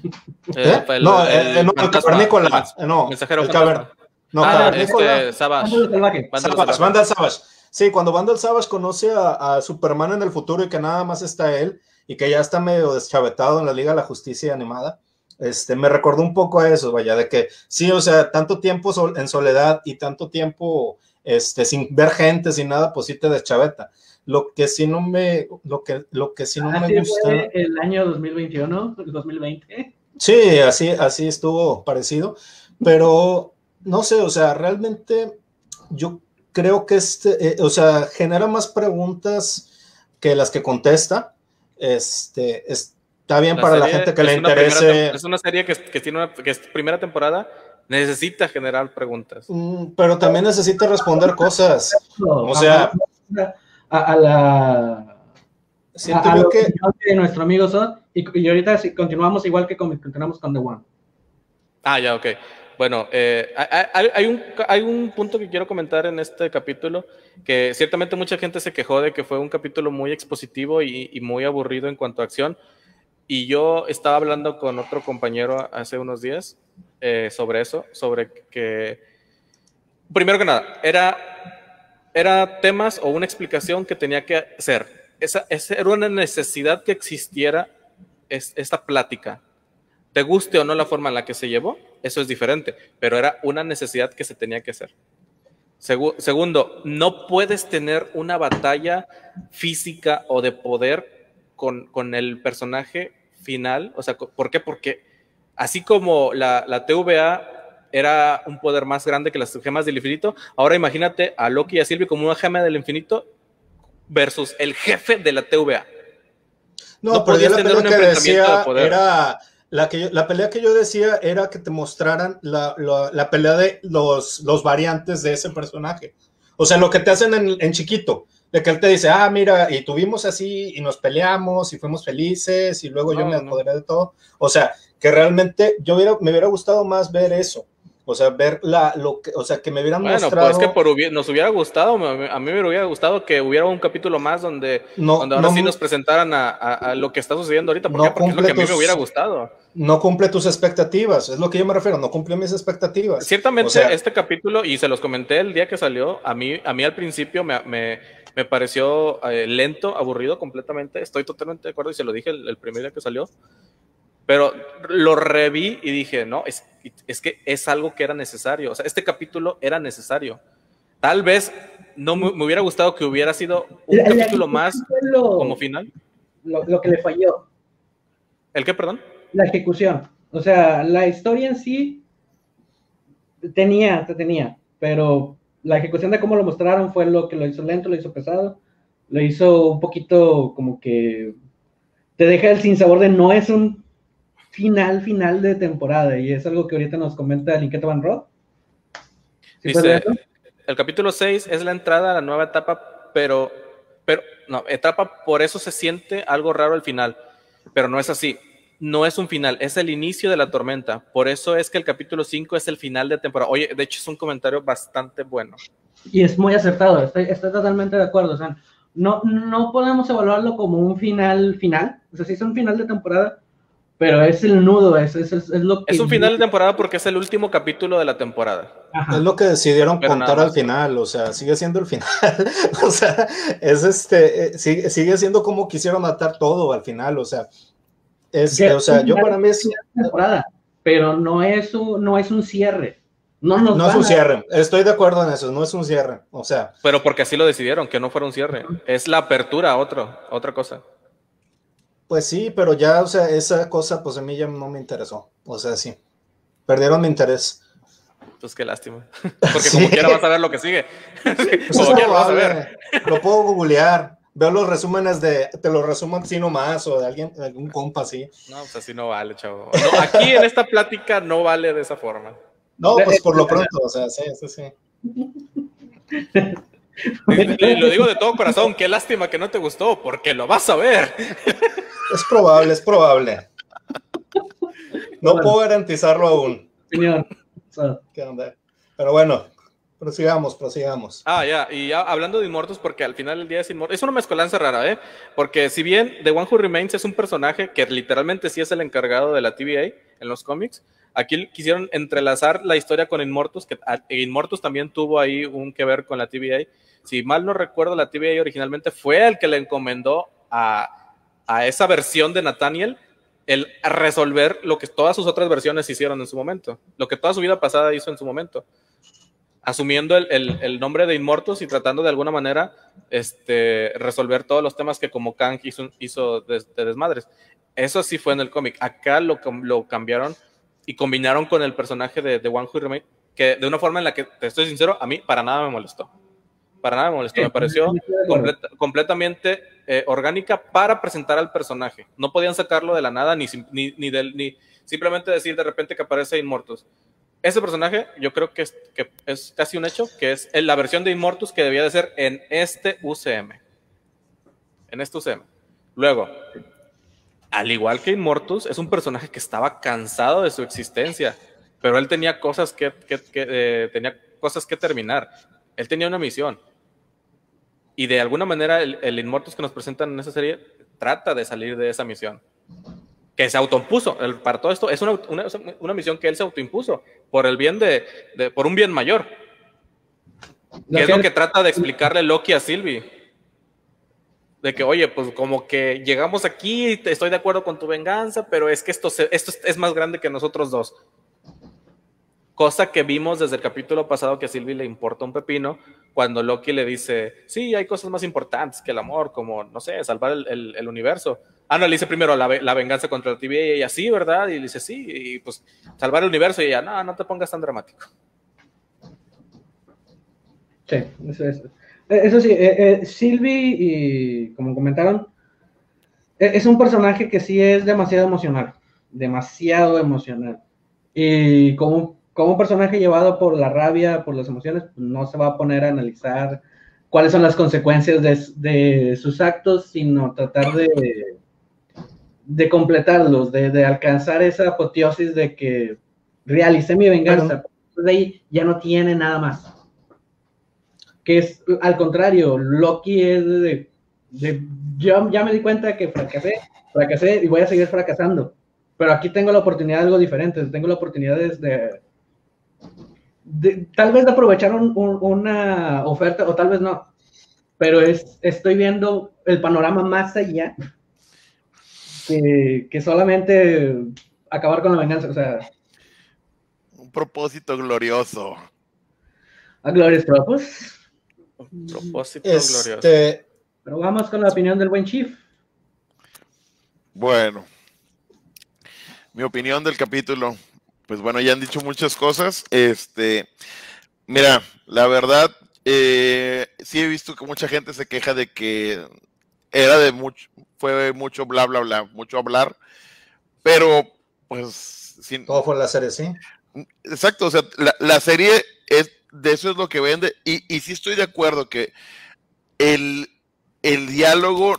el cavernícola, no, mensajero el cavernícola. No, Savage. Vandal Savage. Sí, cuando Vandal Savage conoce a Superman en el futuro y que nada más está él y que ya está medio deschavetado en la Liga de la Justicia animada, me recordó un poco a eso, vaya, de que sí, o sea, tanto tiempo en soledad y tanto tiempo sin ver gente, sin nada, pues sí te deschaveta. Lo que sí no me gusta. Fue el año 2021, el 2020. Sí, así estuvo parecido, pero no sé, o sea, realmente yo creo que o sea, genera más preguntas que las que contesta. Está bien para la gente que le interese. Es una serie que es primera temporada, necesita generar preguntas. Pero también necesita responder cosas. O sea, a lo que nuestro amigo son, y ahorita si continuamos igual que continuamos con The One. Ya, ok. Bueno, hay un punto que quiero comentar en este capítulo, que ciertamente mucha gente se quejó de que fue un capítulo muy expositivo y muy aburrido en cuanto a acción, y yo estaba hablando con otro compañero hace unos días sobre eso, sobre que, primero que nada, era temas o una explicación que tenía que hacer. Esa era una necesidad que existiera esta plática. Te guste o no la forma en la que se llevó, eso es diferente, pero era una necesidad que se tenía que hacer. Segundo, no puedes tener una batalla física o de poder con el personaje final. O sea, ¿por qué? Porque así como la TVA era un poder más grande que las gemas del infinito, ahora imagínate a Loki y a Sylvie como una gema del infinito versus el jefe de la TVA. No podías tener un enfrentamiento de poder. La pelea que yo decía era que te mostraran la pelea de los variantes de ese personaje. O sea, lo que te hacen en chiquito, de que él te dice, mira, y tuvimos así, y nos peleamos, y fuimos felices, y luego yo me apoderé de todo. O sea, que realmente me hubiera gustado más ver eso. O sea, ver que me hubieran mostrado... Pues que nos hubiera gustado, a mí me hubiera gustado que hubiera un capítulo más donde ahora sí nos presentaran a lo que está sucediendo ahorita, porque es lo que a mí me hubiera gustado. No cumple tus expectativas, es lo que yo me refiero, no cumple mis expectativas. Ciertamente, este capítulo, y se los comenté el día que salió, a mí al principio me pareció lento, aburrido completamente, estoy totalmente de acuerdo, y se lo dije el primer día que salió. Pero lo reví y dije, no, es que es algo que era necesario. O sea, este capítulo era necesario. Tal vez no me hubiera gustado que hubiera sido un capítulo más como final. Lo que le falló. ¿El qué, perdón? La ejecución. O sea, la historia en sí tenía, pero la ejecución de cómo lo mostraron fue lo que lo hizo lento, lo hizo pesado, lo hizo un poquito como que te deja el sinsabor de no es un final de temporada, y es algo que ahorita nos comenta el Inquieto Van Rod. ¿Sí? Dice, el capítulo 6 es la entrada a la nueva etapa, pero por eso se siente algo raro al final, pero no es así. No es un final, es el inicio de la tormenta. Por eso es que el capítulo 5 es el final de temporada. Oye, de hecho es un comentario bastante bueno. Y es muy acertado, estoy totalmente de acuerdo. O sea, no podemos evaluarlo como un final. O sea, sí es un final de temporada, pero es el nudo, es lo que... Es un final de temporada porque es el último capítulo de la temporada. Ajá. Es lo que decidieron contar al final, o sea, sigue siendo el final. O sea, sigue siendo como quisieron matar todo al final, o sea... o sea, yo para mí es temporada, pero no es un cierre. No es un cierre. Estoy de acuerdo en eso, no es un cierre. O sea, pero porque así lo decidieron, que no fuera un cierre. Es la apertura a otra cosa. Pues sí, pero ya, o sea, esa cosa, pues a mí ya no me interesó. O sea, sí. Perdieron mi interés. Pues qué lástima. Porque como quiera vas a ver lo que sigue. Pues como quiera vas a ver. Lo puedo googlear. Veo los resúmenes te lo resumo así nomás, o de algún compa así. No, pues así no vale, chavo. No, aquí en esta plática no vale de esa forma. No, pues por lo pronto, o sea, sí. Lo digo de todo corazón, qué lástima que no te gustó, porque lo vas a ver. Es probable. No puedo garantizarlo aún. ¿Qué onda? Pero bueno, prosigamos. Y ya hablando de Inmortus, porque al final del día es una mezcolanza rara, porque si bien The One Who Remains es un personaje que literalmente sí es el encargado de la TVA en los cómics, aquí quisieron entrelazar la historia con Inmortus, que Inmortus también tuvo ahí un que ver con la TVA. Si mal no recuerdo, la TVA originalmente fue el que le encomendó a esa versión de Nathaniel el resolver lo que todas sus otras versiones hicieron en su momento, lo que toda su vida pasada hizo en su momento, asumiendo el nombre de Inmortus y tratando de alguna manera resolver todos los temas que como Kang hizo de desmadres. Eso sí fue en el cómic. Acá lo cambiaron y combinaron con el personaje de The One Who Remains, que de una forma en la que, te estoy sincero, a mí para nada me molestó. Me pareció completamente orgánica para presentar al personaje. No podían sacarlo de la nada ni simplemente decir de repente que aparece Inmortus. Ese personaje yo creo que es casi un hecho, que es la versión de Inmortus que debía de ser en este UCM. Luego, al igual que Inmortus, es un personaje que estaba cansado de su existencia, pero él tenía cosas que terminar. Él tenía una misión. Y de alguna manera el Inmortus que nos presentan en esa serie trata de salir de esa misión. Que se autoimpuso. Para todo esto es una misión que él se autoimpuso por el bien por un bien mayor. Que es lo que trata de explicarle Loki a Sylvie. De que, oye, pues como que llegamos aquí, estoy de acuerdo con tu venganza, pero es que esto es más grande que nosotros dos. Cosa que vimos desde el capítulo pasado que a Sylvie le importa un pepino cuando Loki le dice, sí, hay cosas más importantes que el amor, como, no sé, salvar el universo. No, le dice primero la venganza contra la TVA y ella, sí, ¿verdad? Y le dice, sí, y pues salvar el universo y ella, no te pongas tan dramático. Sí, eso sí, Sylvie, y como comentaron, es un personaje que sí es demasiado emocional. Y como un personaje llevado por la rabia, por las emociones, no se va a poner a analizar cuáles son las consecuencias de sus actos, sino tratar de completarlos, de alcanzar esa apoteosis de que realicé mi venganza. De ahí ya no tiene nada más. Que es al contrario, Loki es yo ya me di cuenta que fracasé y voy a seguir fracasando. Pero aquí tengo la oportunidad de algo diferente, tengo la oportunidad tal vez de aprovechar una oferta, o tal vez no, pero estoy viendo el panorama más allá que solamente acabar con la venganza, o sea... Un propósito glorioso. A glorious purpose. Un propósito glorioso. Pero vamos con la opinión del buen Chief. Bueno, mi opinión del capítulo, pues bueno, ya han dicho muchas cosas. Mira, la verdad, sí he visto que mucha gente se queja de que fue mucho bla, bla, bla, mucho hablar, pero pues... Todo fue la serie, ¿sí? Exacto, o sea, la serie de eso es lo que vende, y sí estoy de acuerdo que el diálogo...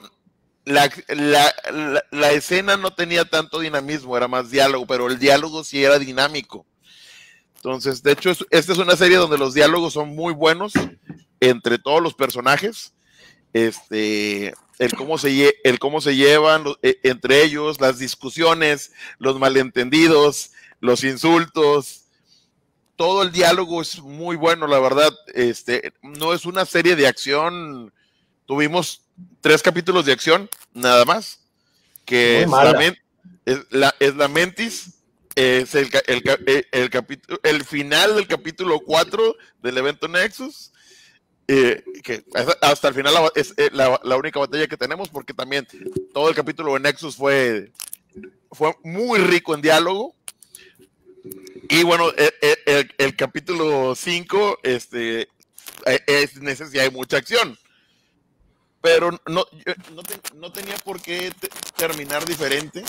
La escena no tenía tanto dinamismo, era más diálogo, pero el diálogo sí era dinámico. Entonces, de hecho, esta es una serie donde los diálogos son muy buenos entre todos los personajes. El cómo se llevan entre ellos, las discusiones, los malentendidos, los insultos. Todo el diálogo es muy bueno, la verdad. No es una serie de acción. Tuvimos 3 capítulos de acción, nada más, que es la Mentis, es el final del capítulo 4 del evento Nexus, que hasta el final es la única batalla que tenemos, porque también todo el capítulo de Nexus fue muy rico en diálogo. Y bueno, el capítulo 5, en ese sí hay mucha acción. Pero no tenía por qué terminar diferente,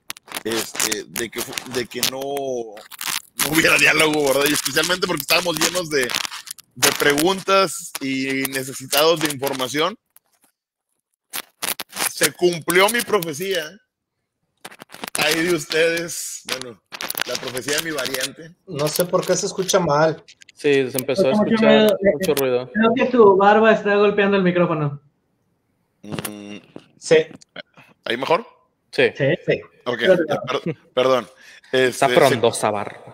de que no hubiera diálogo, ¿verdad? Y especialmente porque estábamos llenos de preguntas y necesitados de información. Se cumplió mi profecía. Ahí de ustedes, bueno, la profecía de mi variante. No sé por qué se escucha mal. Sí, se empezó a escuchar mucho ruido. Creo que tu barba está golpeando el micrófono. Sí. ¿Ahí mejor? Sí. Sí. Ok, perdón. Está frondosa barba.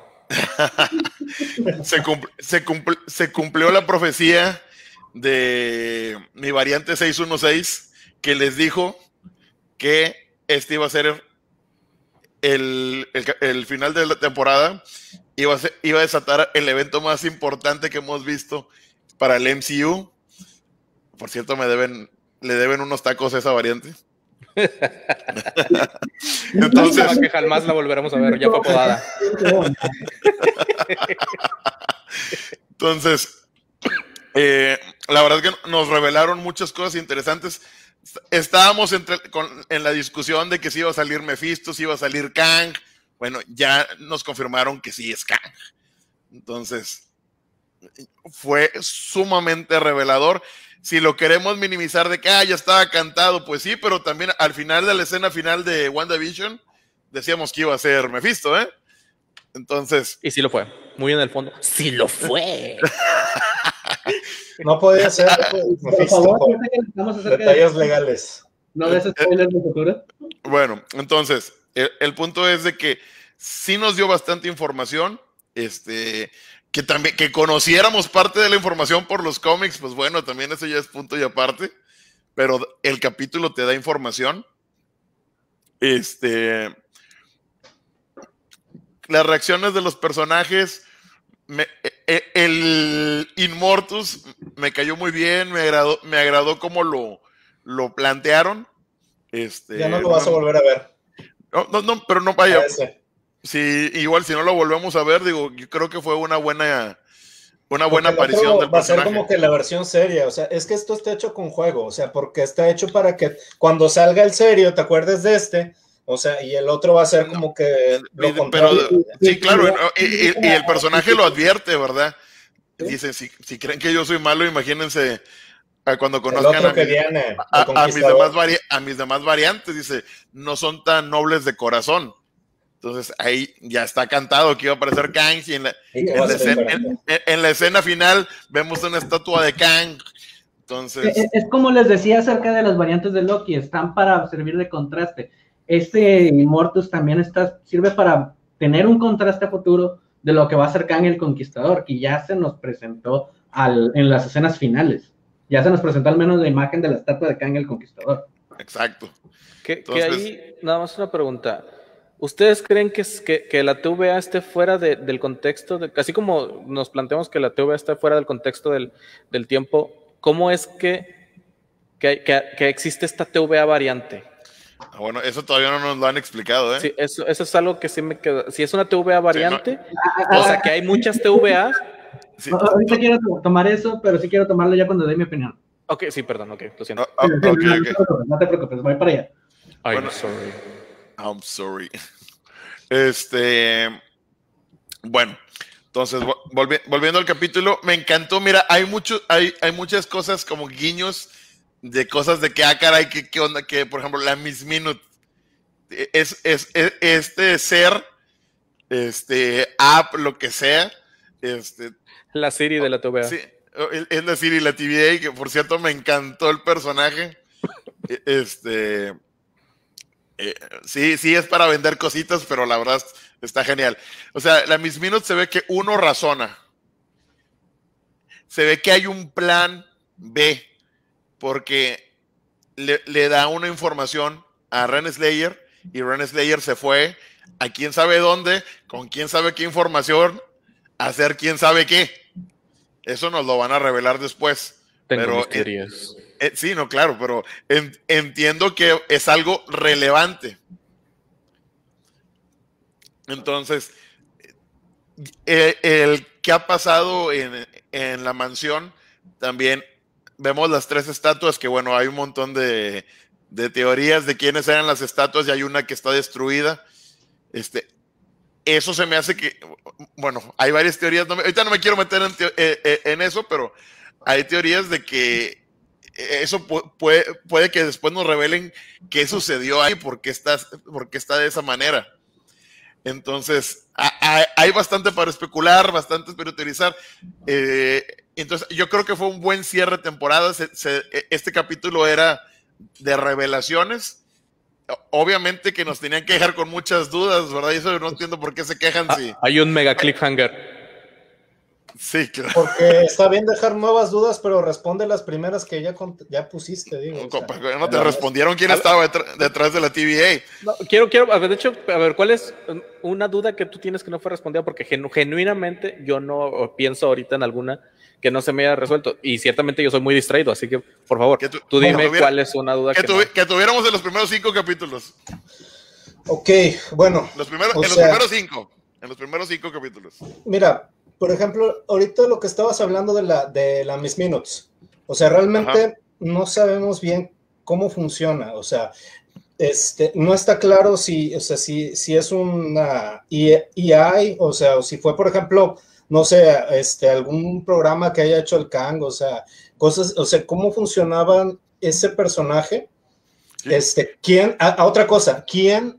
Se cumplió la profecía de mi variante 616, que les dijo que este iba a ser el final de la temporada, iba a desatar el evento más importante que hemos visto para el MCU. Por cierto, le deben unos tacos a esa variante. Entonces, que jamás la volveremos a ver, ya fue apodada. Entonces, la verdad es que nos revelaron muchas cosas interesantes. Estábamos en la discusión de que si iba a salir Mephisto, si iba a salir Kang. Bueno, ya nos confirmaron que sí es Kang. Entonces, fue sumamente revelador. Si lo queremos minimizar de que ya estaba cantado, pues sí, pero también al final de la escena final de WandaVision decíamos que iba a ser Mephisto, ¿eh? Entonces... Y sí lo fue, muy en el fondo. ¡Sí lo fue! No podía ser Mephisto por detalles legales. ¿No ves spoilers de futuro? Bueno, entonces, el punto es de que sí nos dio bastante información, que también, que conociéramos parte de la información por los cómics, pues bueno, también eso ya es punto y aparte, pero el capítulo te da información. Las reacciones de los personajes, el Immortus me cayó muy bien, me agradó cómo lo plantearon. Ya no lo vas a volver a ver. No, pero no vaya. Sí, igual si no lo volvemos a ver, digo, yo creo que fue una buena aparición del personaje. Va a ser como que la versión seria, o sea, es que esto está hecho con juego, o sea, porque está hecho para que cuando salga el serio te acuerdes de o sea, y el otro va a ser como que pero sí, claro, y el personaje lo advierte, ¿verdad? ¿Sí? Dicen, si creen que yo soy malo, imagínense cuando conozcan a mis demás variantes, dice, no son tan nobles de corazón. Entonces ahí ya está cantado que iba a aparecer Kang, y en la escena final vemos una estatua de Kang. Entonces, es como les decía acerca de las variantes de Loki, están para servir de contraste. Immortus también sirve para tener un contraste a futuro de lo que va a ser Kang el Conquistador, que ya se nos presentó en las escenas finales. Ya se nos presentó al menos la imagen de la estatua de Kang el Conquistador. Exacto. Que ahí, nada más una pregunta. ¿Ustedes creen que la TVA esté fuera del contexto? Así como nos planteamos que la TVA está fuera del contexto del tiempo, ¿cómo es que existe esta TVA variante? Bueno, eso todavía no nos lo han explicado, ¿eh? Sí, eso es algo que sí me quedó. Si es una TVA variante, o sea, que hay muchas TVAs. Sí. Ahorita quiero tomar eso, pero sí quiero tomarlo ya cuando dé mi opinión. Ok, sí, perdón, ok, lo siento. No te preocupes, voy para allá. I'm sorry. Bueno, entonces, volviendo al capítulo, me encantó. Mira, hay muchas cosas como guiños de cosas de que, caray, ¿qué onda? Que, por ejemplo, la Miss Minute es este ser, app, lo que sea, la Siri de la TVA. Sí, es la Siri, la TVA, que por cierto me encantó el personaje. Sí es para vender cositas, pero la verdad está genial. O sea, la Miss Minute se ve que uno razona. Se ve que hay un plan B, porque le da una información a Renslayer, y Renslayer se fue a quién sabe dónde, con quién sabe qué información, a hacer quién sabe qué. Eso nos lo van a revelar después. Tengo misterios. Sí, no, claro, pero entiendo que es algo relevante. Entonces, el que ha pasado en la mansión, también vemos las 3 estatuas, que bueno, hay un montón de teorías de quiénes eran las estatuas y hay una que está destruida. Eso se me hace que, bueno, hay varias teorías, ahorita no me quiero meter en eso, pero hay teorías de que eso puede que después nos revelen qué sucedió ahí, por qué está de esa manera. Entonces, hay bastante para especular, bastante para teorizar. Entonces, yo creo que fue un buen cierre de temporada. Este capítulo era de revelaciones. Obviamente que nos tenían que dejar con muchas dudas, ¿verdad? Y eso no entiendo por qué se quejan. Hay un mega cliffhanger. Sí, claro. Porque está bien dejar nuevas dudas, pero responde las primeras que ya pusiste, digo. No te respondieron quién estaba detrás de la TVA. No, quiero, de hecho, ¿cuál es una duda que tú tienes que no fue respondida? Porque genuinamente yo no pienso ahorita en alguna que no se me haya resuelto. Y ciertamente yo soy muy distraído, así que, por favor, tú dime cuál es una duda que tuviéramos en los primeros 5 capítulos. Ok, bueno. En los primeros 5 capítulos. Mira, por ejemplo, ahorita lo que estabas hablando de la Miss Minutes, o sea, realmente no sabemos bien cómo funciona, o sea, no está claro si es una EI, o sea, o si fue, por ejemplo, no sé, algún programa que haya hecho el Kang, o sea, cosas, o sea, cómo funcionaban ese personaje, otra cosa,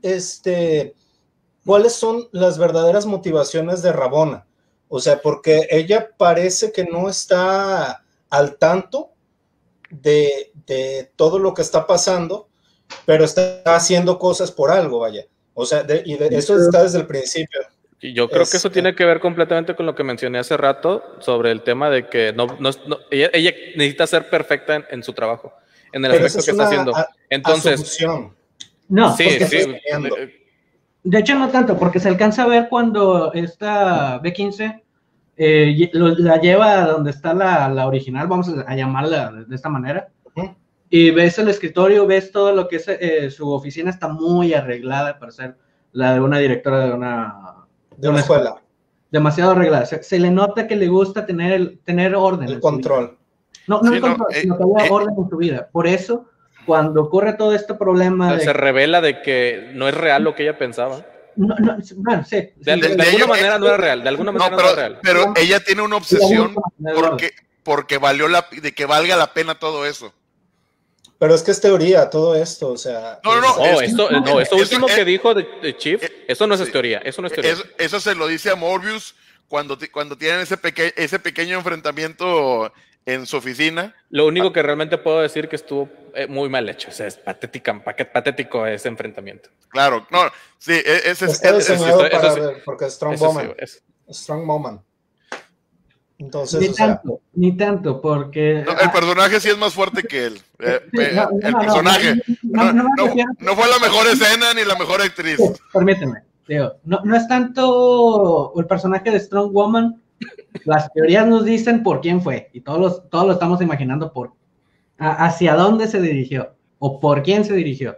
¿cuáles son las verdaderas motivaciones de Ravonna? O sea, porque ella parece que no está al tanto de todo lo que está pasando, pero está haciendo cosas por algo, vaya. O sea, eso está desde el principio. Y yo creo que eso tiene que ver completamente con lo que mencioné hace rato sobre el tema de que ella necesita ser perfecta en su trabajo, en el aspecto que está haciendo. Entonces, asunción. No, sí. De hecho, no tanto, porque se alcanza a ver cuando esta B15 la lleva a donde está la original, vamos a llamarla de esta manera, y ves el escritorio, ves todo lo que es su oficina, está muy arreglada para ser la de una directora de una escuela. Demasiado arreglada. Se le nota que le gusta tener orden. El control. No el control, sino que haya orden en su vida. Por eso, cuando ocurre todo este problema... se revela de que no es real lo que ella pensaba. Bueno, sí. De alguna manera no era real. De alguna manera no era real. Pero ella tiene una obsesión porque de que valga la pena todo eso. Pero es que es teoría todo esto, o sea... Esto último que dijo de Chief, eso no es teoría, eso no es teoría. Eso se lo dice a Morbius cuando tienen ese pequeño enfrentamiento en su oficina. Lo único que realmente puedo decir que estuvo muy mal hecho, o sea, es patético ese enfrentamiento. Claro, no, sí, está diseñado para ver, porque es Strong Woman. Strong Woman. Entonces, ni tanto, porque... No, el personaje sí es más fuerte que él. El personaje. No fue la mejor escena ni la mejor actriz. Permíteme, digo, no es tanto el personaje de Strong Woman. Las teorías nos dicen por quién fue, y todos lo estamos imaginando hacia dónde se dirigió, o por quién se dirigió.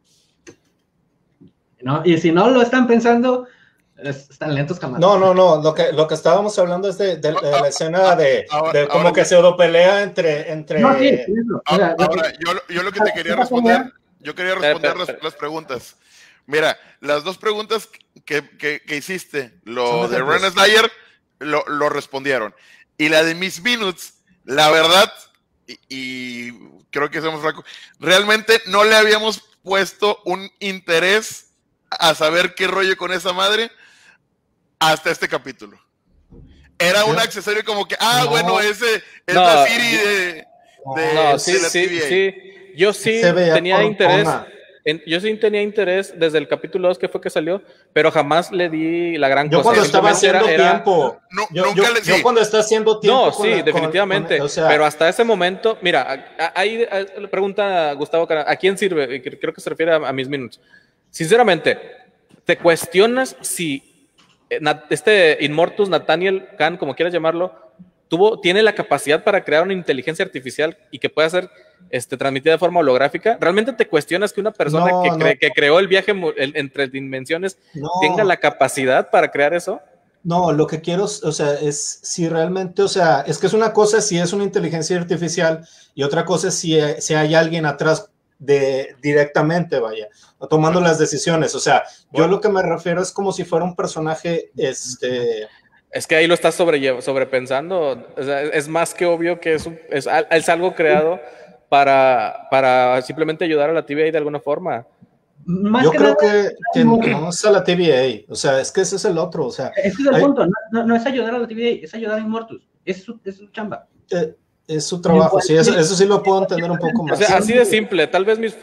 ¿No? Y si no lo están pensando... Están lentos, jamás. No. Lo que estábamos hablando es de la escena de como que pseudo pelea entre... No, sí, ahora, yo lo que te quería responder, las preguntas. Mira, las 2 preguntas que hiciste, lo de Ren Slayer, lo respondieron. Y la de Miss Minutes, la verdad, y creo que somos francos, realmente no le habíamos puesto un interés a saber qué rollo con esa madre hasta este capítulo. Era un accesorio como que, bueno, ese es la Siri sí. Yo sí tenía interés. Yo sí tenía interés desde el capítulo 2 que fue que salió, pero jamás le di la gran cosa. Yo cuando estaba haciendo tiempo. Yo cuando está haciendo tiempo. No, sí, definitivamente. Pero hasta ese momento, mira, ahí le pregunta Gustavo Cara, ¿a quién sirve? Creo que se refiere a Miss Minutes. Sinceramente, ¿te cuestionas si Immortus Nathaniel Khan, como quieras llamarlo, tiene la capacidad para crear una inteligencia artificial y que pueda ser transmitida de forma holográfica? ¿Realmente te cuestionas que una persona que creó el viaje entre dimensiones tenga la capacidad para crear eso? No, lo que quiero, o sea, es si realmente, o sea, es que es una cosa si es una inteligencia artificial y otra cosa es si hay alguien atrás directamente, vaya, tomando las decisiones. O sea, yo lo que me refiero es como si fuera un personaje, Es que ahí lo estás sobrepensando. O sea, es más que obvio que es algo creado para simplemente ayudar a la TVA de alguna forma. Yo creo que no es a la TVA, o sea, es que ese es el otro, o sea. Ese es el punto, no es ayudar a la TVA, es ayudar a Immortus, es su chamba. Es su trabajo, sí, eso sí lo puedo entender un poco más. O sea, así de simple, tal vez mis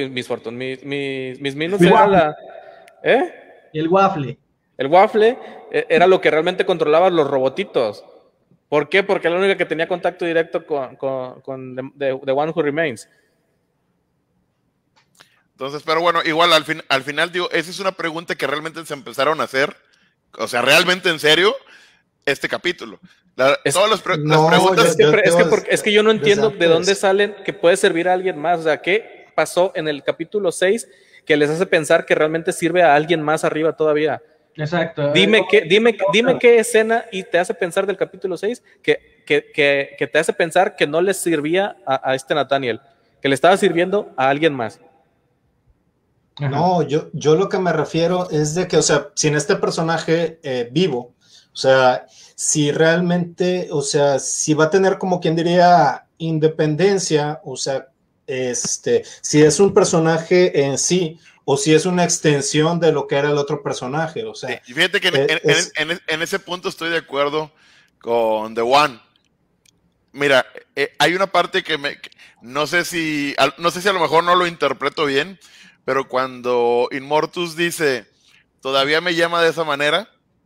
minus era la... El waffle. El waffle era lo que realmente controlaba los robotitos. ¿Por qué? Porque era la única que tenía contacto directo con the One Who Remains. Entonces, pero bueno, igual al final, digo, esa es una pregunta que realmente se empezaron a hacer, o sea, realmente en serio, este capítulo. Todas las preguntas... Es que yo no entiendo de dónde salen que puede servir a alguien más. O sea, ¿qué pasó en el capítulo 6 que les hace pensar que realmente sirve a alguien más arriba todavía? Exacto. Dime qué escena y te hace pensar del capítulo 6 que te hace pensar que no les servía a este Nathaniel, que le estaba sirviendo a alguien más. No, yo lo que me refiero es de que, o sea, sin este personaje vivo, o sea, si realmente, o sea, si va a tener como quien diría independencia, o sea, si es un personaje en sí o si es una extensión de lo que era el otro personaje, o sea. Y fíjate que en ese punto estoy de acuerdo con The One. Mira, hay una parte que no sé si a lo mejor no lo interpreto bien, pero cuando Immortus dice, todavía me llama de esa manera,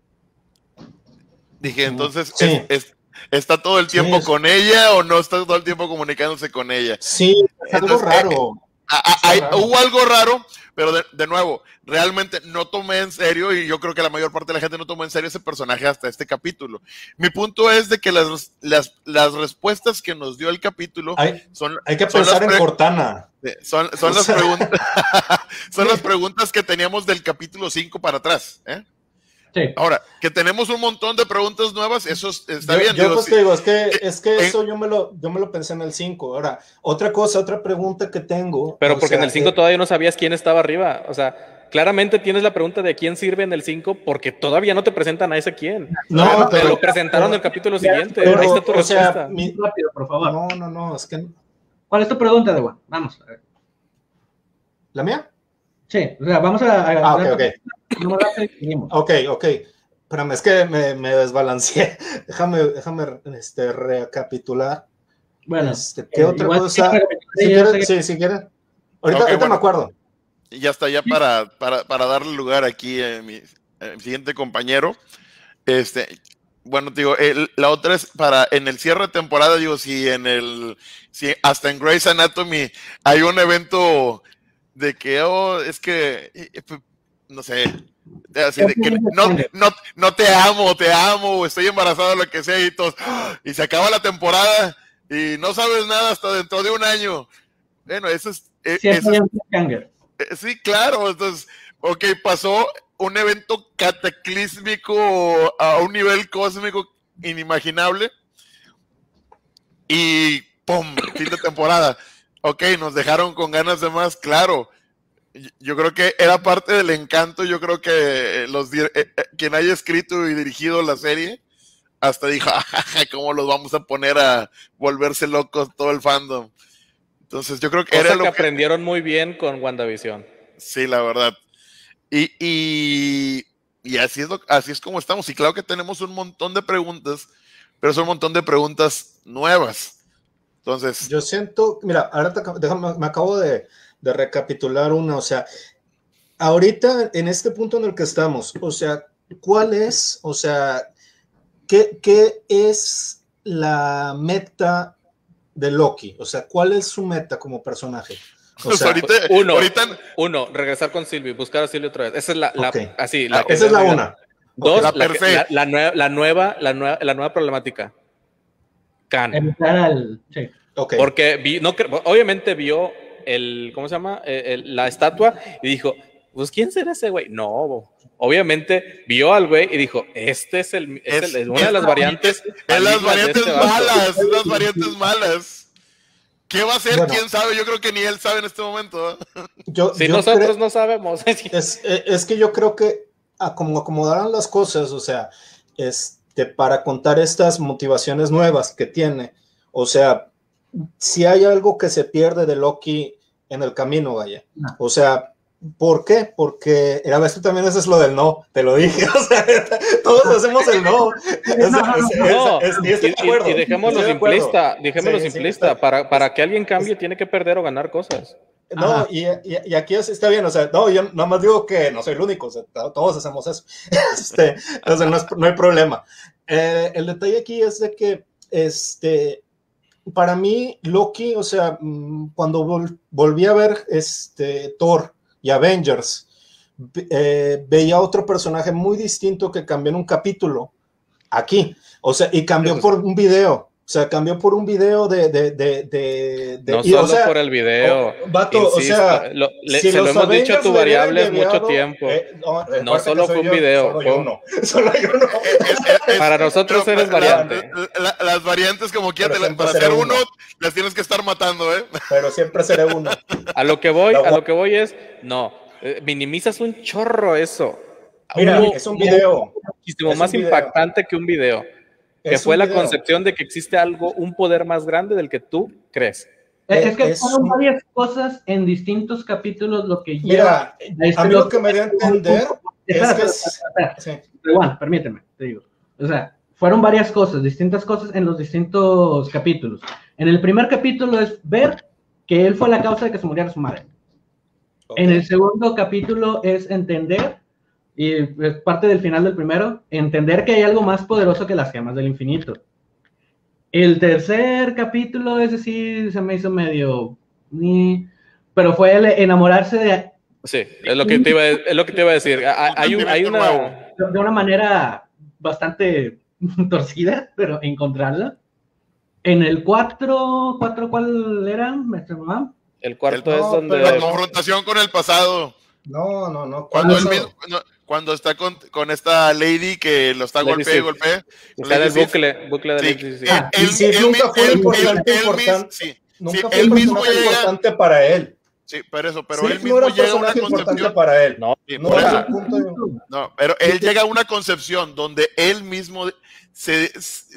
dije, entonces, sí. ¿Está todo el tiempo con ella o no está todo el tiempo comunicándose con ella? Sí, es algo raro. Hubo algo raro, pero de nuevo, realmente no tomé en serio, y yo creo que la mayor parte de la gente no tomó en serio ese personaje hasta este capítulo. Mi punto es de que las respuestas que nos dio el capítulo hay que pensar en Cortana. Son las preguntas son las preguntas que teníamos del capítulo 5 para atrás, ¿eh? Sí. Ahora, que tenemos un montón de preguntas nuevas, eso está bien. Yo pues te digo, es que eso yo me lo pensé en el 5. Ahora, otra pregunta que tengo. Pero porque en el 5 todavía no sabías quién estaba arriba. O sea, claramente tienes la pregunta de quién sirve en el 5 porque todavía no te presentan a ese quién. No, pero lo presentaron en el capítulo siguiente. Ahí está tu respuesta. Rápido, por favor. No, es que... ¿Cuál es tu pregunta, Dewan? Vamos a ver. ¿La mía? Sí, o sea, vamos a Ok. Espérame, es que me desbalanceé. Déjame recapitular. Bueno, ¿qué otra cosa? Si quieren. Ahorita me acuerdo. Y ya está, ya para darle lugar aquí a mi siguiente compañero. Bueno, digo, la otra es en el cierre de temporada, digo, si hasta en Grey's Anatomy hay un evento de que, es que, no sé, así de que no te amo, o estoy embarazado, lo que sea, y se acaba la temporada y no sabes nada hasta dentro de un año. Bueno, eso es... sí, claro, entonces, ok, pasó un evento cataclísmico a un nivel cósmico inimaginable y ¡pum! Fin de temporada. Ok, nos dejaron con ganas de más, claro. Yo creo que era parte del encanto. Yo creo que quien haya escrito y dirigido la serie hasta dijo, ¿cómo los vamos a poner a volverse locos todo el fandom? Entonces yo creo que era lo que aprendieron muy bien con WandaVision. Sí, la verdad. Y así es como estamos. Y claro que tenemos un montón de preguntas, pero son un montón de preguntas nuevas. Entonces, yo siento, mira, ahora me acabo de recapitular una, o sea, ahorita en este punto en el que estamos, o sea, ¿cuál es, o sea, qué es la meta de Loki? O sea, ¿cuál es su meta como personaje? O sea, uno, regresar con Sylvie, buscar a Sylvie otra vez. Esa es esa es la una. Dos, la nueva problemática. Khan. Sí. Okay. Porque obviamente vio ¿cómo se llama? La estatua y dijo, pues ¿quién será ese güey? No, obviamente vio al güey y dijo, este es una de las variantes. Es las variantes malas, es las variantes malas. ¿Qué va a hacer? Bueno, ¿quién sabe? Yo creo que ni él sabe en este momento. Nosotros no sabemos. Es que yo creo que como acomodaron las cosas, o sea, para contar estas motivaciones nuevas que tiene, o sea, si hay algo que se pierde de Loki en el camino, vaya. No. O sea, ¿por qué? Porque a veces también eso es lo del no, te lo dije, o sea, todos hacemos el no. Y dejémoslo simplista, para que alguien cambie tiene que perder o ganar cosas. No, y aquí está bien, o sea, no, yo nada más digo que no soy el único, o sea, todos hacemos eso, entonces no hay problema. El detalle aquí es de que, para mí, Loki, o sea, cuando volví a ver Thor y Avengers, veía otro personaje muy distinto que cambió en un capítulo, aquí, o sea, y cambió por un video. O sea, cambió por un video no solo por el video. Vato, o sea, se lo hemos dicho a tu variable mucho tiempo. No solo fue un video. Solo hay uno. Para nosotros eres variante. Las variantes, como quieras, para ser uno, las tienes que estar matando, ¿eh? Pero siempre seré uno. A lo que voy es, minimizas un chorro eso. Mira, es un video. Muchísimo más impactante que un video. Que fue la concepción de que existe un poder más grande del que tú crees. Es que fueron varias cosas en distintos capítulos lo que lleva. Mira, a mí lo que me dio a entender es que... Pero bueno, permíteme, te digo. O sea, fueron varias cosas, distintas cosas en los distintos capítulos. En el primer capítulo es ver que él fue la causa de que se muriera su madre. Okay. En el segundo capítulo es entender, y es parte del final del primero, entender que hay algo más poderoso que las gemas del infinito. El tercer capítulo, es decir, se me hizo medio... pero fue el enamorarse de... Sí, es lo que te iba a decir. Hay una... De una manera bastante torcida, pero encontrarla. En el 4, ¿cuál era? El cuarto es donde... La confrontación con el pasado. No. Cuando está con esta lady que lo está golpeando. Está en el bucle de sí. Nunca fue importante. Nunca fue un personaje importante para él. Sí, pero él mismo llega a una concepción para él. No, pero él llega a una concepción donde él mismo se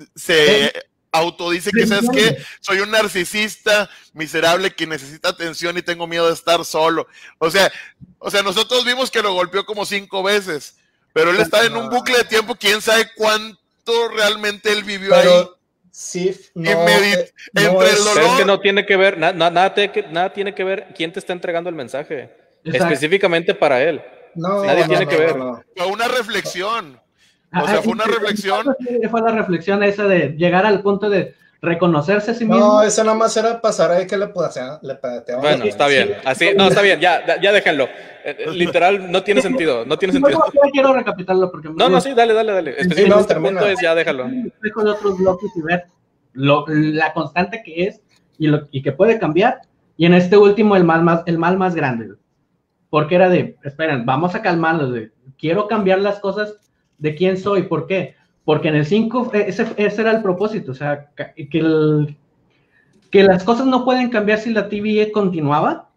autodice que, ¿sabes qué? Soy un narcisista miserable que necesita atención y tengo miedo de estar solo. O sea, nosotros vimos que lo golpeó como 5 veces, pero él está en un bucle de tiempo, quién sabe cuánto realmente él vivió ahí. Sí, entre el dolor. Es que no tiene que ver, nada tiene que ver quién te está entregando el mensaje. Exacto. Específicamente para él. Nadie tiene que ver. Fue una reflexión. O sea, fue una reflexión. Fue la reflexión esa de llegar al punto de reconocerse a sí mismo. No, eso nada más era pasar ahí que le pateaba. Bueno, está bien. Así, no, está bien, ya déjenlo. Literal, no tiene sentido. No quiero recapitularlo porque... No, sí, dale. Específicamente este punto es ya déjalo. Dejo de otros bloques y ver la constante que es y que puede cambiar. Y en este último, el mal más grande. Porque era esperen, vamos a calmarlos. Quiero cambiar las cosas de quién soy. ¿Por qué? Porque en el 5 ese era el propósito, o sea, que las cosas no pueden cambiar si la TVA continuaba,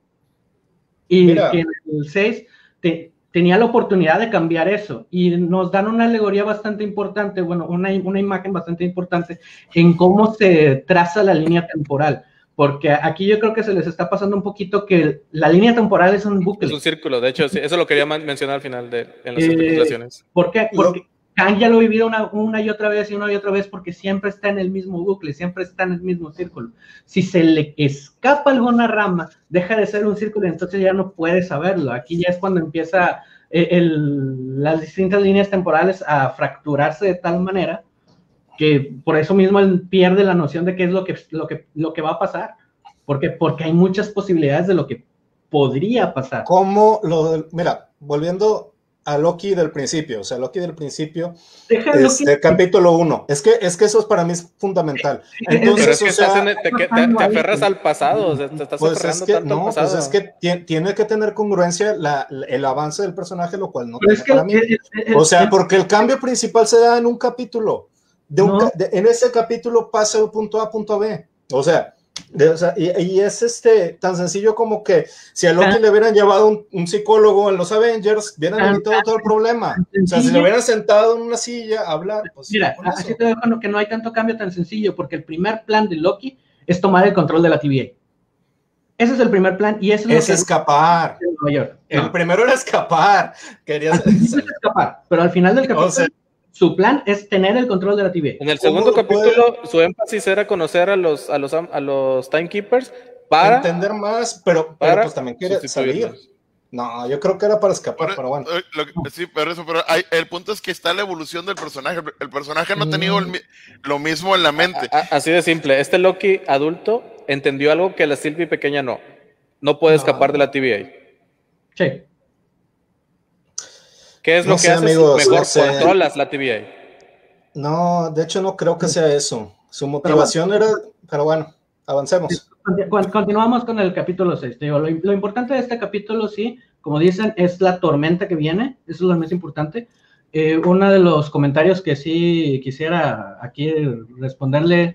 y que en el 6 tenía la oportunidad de cambiar eso, y nos dan una alegoría bastante importante, bueno, una imagen bastante importante en cómo se traza la línea temporal, porque aquí yo creo que se les está pasando un poquito que la línea temporal es un bucle. Es un círculo, de hecho, sí, eso lo quería mencionar al final en las especulaciones. ¿Por qué? Porque Kang ya lo ha vivido una y otra vez, porque siempre está en el mismo bucle, siempre está en el mismo círculo. Si se le escapa alguna rama, deja de ser un círculo y entonces ya no puede saberlo. Aquí ya es cuando empieza las distintas líneas temporales a fracturarse de tal manera que por eso mismo él pierde la noción de qué es lo que va a pasar. Porque hay muchas posibilidades de lo que podría pasar. Mira, volviendo a Loki del principio, o sea, Loki del principio, Loki. Capítulo 1. Es que eso para mí es fundamental. Entonces, pero es que te aferras al pasado, o sea, te estás pues aferrando es que, tanto al pasado. Pues es que tiene que tener congruencia el avance del personaje, lo cual no tiene para mí. O sea, porque el cambio principal se da en un capítulo. En ese capítulo pasa de punto A a punto B. O sea, y es tan sencillo como que si a Loki le hubieran llevado un psicólogo en los Avengers, hubieran evitado todo el problema. O sea, si le hubieran sentado en una silla a hablar, pues. Mira, así te dejo que no hay tanto cambio tan sencillo, porque el primer plan de Loki es tomar el control de la TVA. Ese es el primer plan y eso es escapar. El primero era escapar. Escapar, pero al final del capítulo su plan es tener el control de la TVA. En el segundo capítulo, su énfasis era conocer a los Timekeepers para entender más, pero pues también quiere salir. No, yo creo que era para escapar, pero bueno. Sí, pero el punto es que está la evolución del personaje. El personaje no ha tenido lo mismo en la mente. Así de simple. Este Loki adulto entendió algo que la Sylvie pequeña no. No puede escapar de la TVA. Sí. ¿Qué es lo que hace? Amigos, mejor controlas la TVA. No, de hecho no creo que sea eso. Su motivación era... Pero bueno, avancemos. Continuamos con el capítulo 6. Lo importante de este capítulo, sí, como dicen, es la tormenta que viene. Eso es lo más importante. Uno de los comentarios que sí quisiera aquí responderle...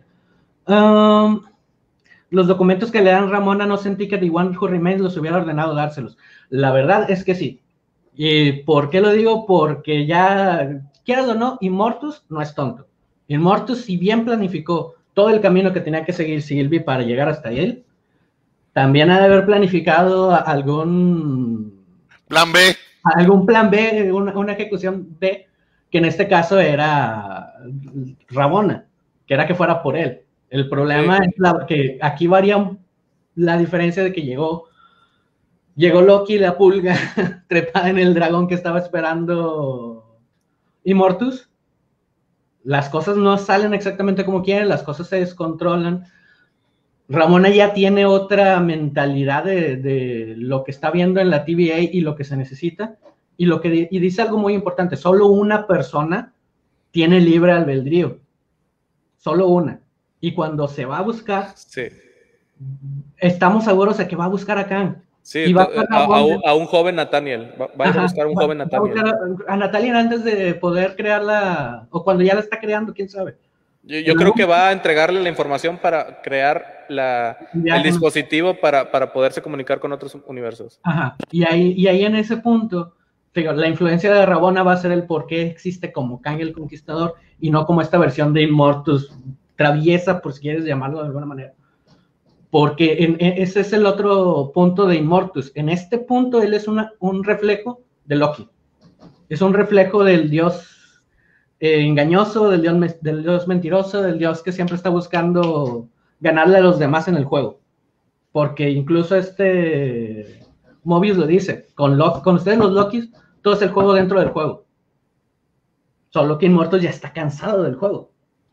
los documentos que le dan Ramona, no sentí que The One Who Remains los hubiera ordenado dárselos. La verdad es que sí. ¿Y por qué lo digo? Porque ya, quieras o no, Immortus no es tonto. Immortus, si bien planificó todo el camino que tenía que seguir Sylvie para llegar hasta él, también ha de haber planificado algún plan B. Algún plan B, una ejecución B, que en este caso era Ramona, que era que fuera por él. El problema es que aquí varía la diferencia de que llegó Loki, la pulga, trepada en el dragón que estaba esperando Immortus. Las cosas no salen exactamente como quieren, las cosas se descontrolan. Ramona ya tiene otra mentalidad de lo que está viendo en la TVA y lo que se necesita. Y dice algo muy importante, solo una persona tiene libre albedrío. Solo una. Y cuando se va a buscar, estamos seguros de que va a buscar a Kang. Sí, y va a un joven Nathaniel. Va a buscar a un joven Nathaniel. A Nathaniel antes de poder crearla, o cuando ya la está creando, quién sabe. Yo creo que va a entregarle la información para crear el dispositivo para poderse comunicar con otros universos. Ajá. Y ahí en ese punto, la influencia de Rabona va a ser el por qué existe como Kang el Conquistador y no como esta versión de Immortus traviesa, por si quieres llamarlo de alguna manera. Porque ese es el otro punto de Immortus. En este punto él es un reflejo de Loki. Es un reflejo del dios engañoso, del dios mentiroso, del dios que siempre está buscando ganarle a los demás en el juego. Porque incluso Mobius lo dice, con ustedes los Lokis, todo es el juego dentro del juego. Solo que Immortus ya está cansado del juego.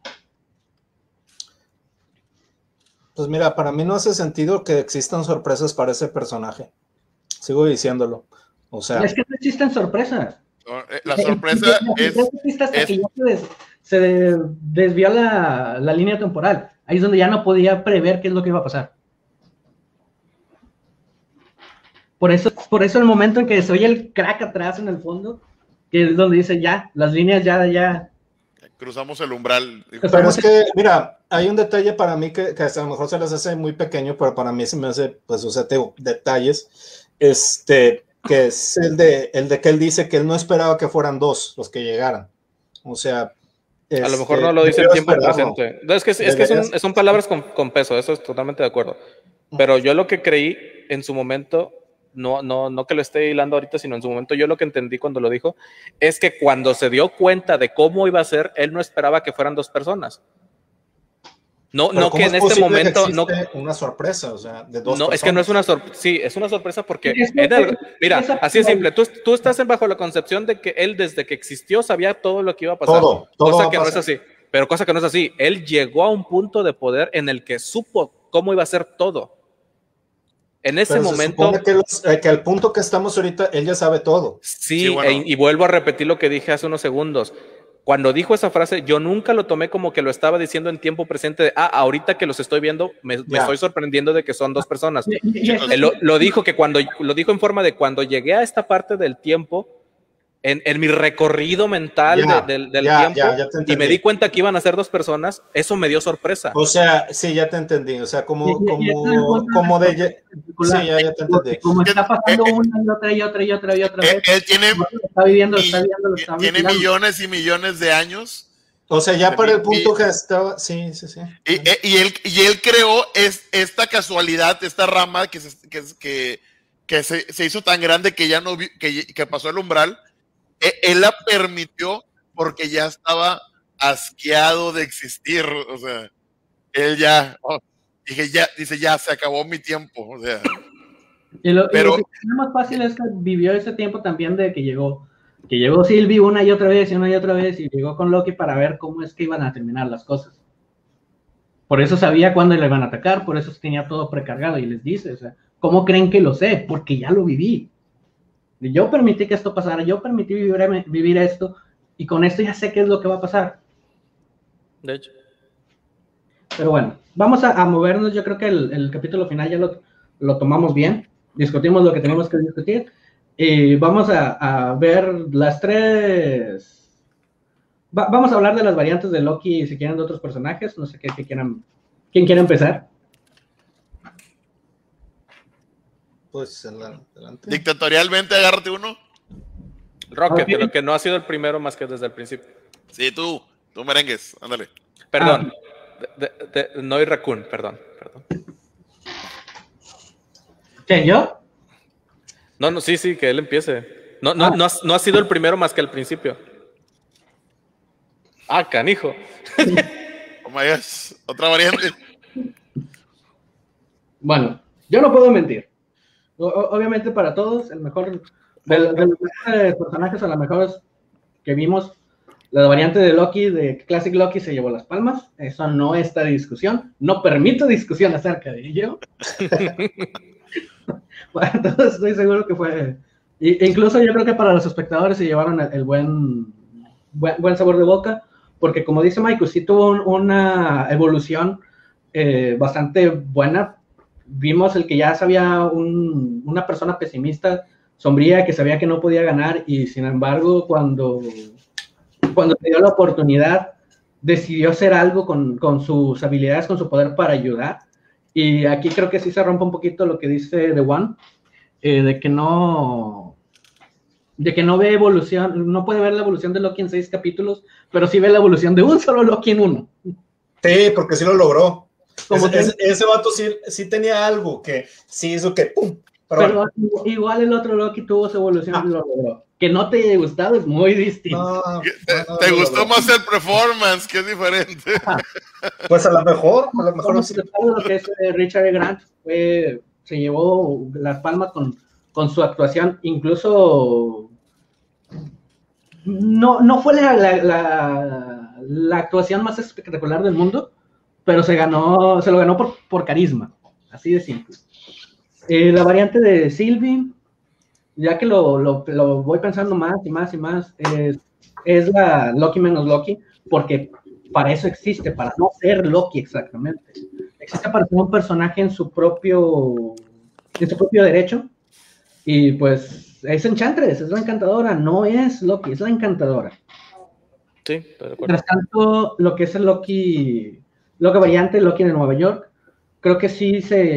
Pues mira, para mí no hace sentido que existan sorpresas para ese personaje. Sigo diciéndolo. O sea, es que no existen sorpresas. La sorpresa es que ya se desvió la línea temporal. Ahí es donde ya no podía prever qué es lo que iba a pasar. Por eso el momento en que se oye el crack atrás en el fondo, que es donde dice ya, las líneas ya cruzamos el umbral. Pero es que, mira, hay un detalle para mí que a lo mejor se les hace muy pequeño, pero para mí se me hace, pues, o sea, detalles, que es el de que él dice que él no esperaba que fueran dos los que llegaran. O sea, a lo mejor no lo dice en tiempo presente. No, es que son palabras con peso, eso es totalmente de acuerdo. Pero yo lo que creí en su momento, no que lo esté hilando ahorita, sino en su momento yo lo que entendí cuando lo dijo, es que cuando se dio cuenta de cómo iba a ser, él no esperaba que fueran dos personas. No que en este momento no una sorpresa, o sea, de dos no personas. Es que no es una sorpresa, sí, es una sorpresa porque mira, así es simple, tú estás bajo la concepción de que él desde que existió sabía todo lo que iba a pasar, cosa que no es así, pero cosa que no es así, él llegó a un punto de poder en el que supo cómo iba a ser todo. En ese momento... que al punto que estamos ahorita, él ya sabe todo. Sí, bueno. Y vuelvo a repetir lo que dije hace unos segundos. Cuando dijo esa frase, yo nunca lo tomé como que lo estaba diciendo en tiempo presente de, ahorita que los estoy viendo, me estoy sorprendiendo de que son dos personas. Lo dijo en forma de cuando llegué a esta parte del tiempo, en mi recorrido mental del tiempo, y me di cuenta que iban a ser dos personas, eso me dio sorpresa. O sea, sí, ya te entendí. O sea, como de... Sí, ya te entendí. Como está pasando una y otra vez. Él tiene, está viviendo, tiene millones y millones de años. O sea, ya para el punto que estaba... Sí. Y él creó esta casualidad, esta rama que se hizo tan grande que ya no que pasó el umbral. Él la permitió porque ya estaba asqueado de existir, o sea, él dice, ya se acabó mi tiempo, o sea. Lo que es más fácil es que vivió ese tiempo también de que llegó Sylvie una y otra vez, y llegó con Loki para ver cómo es que iban a terminar las cosas. Por eso sabía cuándo le iban a atacar, por eso tenía todo precargado, y les dice, o sea, ¿cómo creen que lo sé? Porque ya lo viví. Yo permití que esto pasara, yo permití vivir esto, y con esto ya sé qué es lo que va a pasar. De hecho. Pero bueno, vamos a movernos. Yo creo que el capítulo final ya lo tomamos bien, discutimos lo que tenemos que discutir, y vamos a ver las tres... vamos a hablar de las variantes de Loki, si quieren de otros personajes, no sé ¿quién quiere empezar? Pues adelante. Dictatorialmente, agárrate uno. Rocket, pero que no ha sido el primero más que desde el principio. Sí, tú merengues, ándale. Perdón, no hay Raccoon, perdón. ¿Quién, yo? No, sí, que él empiece. No ha sido el primero más que al principio. Canijo. Oh my gosh, otra variante. Bueno, yo no puedo mentir. Obviamente para todos, el mejor de los personajes a lo mejor que vimos, la variante de Loki, de Classic Loki, se llevó las palmas. Eso no está de discusión. No permito discusión acerca de ello. Bueno, entonces estoy seguro que fue... Incluso yo creo que para los espectadores se llevaron el buen sabor de boca, porque como dice Michael, sí tuvo una evolución bastante buena. Vimos el que ya sabía una persona pesimista, sombría, que sabía que no podía ganar, y sin embargo cuando se dio la oportunidad decidió hacer algo con sus habilidades, con su poder para ayudar. Y aquí creo que sí se rompe un poquito lo que dice The One, de que no ve evolución, no puede ver la evolución de Loki en 6 capítulos, pero sí ve la evolución de un solo Loki en 1. Sí, porque sí lo logró. Ese vato sí tenía algo que sí hizo que ¡pum! Pero igual el otro Loki tuvo su evolución y lo logró. Que no te haya gustado es muy distinto. ¿Te gustó más el performance, que es diferente? Pues a lo mejor sí. Lo que es Richard E. Grant se llevó las palmas con su actuación. Incluso no fue la actuación más espectacular del mundo, pero se lo ganó por carisma, así de simple. La variante de Sylvie, ya que lo voy pensando más y más, es la Loki menos Loki, porque para eso existe, para no ser Loki exactamente. Existe para ser un personaje en su propio derecho, y pues es Enchantress, es la encantadora, no es Loki, es la encantadora. Sí, estoy de acuerdo. Mientras tanto, lo que es el Loki variante, Loki de Nueva York, creo que sí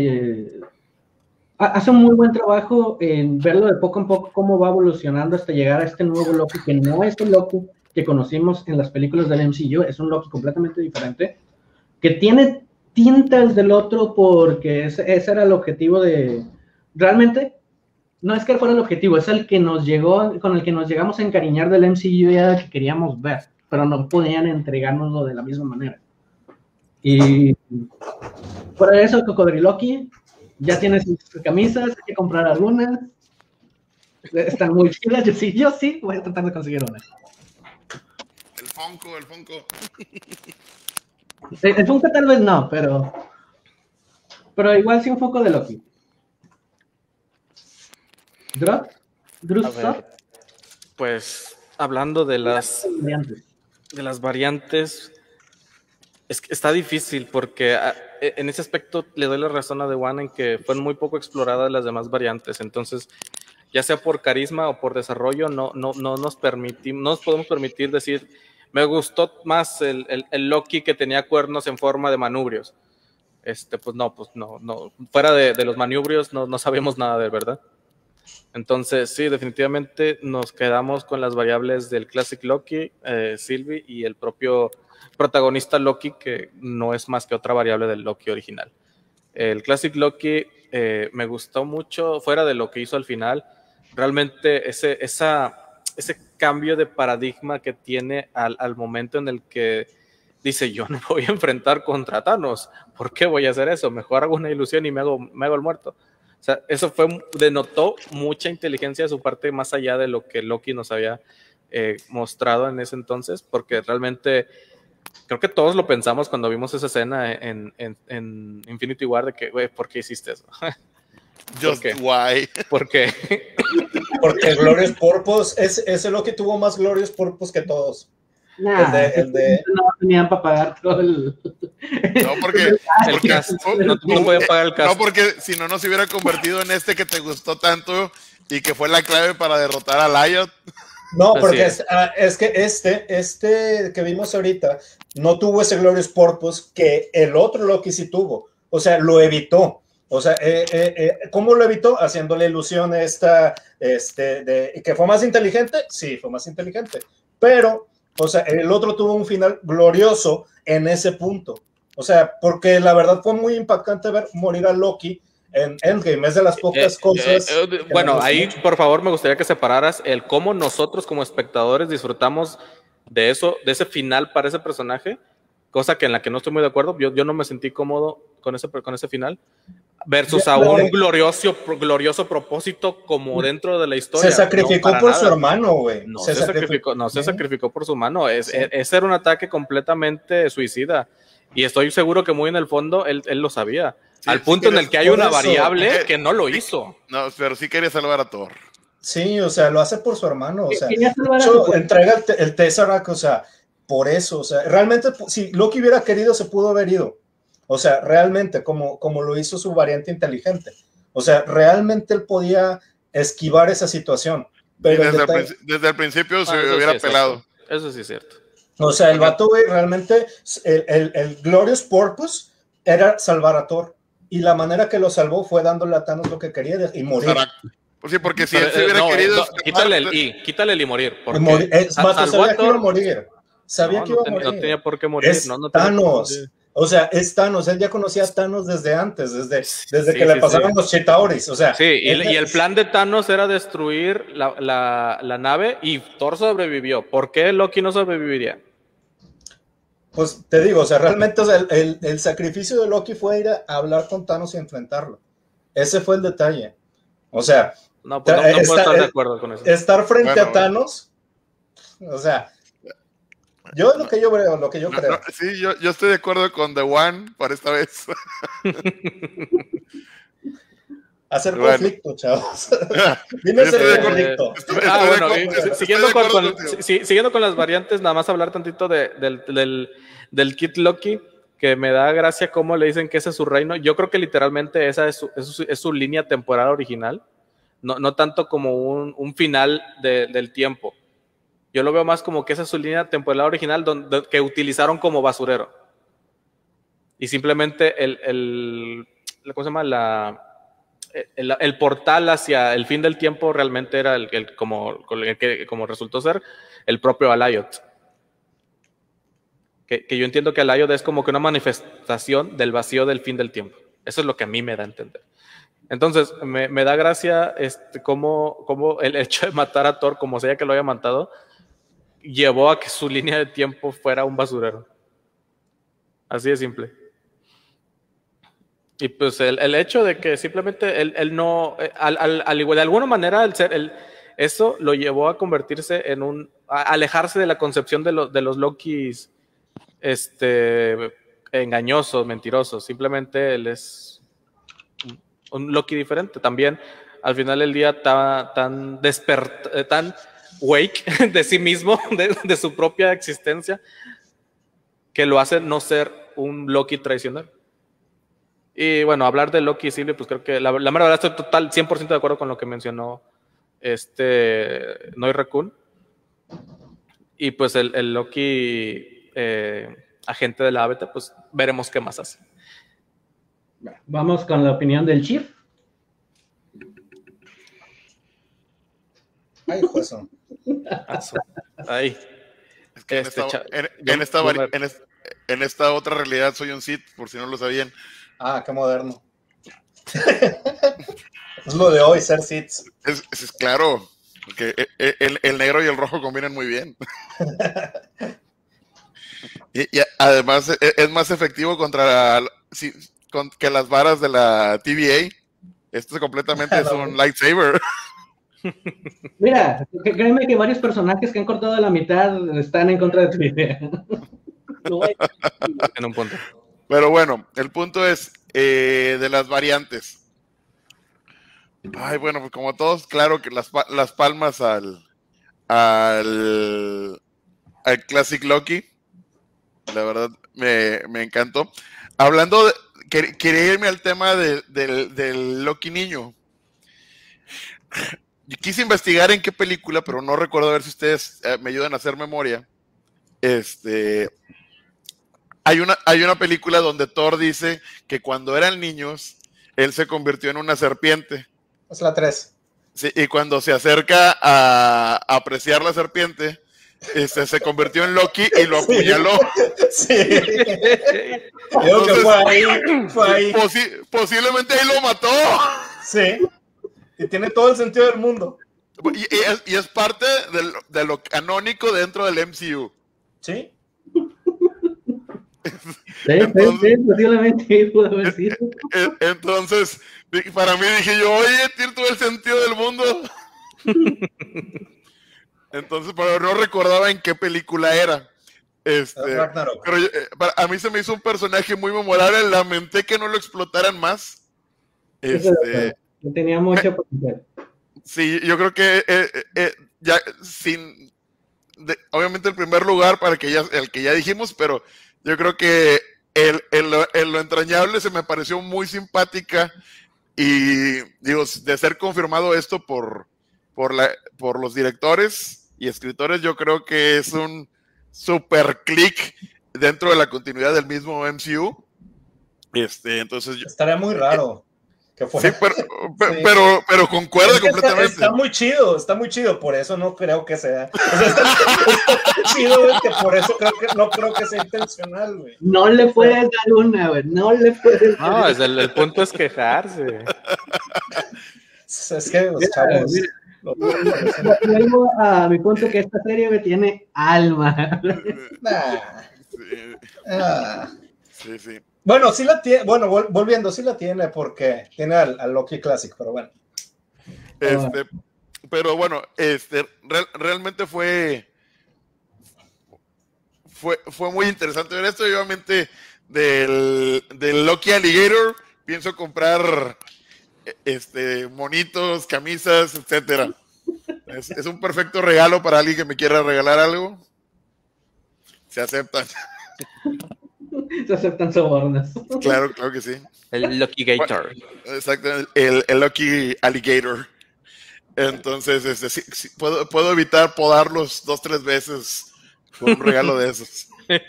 hace un muy buen trabajo en verlo de poco en poco cómo va evolucionando hasta llegar a este nuevo Loki, que no es el Loki que conocimos en las películas del MCU, es un Loki completamente diferente, que tiene tintas del otro, porque ese era el objetivo de... Realmente, no es que fuera el objetivo, es el que con el que nos llegamos a encariñar del MCU, ya que queríamos ver, pero no podían entregárnoslo de la misma manera. Y por eso Cocodriloqui ya tiene sus camisas, hay que comprar algunas. Están muy chidas. Yo sí voy a tratar de conseguir una. El Funko. El Funko tal vez no, pero igual sí un poco de Loki. Pues hablando de las variantes, es que está difícil porque en ese aspecto le doy la razón a The One en que fueron muy poco exploradas las demás variantes. Entonces, ya sea por carisma o por desarrollo, no nos podemos permitir decir, me gustó más el Loki que tenía cuernos en forma de manubrios. Pues no. Fuera de los manubrios no sabemos nada de verdad. Entonces, sí, definitivamente nos quedamos con las variables del Classic Loki, Sylvie, y el propio protagonista Loki, que no es más que otra variable del Loki original. El Classic Loki me gustó mucho, fuera de lo que hizo al final. Realmente ese cambio de paradigma que tiene al momento en el que dice, yo no me voy a enfrentar contra Thanos, ¿por qué voy a hacer eso? Mejor hago una ilusión y me hago el muerto. O sea, eso denotó mucha inteligencia de su parte, más allá de lo que Loki nos había mostrado en ese entonces, porque realmente creo que todos lo pensamos cuando vimos esa escena en Infinity War, de que, güey, ¿por qué hiciste eso? Just why? ¿Por qué? Porque Glorious Purpose, ese Loki tuvo más Glorious Purpose que todos. El de... No tenían para pagar todo el... No, porque no podían pagar el cast. No, porque si no se hubiera convertido en este que te gustó tanto y que fue la clave para derrotar a Lyot. No, porque es que este que vimos ahorita no tuvo ese Glorious Purpose que el otro Loki sí tuvo. O sea, lo evitó. O sea, ¿cómo lo evitó? Haciéndole ilusión que fue más inteligente. Sí, fue más inteligente. Pero, o sea, el otro tuvo un final glorioso en ese punto. O sea, porque la verdad fue muy impactante ver morir a Loki en Endgame. Es de las pocas cosas. Bueno, ahí por favor me gustaría que separaras el cómo nosotros como espectadores disfrutamos de eso, de ese final para ese personaje, cosa que en la que no estoy muy de acuerdo. Yo no me sentí cómodo con ese final, versus a un glorioso propósito como dentro de la historia. Se sacrificó por su hermano, güey. No se sacrificó por su hermano. Ese era un ataque completamente suicida. Y estoy seguro que muy en el fondo él lo sabía. Sí, al punto en el que hay una variable que no lo hizo. No, pero sí quería salvar a Thor. Sí, o sea, lo hace por su hermano. O sea, entrega el Tesseract, o sea, por eso. O sea, realmente, si Loki hubiera querido, se pudo haber ido. O sea, realmente, como lo hizo su variante inteligente. O sea, realmente él podía esquivar esa situación. Pero desde el principio se hubiera pelado. Eso sí es cierto. O sea, el vato, güey, realmente, el Glorious Purpose era salvar a Thor. Y la manera que lo salvó fue dándole a Thanos lo que quería y morir. Pues sí, porque si él se hubiera querido... quítale el y morir. Sabía que iba a morir. Sabía que iba a morir. No tenía por qué morir. Es Thanos. O sea, es Thanos. Él ya conocía a Thanos desde antes, desde que le pasaron los Chitauris. O sea, sí, y el plan de Thanos era destruir la nave y Thor sobrevivió. ¿Por qué Loki no sobreviviría? Pues te digo, o sea, realmente o sea, el sacrificio de Loki fue ir a hablar con Thanos y enfrentarlo. Ese fue el detalle. O sea, no puedo estar de acuerdo con eso. Estar frente a Thanos, o sea, yo creo. Sí, yo estoy de acuerdo con The One para esta vez. Hacer conflicto, chavos. Dime hacer conflicto. Siguiendo con las variantes, nada más hablar tantito del Kid Loki, que me da gracia cómo le dicen que ese es su reino. Yo creo que literalmente esa es su línea temporal original, no tanto como un final del tiempo. Yo lo veo más como que esa es su línea temporal original que utilizaron como basurero. Y simplemente ¿cómo se llama? El portal hacia el fin del tiempo realmente era como resultó ser el propio Alayot. Que yo entiendo que Alayot es como que una manifestación del vacío del fin del tiempo. Eso es lo que a mí me da a entender. Entonces, me da gracia cómo el hecho de matar a Thor, como sea que lo haya matado, llevó a que su línea de tiempo fuera un basurero. Así de simple. Y pues el hecho de que simplemente él no, al igual, de alguna manera, eso lo llevó a convertirse a alejarse de la concepción de los Lokis engañosos, mentirosos. Simplemente él es un Loki diferente. También al final del día está tan wake de sí mismo, de su propia existencia, que lo hace no ser un Loki tradicional. Y bueno, hablar de Loki y Sylvie, pues creo que la verdad estoy 100% de acuerdo con lo que mencionó Noy Raccoon. Y pues el Loki agente de la ABT, pues veremos qué más hace. Vamos con la opinión del Chief. Ay, juezo. Ahí. Es que en esta otra realidad soy un Sith, por si no lo sabían. Ah, qué moderno. Es lo de hoy, ser Sith. Es claro, porque el negro y el rojo combinan muy bien. y además es más efectivo contra que las varas de la TVA. Esto completamente es un lightsaber. Mira, créeme que varios personajes que han cortado la mitad están en contra de tu idea. En un punto. Pero bueno, el punto es de las variantes. Ay, bueno, pues como todos, claro que las palmas al Classic Loki. La verdad, me encantó. Hablando quería irme al tema del Loki niño. Quise investigar en qué película, pero no recuerdo, a ver si ustedes me ayudan a hacer memoria. Hay una película donde Thor dice que cuando eran niños, él se convirtió en una serpiente. Es la 3. Sí, y cuando se acerca a apreciar la serpiente, se convirtió en Loki y lo apuñaló. Sí. Creo que fue ahí. Posiblemente ahí lo mató. Sí. Y tiene todo el sentido del mundo. Y es parte de lo canónico dentro del MCU. Sí. Posiblemente pudo haber sido. Entonces, para mí dije yo, oye, tiene todo el sentido del mundo. Entonces, pero no recordaba en qué película era. Pero a mí se me hizo un personaje muy memorable. Lamenté que no lo explotaran más. Tenía mucho potencial. Sí, yo creo que ya obviamente el primer lugar para el que ya dijimos, pero yo creo que lo entrañable se me pareció muy simpática y digo, de ser confirmado esto por los directores y escritores, yo creo que es un super click dentro de la continuidad del mismo MCU. Entonces estaría muy raro. Sí, pero concuerda completamente. Está muy chido, por eso no creo que sea. O sea, está chido, güey, que por eso no creo que sea intencional, güey. No le puedes dar una, güey. No le puedes dar. No, el punto es quejarse. Es que los chavos. Vuelvo a mi punto que esta serie me tiene alma. Sí. Bueno, sí la tiene, volviendo, sí la tiene porque tiene al Loki Classic, pero bueno. Pero bueno, realmente fue muy interesante ver esto. Yo obviamente del Loki Alligator pienso comprar monitos, camisas, etcétera. Es un perfecto regalo para alguien que me quiera regalar algo. Se aceptan. Se aceptan sobornos. Claro que sí. El Loki Gator. Exacto, el Loki Alligator. Entonces, sí, puedo evitar podarlos 2-3 veces con un regalo de esos.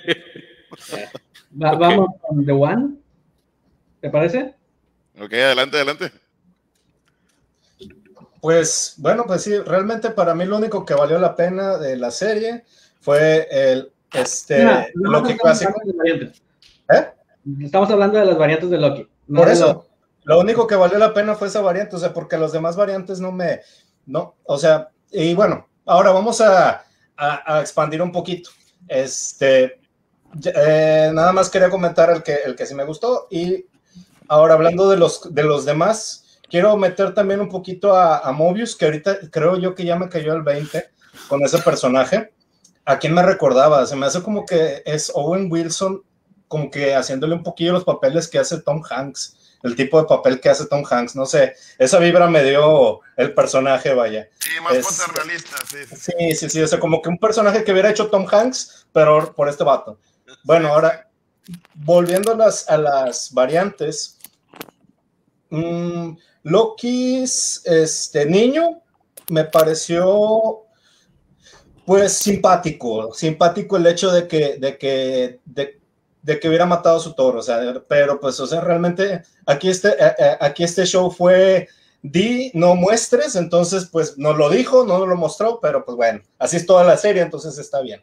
Vamos con The One. ¿Te parece? Ok, adelante. Pues, bueno, pues sí, realmente para mí lo único que valió la pena de la serie fue el Loki clásico. Estamos hablando de las variantes de Loki. No por eso, lo único que valió la pena fue esa variante, o sea, porque los demás variantes o sea, y bueno, ahora vamos a expandir un poquito. Nada más quería comentar el que sí me gustó, y ahora hablando de los demás, quiero meter también un poquito a Mobius, que ahorita creo yo que ya me cayó el 20 con ese personaje. ¿A quién me recordaba? Se me hace como que es Owen Wilson, como que haciéndole un poquillo los papeles que hace Tom Hanks el tipo de papel que hace Tom Hanks, no sé, esa vibra me dio el personaje, vaya. Sí, más fotorrealista, sí. Sí, o sea, como que un personaje que hubiera hecho Tom Hanks, pero por este vato. Bueno, ahora, volviendo a las variantes, Loki's niño me pareció pues simpático el hecho de que hubiera matado a su toro, o sea, pero pues, o sea, realmente aquí este show fue no muestres, entonces pues no lo dijo, no lo mostró, pero pues bueno, así es toda la serie, entonces está bien.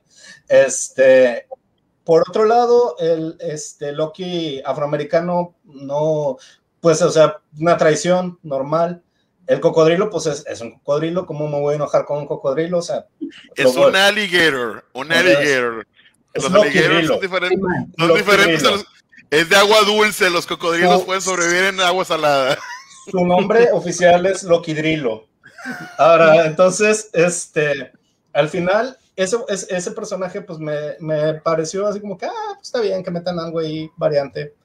Por otro lado, el Loki afroamericano no, pues, o sea, una traición normal. El cocodrilo, pues es un cocodrilo. ¿Cómo me voy a enojar con un cocodrilo? O sea, es un alligator. Es los alligators son diferentes. Es de agua dulce. Los cocodrilos pueden sobrevivir en agua salada. Su nombre oficial es Lokidrilo. Ahora, entonces, al final, ese personaje, pues me pareció así como que, pues está bien que metan algo ahí, variante.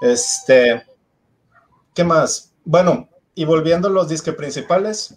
¿Qué más? Bueno, y volviendo a los disques principales,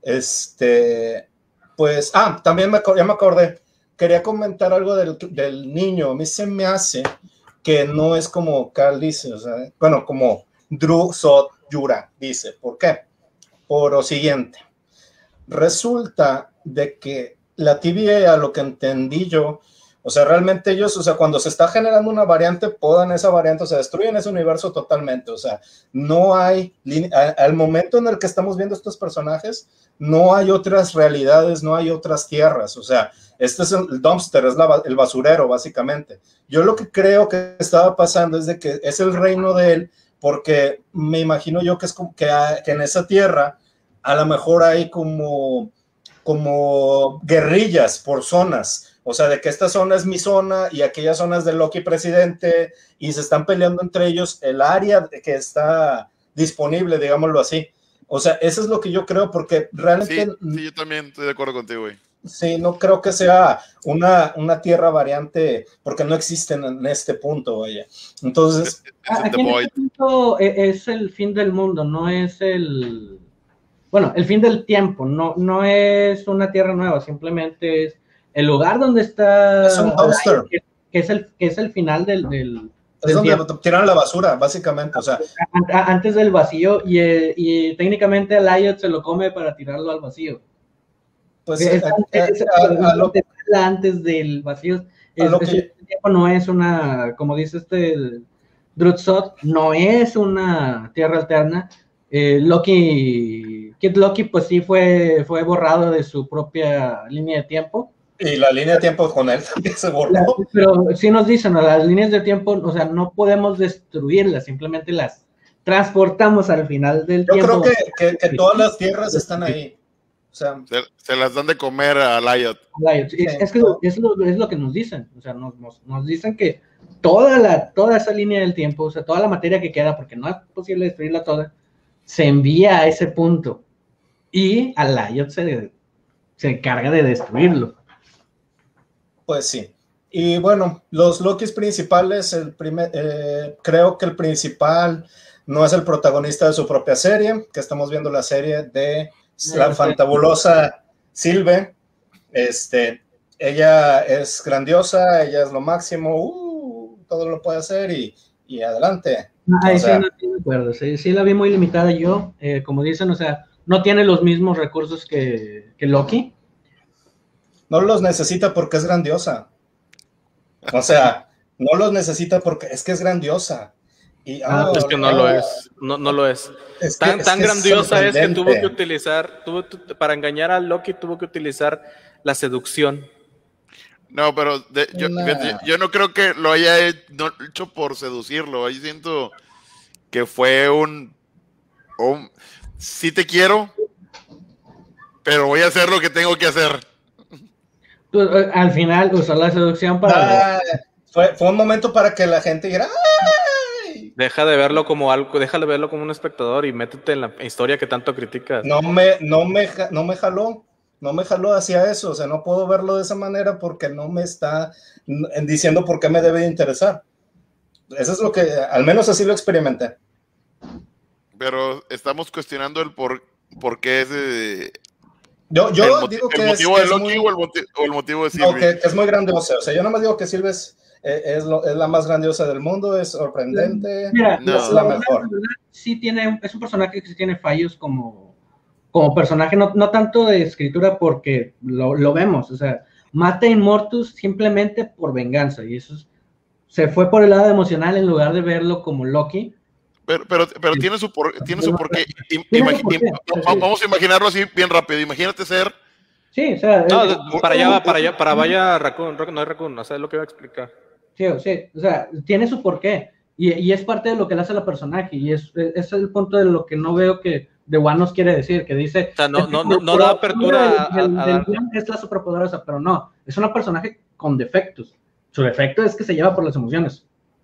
pues, también ya me acordé, quería comentar algo del niño. A mí se me hace que no es como Carl dice, o sea, bueno, como Drew Sot Yura dice. ¿Por qué? Por lo siguiente, resulta de que la TVA, a lo que entendí yo, o sea, realmente ellos, o sea, cuando se está generando una variante, podan esa variante, o sea, destruyen ese universo totalmente, o sea, no hay, al momento en el que estamos viendo estos personajes, no hay otras realidades, no hay otras tierras, o sea, este es el dumpster, es el basurero, básicamente. Yo lo que creo que estaba pasando es de que es el reino de él, porque me imagino yo que es como que en esa tierra, a lo mejor hay como guerrillas por zonas, o sea, de que esta zona es mi zona y aquella zona es del Loki presidente y se están peleando entre ellos el área que está disponible, digámoslo así. O sea, eso es lo que yo creo, porque realmente... Sí, yo también estoy de acuerdo contigo, güey. Sí, no creo que sea una tierra variante, porque no existen en este punto, vaya. Entonces... Aquí en este punto es el fin del mundo, no es el... Bueno, el fin del tiempo, no es una tierra nueva, simplemente es el lugar donde está... Es un dumpster. Que es el final del es donde tiran la basura, básicamente, o sea... Antes del vacío, y técnicamente el Ayot se lo come para tirarlo al vacío. Pues antes del vacío. El tiempo no es una, como dice Drutzot, no es una tierra alterna. Kid Loki, pues sí fue borrado de su propia línea de tiempo. Y la línea de tiempo con él también se borró. Pero sí nos dicen, ¿no? Las líneas de tiempo, o sea, no podemos destruirlas, simplemente las transportamos al final del tiempo. Yo creo que todas las tierras están ahí. O sea, se las dan de comer a Lyot. Es que es lo que nos dicen. O sea, nos dicen que toda esa línea del tiempo, o sea, toda la materia que queda, porque no es posible destruirla toda, se envía a ese punto. Y a Lyot se encarga de destruirlo. Pues sí. Y bueno, los Lokis principales, creo que el principal no es el protagonista de su propia serie, que estamos viendo la serie de la fantabulosa Sylve. Ella es grandiosa, ella es lo máximo, todo lo puede hacer y adelante. Sí, no estoy de acuerdo. Sí, la vi muy limitada yo, como dicen, o sea, no tiene los mismos recursos que Loki. No los necesita porque es grandiosa. O sea, no los necesita porque es que es grandiosa. Y, es que no lo es. No lo es. Tan grandiosa es que tuvo que utilizar, para engañar a Loki, tuvo que utilizar la seducción. No, pero yo no creo que lo haya hecho por seducirlo. Ahí siento que fue un sí te quiero, pero voy a hacer lo que tengo que hacer. Al final usó la seducción para... fue un momento para que la gente dijera ¡ay! Deja de verlo como algo, déjale verlo como un espectador y métete en la historia que tanto criticas. No me jaló hacia eso, o sea, no puedo verlo de esa manera porque no me está diciendo por qué me debe de interesar. Eso es lo que, al menos así lo experimenté. Pero estamos cuestionando el por qué es yo digo que el motivo de Loki o el motivo de Sylvie. No, que es muy grandiosa. O sea, yo nada más digo que Sylvie es la más grandiosa del mundo, es sorprendente. Mira, es la mejor. Sí es un personaje que sí tiene fallos como personaje, no tanto de escritura, porque lo vemos. O sea, mata a Immortus simplemente por venganza, y eso se fue por el lado emocional en lugar de verlo como Loki. Pero tiene su porqué. Vamos a imaginarlo así bien rápido. Imagínate ser. Sí, o sea. Para vaya Raccoon, no es Raccoon, o sea, es lo que iba a explicar. Sí, o sea, tiene su porqué. Y es parte de lo que le hace al personaje. Y es el punto de lo que no veo que The One nos quiere decir. Que dice. O sea, no da apertura es la superpoderosa, pero no. Es una personaje con defectos. Su defecto es que se lleva por las emociones.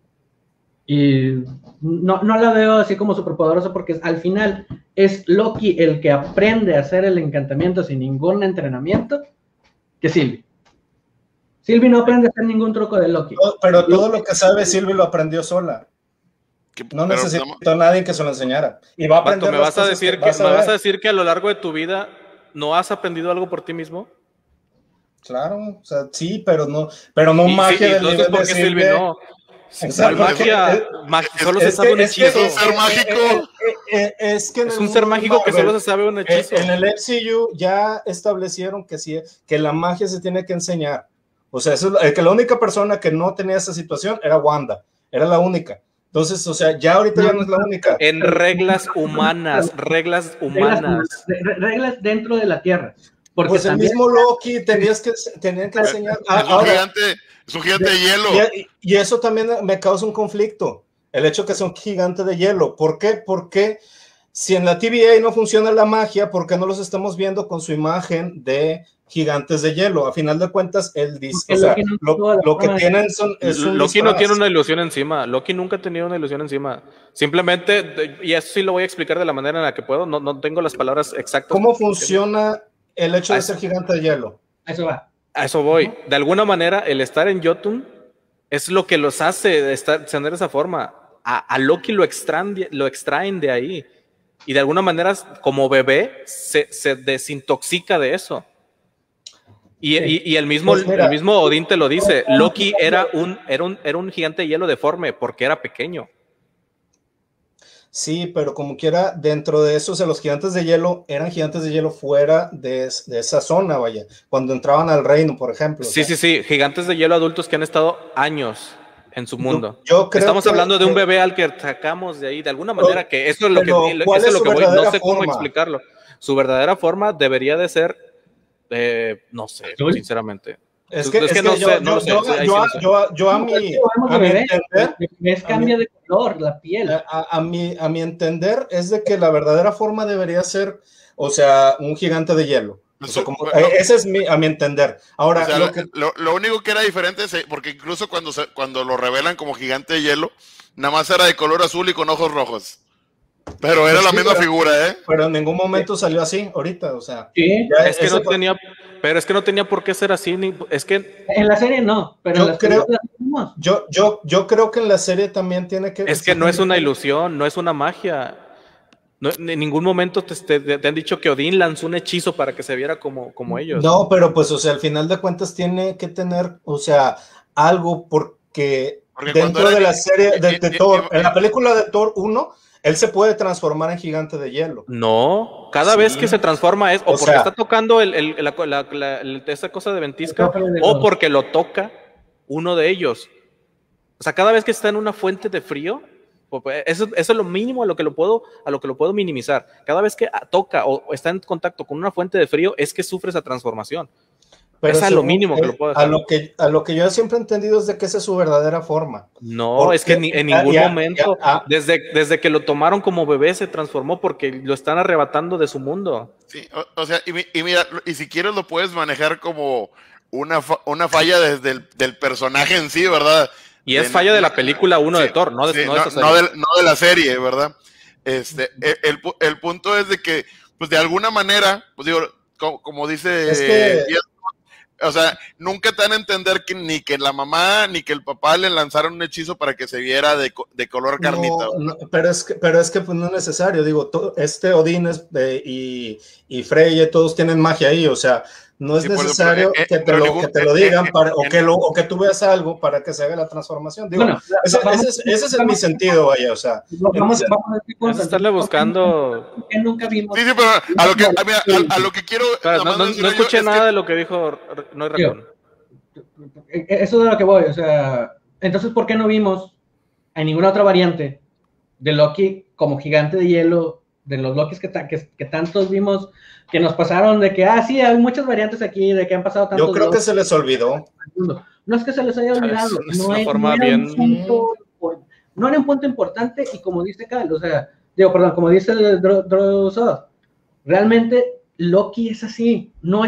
Y no la veo así como superpoderosa, porque al final es Loki el que aprende a hacer el encantamiento sin ningún entrenamiento que Sylvie. Sylvie no aprende a hacer ningún truco de Loki. Pero todo lo que sabe Sylvie lo aprendió sola. No necesitó a nadie que se lo enseñara. Y va a aprender. ¿Me vas a decir que a lo largo de tu vida no has aprendido algo por ti mismo? Claro, o sea, sí, pero no magia del nivel de Sylvie. No. Magia, solo se sabe un hechizo. Es un ser mágico. Es un ser mágico que solo se sabe un hechizo. En el MCU ya establecieron que la magia se tiene que enseñar. O sea, que la única persona que no tenía esa situación era Wanda. Era la única. Entonces, o sea, ya ahorita ya no es la única. En reglas humanas. Reglas dentro de la Tierra. Porque pues el mismo Loki tenían que enseñar. Es un gigante de hielo. Y eso también me causa un conflicto. El hecho que sea un gigante de hielo. ¿Por qué? Porque si en la TVA no funciona la magia, ¿por qué no los estamos viendo con su imagen de gigantes de hielo? A final de cuentas, él dice, o sea, lo que tienen es un Loki disfraz. No tiene una ilusión encima. Loki nunca ha tenido una ilusión encima. Simplemente, y eso sí lo voy a explicar de la manera en la que puedo, no tengo las palabras exactas. ¿Cómo funciona el hecho de ser gigante de hielo? Eso va. A eso voy. De alguna manera, el estar en Jotun es lo que los hace tener esa forma. A Loki lo extraen de ahí. Y de alguna manera, como bebé, se desintoxica de eso. Y el mismo Odín te lo dice. Loki era un gigante de hielo deforme porque era pequeño. Sí, pero como quiera, dentro de eso, o sea, los gigantes de hielo eran gigantes de hielo fuera de esa zona, vaya, cuando entraban al reino, por ejemplo. Sí, gigantes de hielo adultos que han estado años en su mundo. Yo creo Estamos hablando de un bebé al que sacamos de ahí, de alguna manera, que eso es lo que voy, no sé cómo explicarlo. Su verdadera forma debería de ser, no sé, sinceramente. Es que yo a mi entender, cambia de color la piel. A mi entender es de que la verdadera forma debería ser, o sea, un gigante de hielo. O sea, ese es a mi entender. Ahora, o sea, lo único que era diferente es porque incluso cuando lo revelan como gigante de hielo, nada más era de color azul y con ojos rojos. Pero era la misma figura, ¿eh? Pero en ningún momento salió así, ahorita, o sea. Sí, es que no tenía por qué ser así, es que en la serie no, pero yo creo que en la serie también tiene que. Es que no es una ilusión, no es una magia. No, en ningún momento te han dicho que Odín lanzó un hechizo para que se viera como ellos. No, pero pues, o sea, al final de cuentas tiene que tener, o sea, algo porque dentro de la serie de Thor, en la película de Thor 1, él se puede transformar en gigante de hielo. No, cada vez que se transforma es o porque está tocando esa cosa de ventisca o porque lo toca uno de ellos. O sea, cada vez que está en una fuente de frío, eso es lo mínimo a lo que lo puedo minimizar. Cada vez que toca o está en contacto con una fuente de frío es que sufre esa transformación. Pero es lo mínimo que lo puedo hacer. A lo que yo siempre he entendido es de que esa es su verdadera forma. No, es que en ningún momento, desde que lo tomaron como bebé, se transformó porque lo están arrebatando de su mundo. Sí, o sea, y mira, y si quieres lo puedes manejar como una falla desde del personaje en sí, ¿verdad? Y es falla de la película 1 de Thor, no de la serie, ¿verdad? El punto es de que, pues de alguna manera, pues digo, como dice... Es que... o sea, nunca te dan a entender que ni que la mamá ni que el papá le lanzaron un hechizo para que se viera de color carnita. No, pero es que pues no es necesario, digo, Odín y Freyja, todos tienen magia ahí, o sea, no es necesario que te lo digan o que tú veas algo para que se haga la transformación. Digo, bueno, ese es mi sentido, vaya, o sea. Vamos a estarle buscando. Que nunca vimos. Sí, pero a lo que quiero. No escuché nada de lo que dijo Noy Raccoon. Eso es a lo que voy, o sea, entonces, ¿por qué no vimos en ninguna otra variante de Loki como gigante de hielo, de los Lokis que tantos vimos, que nos pasaron de que, sí, hay muchas variantes aquí, de que han pasado tantos. Yo creo que se les olvidó. No es que se les haya olvidado, no era un punto importante, y como dice Cal, o sea, como dice Drossod, realmente Loki es así, no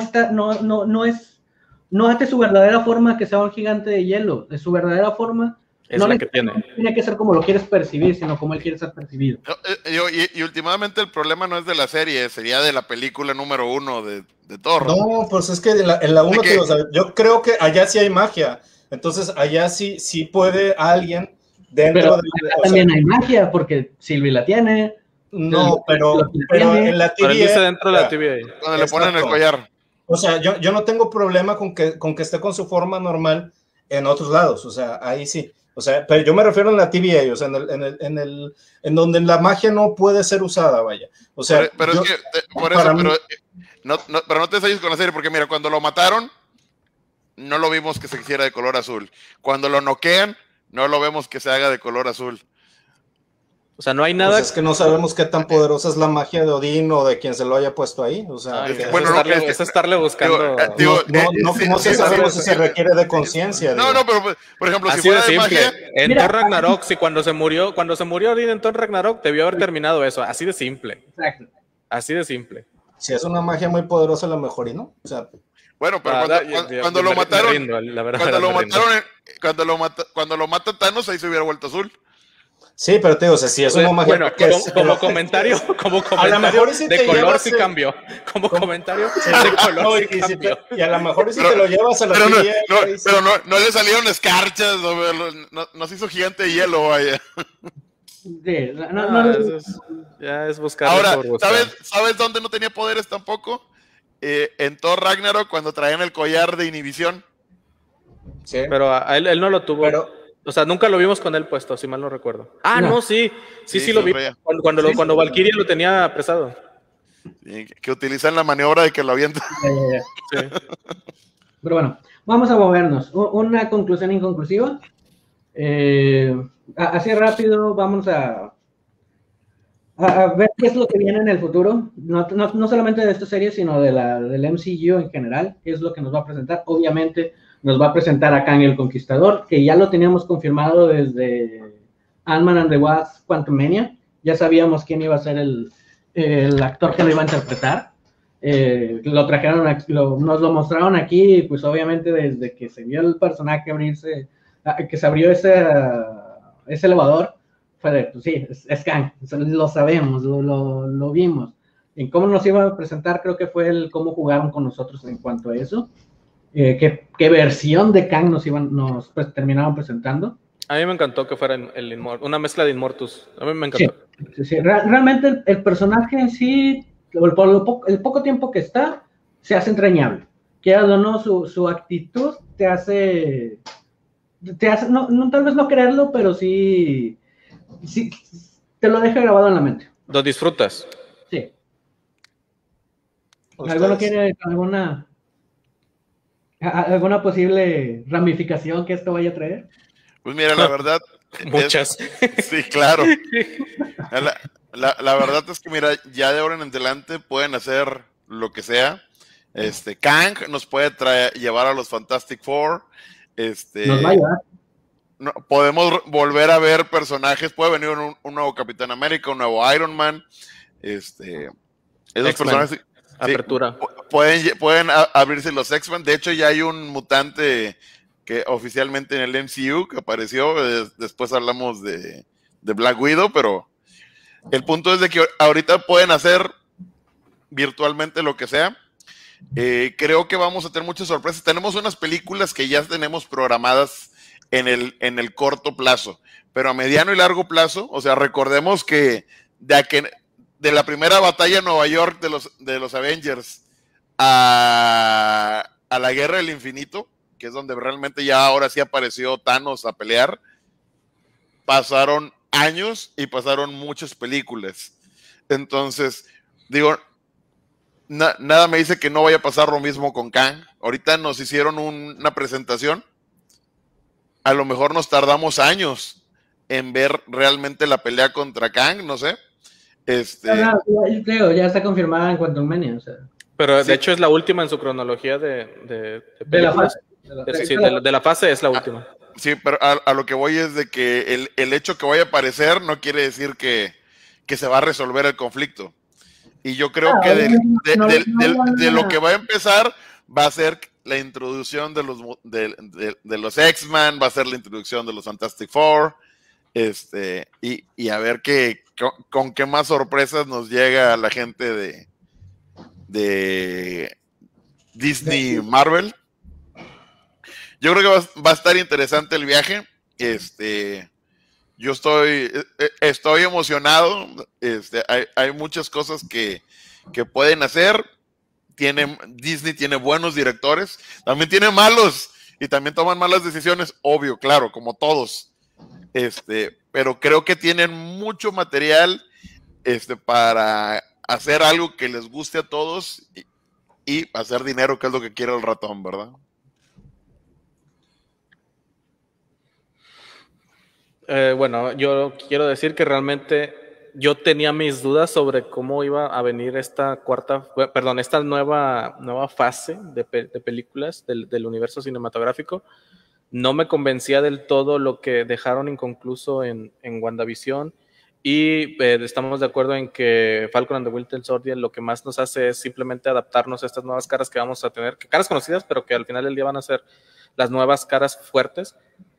hace su verdadera forma que sea un gigante de hielo, de su verdadera forma es no la que tiene que ser como lo quieres percibir, sino como él quiere ser percibido. Y últimamente el problema no es de la serie, sería de la película número 1 de Thor. No, pues es que en la 1 yo creo que allá sí hay magia, entonces allá sí puede alguien dentro pero también hay magia, porque Sylvie la tiene. No, pero en la TVA. Pero dice dentro de la TVA. Cuando le ponen el collar. O sea, yo no tengo problema con que esté con su forma normal en otros lados, o sea, ahí sí. O sea, pero yo me refiero en la TVA, o sea, en donde la magia no puede ser usada, vaya. O sea, pero no te salles con la serie, porque mira, cuando lo mataron, no lo vimos que se hiciera de color azul. Cuando lo noquean, no lo vemos que se haga de color azul. O sea, no hay nada. Pues es que no sabemos qué tan poderosa es la magia de Odín o de quien se lo haya puesto ahí. O sea, es estarle buscando. No sabemos si se requiere de conciencia. No, pero por ejemplo, así si fuera de magia. En Thor Ragnarok, si cuando se murió Odín en Thor Ragnarok, debió haber terminado eso. Así de simple. Exacto. Así de simple. Si es una magia muy poderosa, a lo mejor, y no. O sea. Bueno, pero cuando lo mataron, cuando lo mata Thanos, ahí se hubiera vuelto azul. Sí, pero te digo, o sea, si es una magia. Bueno, como comentario de color sí cambió. Como comentario de color sí cambió. Y a lo mejor si te lo llevas a la TVA. Pero no le salieron escarchas, no se hizo gigante de hielo, vaya. Sí, ya es buscar. Ahora, ¿sabes dónde no tenía poderes tampoco? En Thor Ragnarok, cuando traían el collar de inhibición. Sí. Pero a él no lo tuvo. O sea, nunca lo vimos con él puesto, si mal no recuerdo. No, sí lo vi. Cuando Valkyria lo tenía apresado. Que utilizan la maniobra de que lo avientan. Sí. Pero bueno, vamos a movernos. Una conclusión inconclusiva. Así rápido, vamos a ver qué es lo que viene en el futuro. No solamente de esta serie, sino del MCU en general. ¿Qué es lo que nos va a presentar? Obviamente nos va a presentar a Kang el Conquistador, que ya lo teníamos confirmado desde Ant-Man and the Wasp Quantumania. Ya sabíamos quién iba a ser el actor que lo iba a interpretar. Lo trajeron, nos lo mostraron aquí, pues obviamente desde que se vio el personaje abrirse, que se abrió ese elevador, fue de, pues sí, es Kang, lo sabemos, lo vimos. En cómo nos iban a presentar, creo que fue cómo jugaron con nosotros en cuanto a eso. ¿Qué versión de Kang nos terminaron presentando? A mí me encantó que fuera una mezcla de Immortus. A mí me encantó. Sí. Realmente el personaje en sí, por el poco tiempo que está, se hace entrañable. Quieras o no, su actitud te hace no, tal vez no creerlo, pero sí te lo deja grabado en la mente. ¿Lo disfrutas? Sí. ¿Alguno quiere alguna posible ramificación que esto vaya a traer? Pues mira, la verdad. Muchas. Sí, claro. La verdad es que, mira, ya de ahora en adelante pueden hacer lo que sea. Kang nos puede llevar a los Fantastic Four. Nos va a ayudar. Podemos volver a ver personajes. Puede venir un nuevo Capitán América, un nuevo Iron Man. Esos personajes. Apertura. Sí, pueden abrirse los X-Men. De hecho, ya hay un mutante que oficialmente en el MCU que apareció. Después hablamos de Black Widow, pero el punto es de que ahorita pueden hacer virtualmente lo que sea. Creo que vamos a tener muchas sorpresas. Tenemos unas películas que ya tenemos programadas en el corto plazo, pero a mediano y largo plazo, o sea, recordemos que de la primera batalla en Nueva York de los Avengers a la Guerra del Infinito, que es donde realmente ya ahora sí apareció Thanos a pelear, pasaron años y pasaron muchas películas. Entonces, digo, nada me dice que no vaya a pasar lo mismo con Kang. Ahorita nos hicieron una presentación. A lo mejor nos tardamos en ver realmente la pelea contra Kang, no sé. Creo, ya está confirmada en Quantumania, o sea. Pero de hecho es la última en su cronología de la fase. De la fase es la última. Sí, pero a lo que voy es de que el hecho que vaya a aparecer no quiere decir que se va a resolver el conflicto. Y yo creo que de lo que va a empezar va a ser la introducción de los X-Men, va a ser la introducción de los Fantastic Four, y a ver con qué más sorpresas nos llega la gente de Disney Marvel. Yo creo que va a estar interesante el viaje. Yo estoy emocionado. Hay muchas cosas que pueden hacer. Disney tiene buenos directores, también tiene malos y también toman malas decisiones, obvio, claro, como todos. Pero creo que tienen mucho material para hacer algo que les guste a todos y hacer dinero, que es lo que quiere el ratón, ¿verdad? Bueno, yo quiero decir que realmente yo tenía mis dudas sobre cómo iba a venir esta nueva fase de películas del universo cinematográfico. No me convencía del todo lo que dejaron inconcluso en WandaVision, y estamos de acuerdo en que Falcon and the Winter Soldier lo que más nos hace es simplemente adaptarnos a estas nuevas caras que vamos a tener, caras conocidas, pero que al final del día van a ser las nuevas caras fuertes.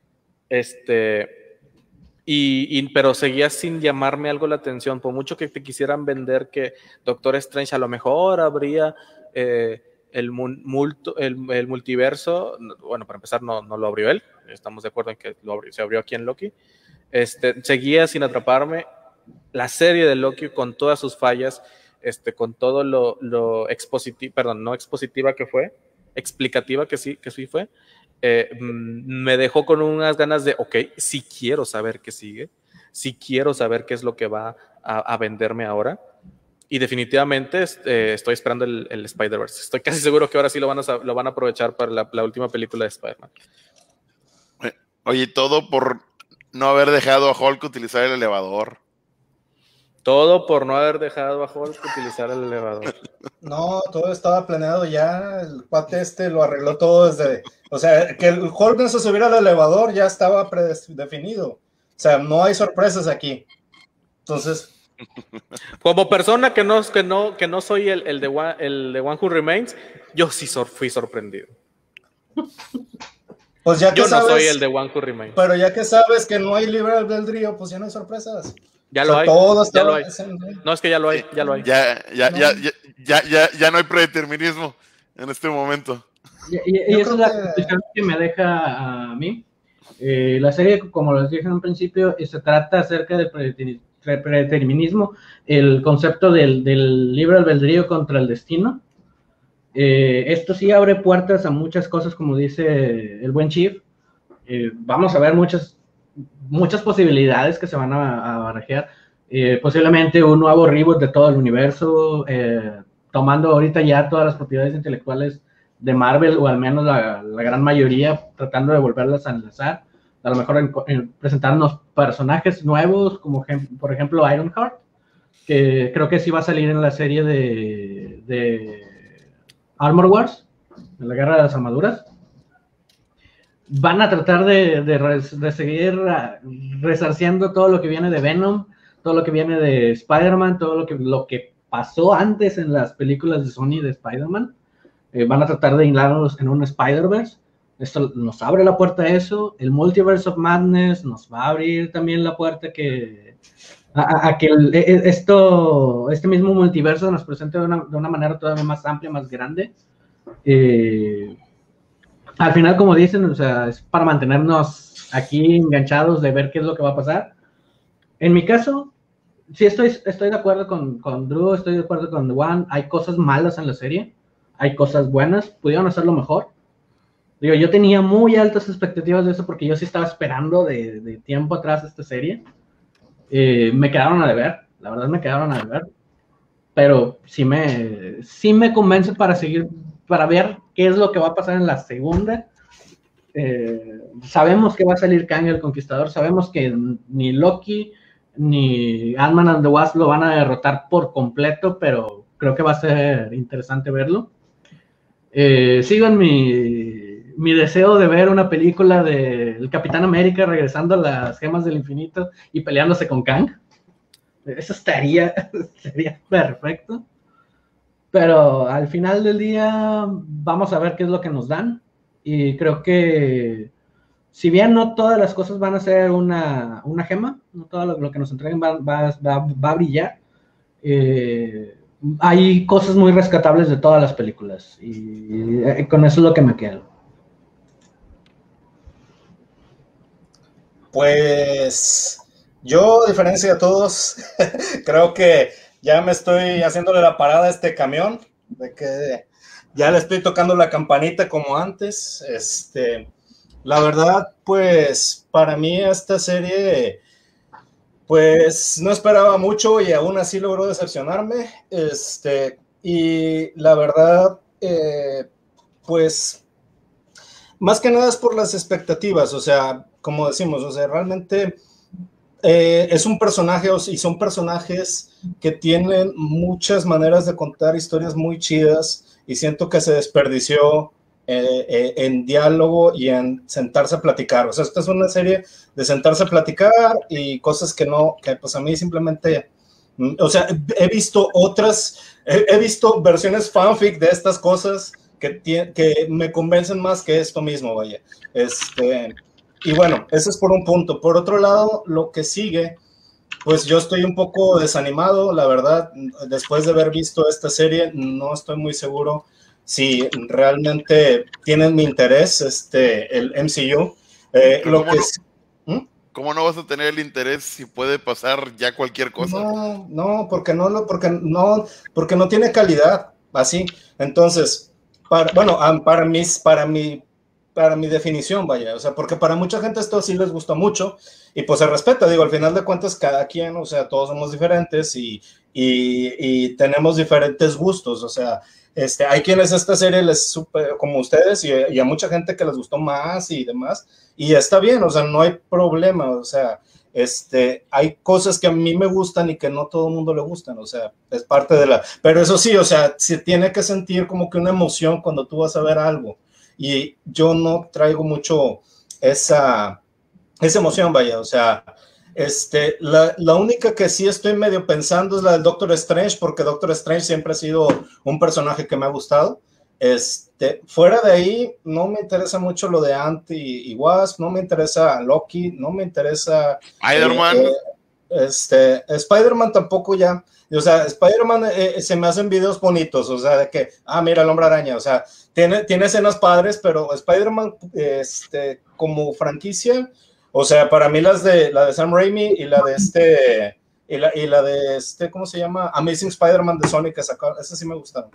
Pero seguía sin llamarme algo la atención, por mucho que te quisieran vender que Doctor Strange a lo mejor habría el multiverso. Bueno, para empezar no lo abrió él, estamos de acuerdo en que se abrió aquí en Loki. Seguía sin atraparme. La serie de Loki, con todas sus fallas, con todo lo explicativa que sí fue, me dejó con unas ganas de, ok, sí quiero saber qué sigue, sí quiero saber qué es lo que va a venderme ahora, y definitivamente estoy esperando el Spider-Verse. Estoy casi seguro que ahora sí lo van a aprovechar para la última película de Spider-Man. Oye, todo por no haber dejado a Hulk utilizar el elevador. Todo por no haber dejado a Hulk utilizar el elevador. No, todo estaba planeado ya. El cuate lo arregló todo desde... O sea, que el Hulk no se subiera al elevador ya estaba predefinido. O sea, no hay sorpresas aquí. Entonces... Como persona que no soy el de One Who Remains, yo sí fui sorprendido. Pues ya que yo sabes, no soy el de One Who Remains. Pero ya que sabes que no hay libre albedrío, pues ya no hay sorpresas. Ya lo hay. Ya lo hay. No, es que ya lo hay. Ya no hay predeterminismo en este momento. Y esa es la conclusión que me deja a mí. La serie, como les dije en un principio, se trata acerca del predeterminismo, el concepto del libre albedrío contra el destino. Esto sí abre puertas a muchas cosas, como dice el buen Chief. Vamos a ver muchas posibilidades que se van a barajear. Posiblemente un nuevo reboot de todo el universo, tomando ahorita ya todas las propiedades intelectuales de Marvel, o al menos la gran mayoría, tratando de volverlas a enlazar. A lo mejor presentarnos personajes nuevos, como por ejemplo Ironheart, que creo que sí va a salir en la serie de Armor Wars, en la guerra de las armaduras. Van a tratar de seguir resarciendo todo lo que viene de Venom, todo lo que viene de Spider-Man, todo lo que pasó antes en las películas de Sony de Spider-Man. Van a tratar de hilarlos en un Spider-Verse. Esto nos abre la puerta a eso. El Multiverse of Madness nos va a abrir también la puerta a que este mismo multiverso nos presente de una manera todavía más amplia, más grande. Al final, como dicen, o sea, es para mantenernos aquí enganchados de ver qué es lo que va a pasar. En mi caso, sí estoy de acuerdo con Drew, estoy de acuerdo con Juan. Hay cosas malas en la serie, hay cosas buenas, pudieron hacerlo mejor. Digo, yo tenía muy altas expectativas de eso porque yo sí estaba esperando de tiempo atrás esta serie. Me quedaron a deber, la verdad me quedaron a deber. Pero sí me convence para seguir, para ver qué es lo que va a pasar en la segunda. Sabemos que va a salir Kang el Conquistador, sabemos que ni Loki ni Ant-Man and the Wasp lo van a derrotar por completo, pero creo que va a ser interesante verlo. Sigo en mi deseo de ver una película del Capitán América regresando a las gemas del infinito y peleándose con Kang. Eso sería perfecto. Pero al final del día vamos a ver qué es lo que nos dan. Y creo que si bien no todas las cosas van a ser una gema, no todo lo que nos entreguen va a brillar, hay cosas muy rescatables de todas las películas. Y con eso es lo que me quedo. Pues yo, a diferencia de todos, creo que ya me estoy haciéndole la parada a este camión, de que ya le estoy tocando la campanita como antes. La verdad, pues para mí esta serie, pues no esperaba mucho y aún así logró decepcionarme. Y la verdad, pues más que nada es por las expectativas, o sea, como decimos, o sea, realmente es un personaje y son personajes que tienen muchas maneras de contar historias muy chidas y siento que se desperdició en diálogo y en sentarse a platicar. O sea, esta es una serie de sentarse a platicar y cosas que pues a mí simplemente, o sea, he visto versiones fanfic de estas cosas que me convencen más que esto mismo, vaya. Y bueno, ese es por un punto. Por otro lado, lo que sigue, pues yo estoy un poco desanimado, la verdad, después de haber visto esta serie, no estoy muy seguro si realmente tienen mi interés, el MCU. ¿Cómo no vas a tener el interés si puede pasar ya cualquier cosa? No, porque no tiene calidad, así. Entonces, para mi definición, vaya, o sea, porque para mucha gente esto sí les gusta mucho y pues se respeta, digo, al final de cuentas cada quien, o sea, todos somos diferentes y tenemos diferentes gustos, o sea, hay quienes esta serie como ustedes y a mucha gente que les gustó más y demás, y está bien, o sea, no hay problema, o sea, hay cosas que a mí me gustan y que no todo el mundo le gustan, o sea, es parte de pero eso sí, o sea, se tiene que sentir como que una emoción cuando tú vas a ver algo. Y yo no traigo mucho esa emoción, vaya, o sea, la única que sí estoy medio pensando es la del Doctor Strange, porque Doctor Strange siempre ha sido un personaje que me ha gustado. Fuera de ahí, no me interesa mucho lo de Ant y Wasp, no me interesa Loki, no me interesa Spider-Man. Spider-Man tampoco ya. O sea, Spider-Man se me hacen videos bonitos, o sea, de que, mira el Hombre Araña, o sea, tiene escenas padres, pero Spider-Man, como franquicia, o sea, para mí la de Sam Raimi y la de la de ¿cómo se llama? Amazing Spider-Man de Sony que sacó, esas sí me gustaron.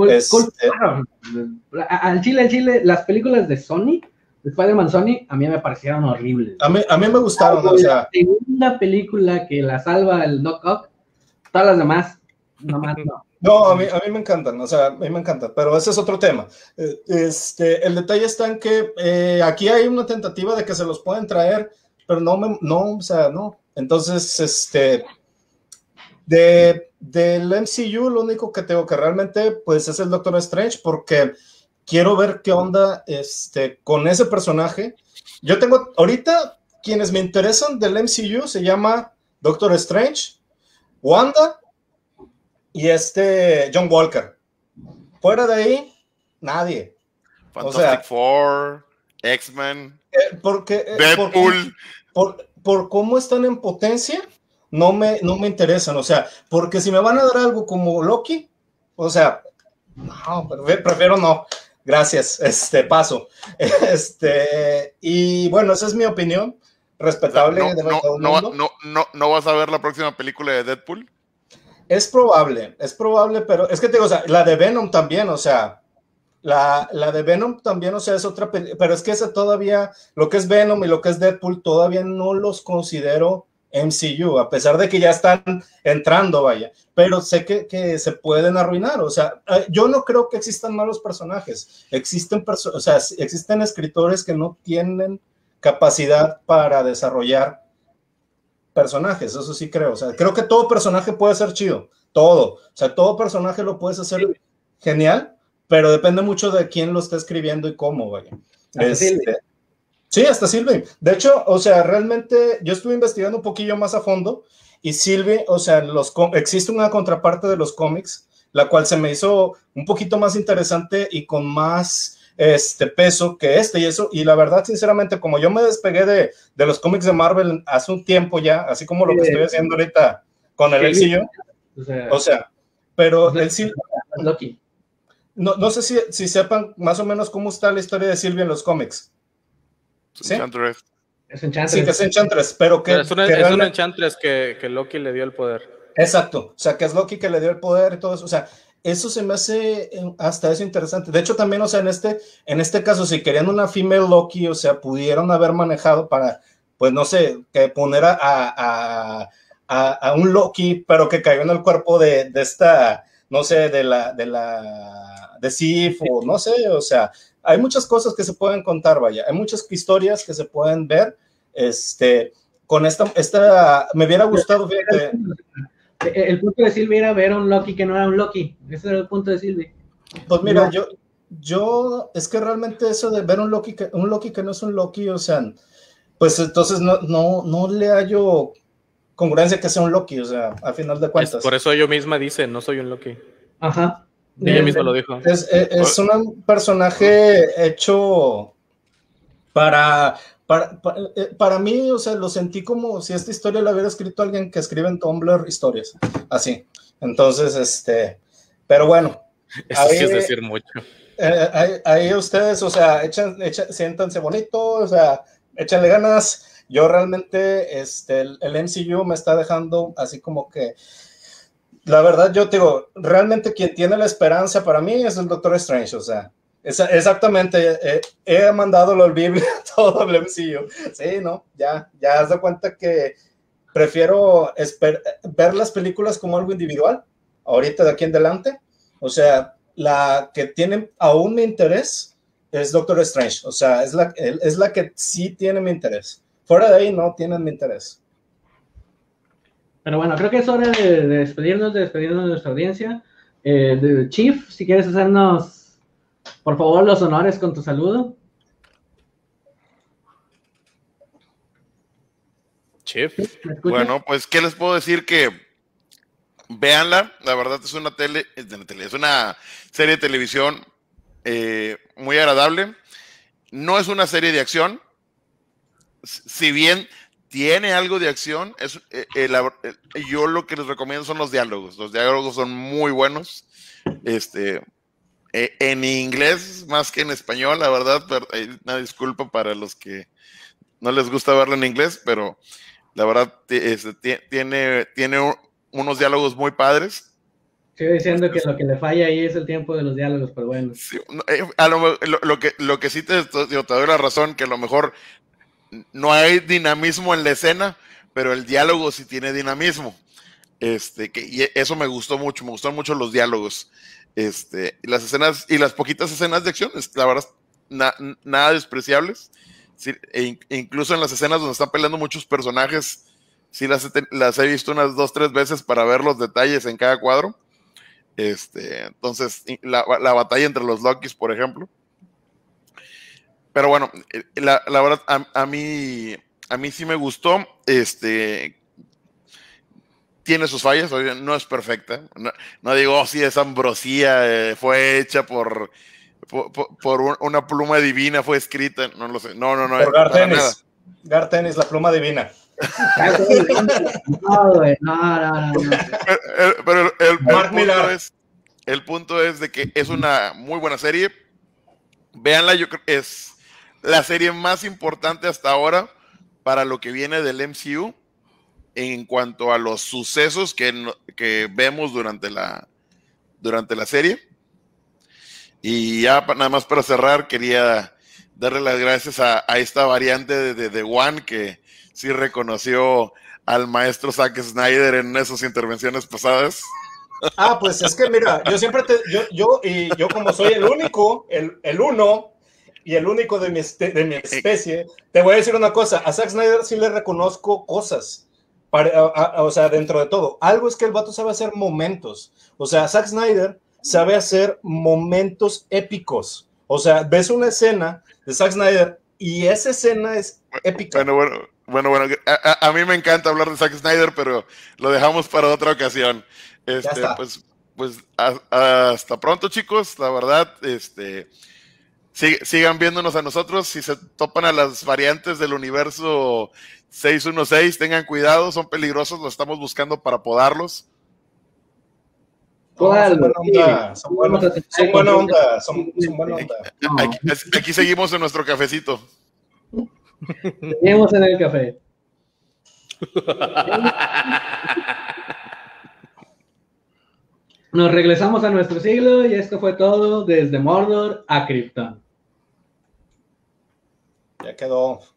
Al Chile, las películas de Sony, de Spider-Man Sony, a mí me parecieron horribles. A mí me gustaron, o sea. La segunda película que la salva el Doc Ock, todas las demás, nomás no. No, a mí me encantan, o sea, a mí me encantan, pero ese es otro tema. El detalle está en que aquí hay una tentativa de que se los pueden traer, pero o sea, no. Entonces, del MCU, lo único que tengo que realmente, pues, es el Doctor Strange, porque quiero ver qué onda, con ese personaje. Yo tengo, ahorita, quienes me interesan del MCU se llama Doctor Strange, Wanda y John Walker. Fuera de ahí, nadie. Fantastic Four, X-Men, Deadpool. Por cómo están en potencia, no me interesan. O sea, porque si me van a dar algo como Loki, o sea, No, prefiero no. Gracias, paso. Y bueno, esa es mi opinión. Respetable. O sea, no vas a ver la próxima película de Deadpool. Es probable, pero es que te digo, o sea, la de Venom también, o sea, la de Venom también, o sea, es otra, pero es que esa todavía, lo que es Venom y lo que es Deadpool, todavía no los considero MCU, a pesar de que ya están entrando, vaya, pero sé que se pueden arruinar, o sea, yo no creo que existan malos personajes, o sea, existen escritores que no tienen capacidad para desarrollar personajes, eso sí creo, o sea, creo que todo personaje puede ser chido, todo, o sea, todo personaje lo puedes hacer genial, pero depende mucho de quién lo está escribiendo y cómo, vaya. Sí, hasta Sylvie. De hecho, o sea, realmente yo estuve investigando un poquillo más a fondo y Sylvie, o sea, existe una contraparte de los cómics, la cual se me hizo un poquito más interesante y con más peso que y eso, y la verdad, sinceramente, como yo me despegué de los cómics de Marvel hace un tiempo ya, así como lo que estoy haciendo ahorita con el MCU, o sea, pero el Sylvie, no sé si sepan más o menos cómo está la historia de Sylvie en los cómics. ¿Sí? Enchantress. Es Enchantress. Sí, que es Enchantress, pero que... es un Enchantress que Loki le dio el poder. Exacto, o sea, que es Loki que le dio el poder y todo eso, o sea, eso se me hace hasta eso interesante. De hecho, también, o sea, en este caso, si querían una female Loki, o sea, pudieron haber manejado para, pues, no sé, que poner a un Loki, pero que cayó en el cuerpo de esta, no sé, de Sif, o no sé, o sea, hay muchas cosas que se pueden contar, vaya, hay muchas historias que se pueden ver, con esta me hubiera gustado, fíjate. El punto de Sylvie era ver a un Loki que no era un Loki, ese era el punto de Sylvie. Pues mira, yo es que realmente eso de ver un Loki que no es un Loki, o sea, pues entonces no le hallo congruencia que sea un Loki, o sea, a final de cuentas. Por eso yo misma dice, no soy un Loki. Ajá. Ella misma lo dijo. Es un personaje hecho para mí, o sea, lo sentí como si esta historia la hubiera escrito alguien que escribe en Tumblr historias, así. Entonces, pero bueno. Eso sí es decir mucho. Ahí ustedes, o sea, siéntanse bonito, o sea, échenle ganas. Yo realmente, el MCU me está dejando así como que, la verdad, yo te digo, realmente quien tiene la esperanza para mí es el Doctor Strange, o sea, exactamente, he mandado lo Biblia a todo el MCU. Sí, no, ya has de cuenta que prefiero ver las películas como algo individual, ahorita de aquí en adelante, o sea, la que tiene aún mi interés es Doctor Strange, o sea, es la que sí tiene mi interés, fuera de ahí no tienen mi interés. Pero bueno, creo que es hora de despedirnos de nuestra audiencia. Chief, si quieres hacernos, por favor, los honores con tu saludo. Chief. Bueno, pues, ¿qué les puedo decir? Que véanla, la verdad es una serie de televisión muy agradable. No es una serie de acción, si bien tiene algo de acción, yo lo que les recomiendo son los diálogos. Los diálogos son muy buenos. En inglés más que en español, la verdad, pero, una disculpa para los que no les gusta verlo en inglés, pero la verdad tiene unos diálogos muy padres. Sigo diciendo que lo que le falla ahí es el tiempo de los diálogos, pero bueno. Sí, lo que sí te doy la razón, que a lo mejor no hay dinamismo en la escena, pero el diálogo sí tiene dinamismo. Y eso me gustó mucho, me gustaron mucho los diálogos. Y las escenas, y las poquitas escenas de acción, la verdad, nada despreciables. Sí, incluso en las escenas donde están peleando muchos personajes, sí las he visto unas 2-3 veces para ver los detalles en cada cuadro. Entonces, la batalla entre los Lokis, por ejemplo. Pero bueno, la verdad, a mí sí me gustó. Tiene sus fallas, no es perfecta. No digo, sí, es ambrosía, fue hecha por una pluma divina, fue escrita, no lo sé. No. Por Gartenis. Gartenis, la pluma divina. No, güey, no. Pero el punto es El punto es de que es una muy buena serie. Véanla, yo creo que es la serie más importante hasta ahora para lo que viene del MCU en cuanto a los sucesos que vemos durante la serie. Y ya nada más para cerrar, quería darle las gracias a esta variante de One que sí reconoció al maestro Zack Snyder en esas intervenciones pasadas. Pues es que mira, yo siempre yo como soy el único, el uno y el único de mi especie, te voy a decir una cosa, a Zack Snyder sí le reconozco cosas, o sea, dentro de todo. Algo es que el vato sabe hacer momentos, o sea, Zack Snyder sabe hacer momentos épicos, o sea, ves una escena de Zack Snyder y esa escena es épica. Bueno, a mí me encanta hablar de Zack Snyder, pero lo dejamos para otra ocasión. Pues hasta pronto, chicos. La verdad, sigan viéndonos a nosotros. Si se topan a las variantes del universo 616, tengan cuidado, son peligrosos, los estamos buscando para podarlos. Son buena onda. Aquí seguimos en nuestro cafecito. Seguimos en el café. Nos regresamos a nuestro siglo y esto fue todo desde Mordor a Krypton. Ya quedó.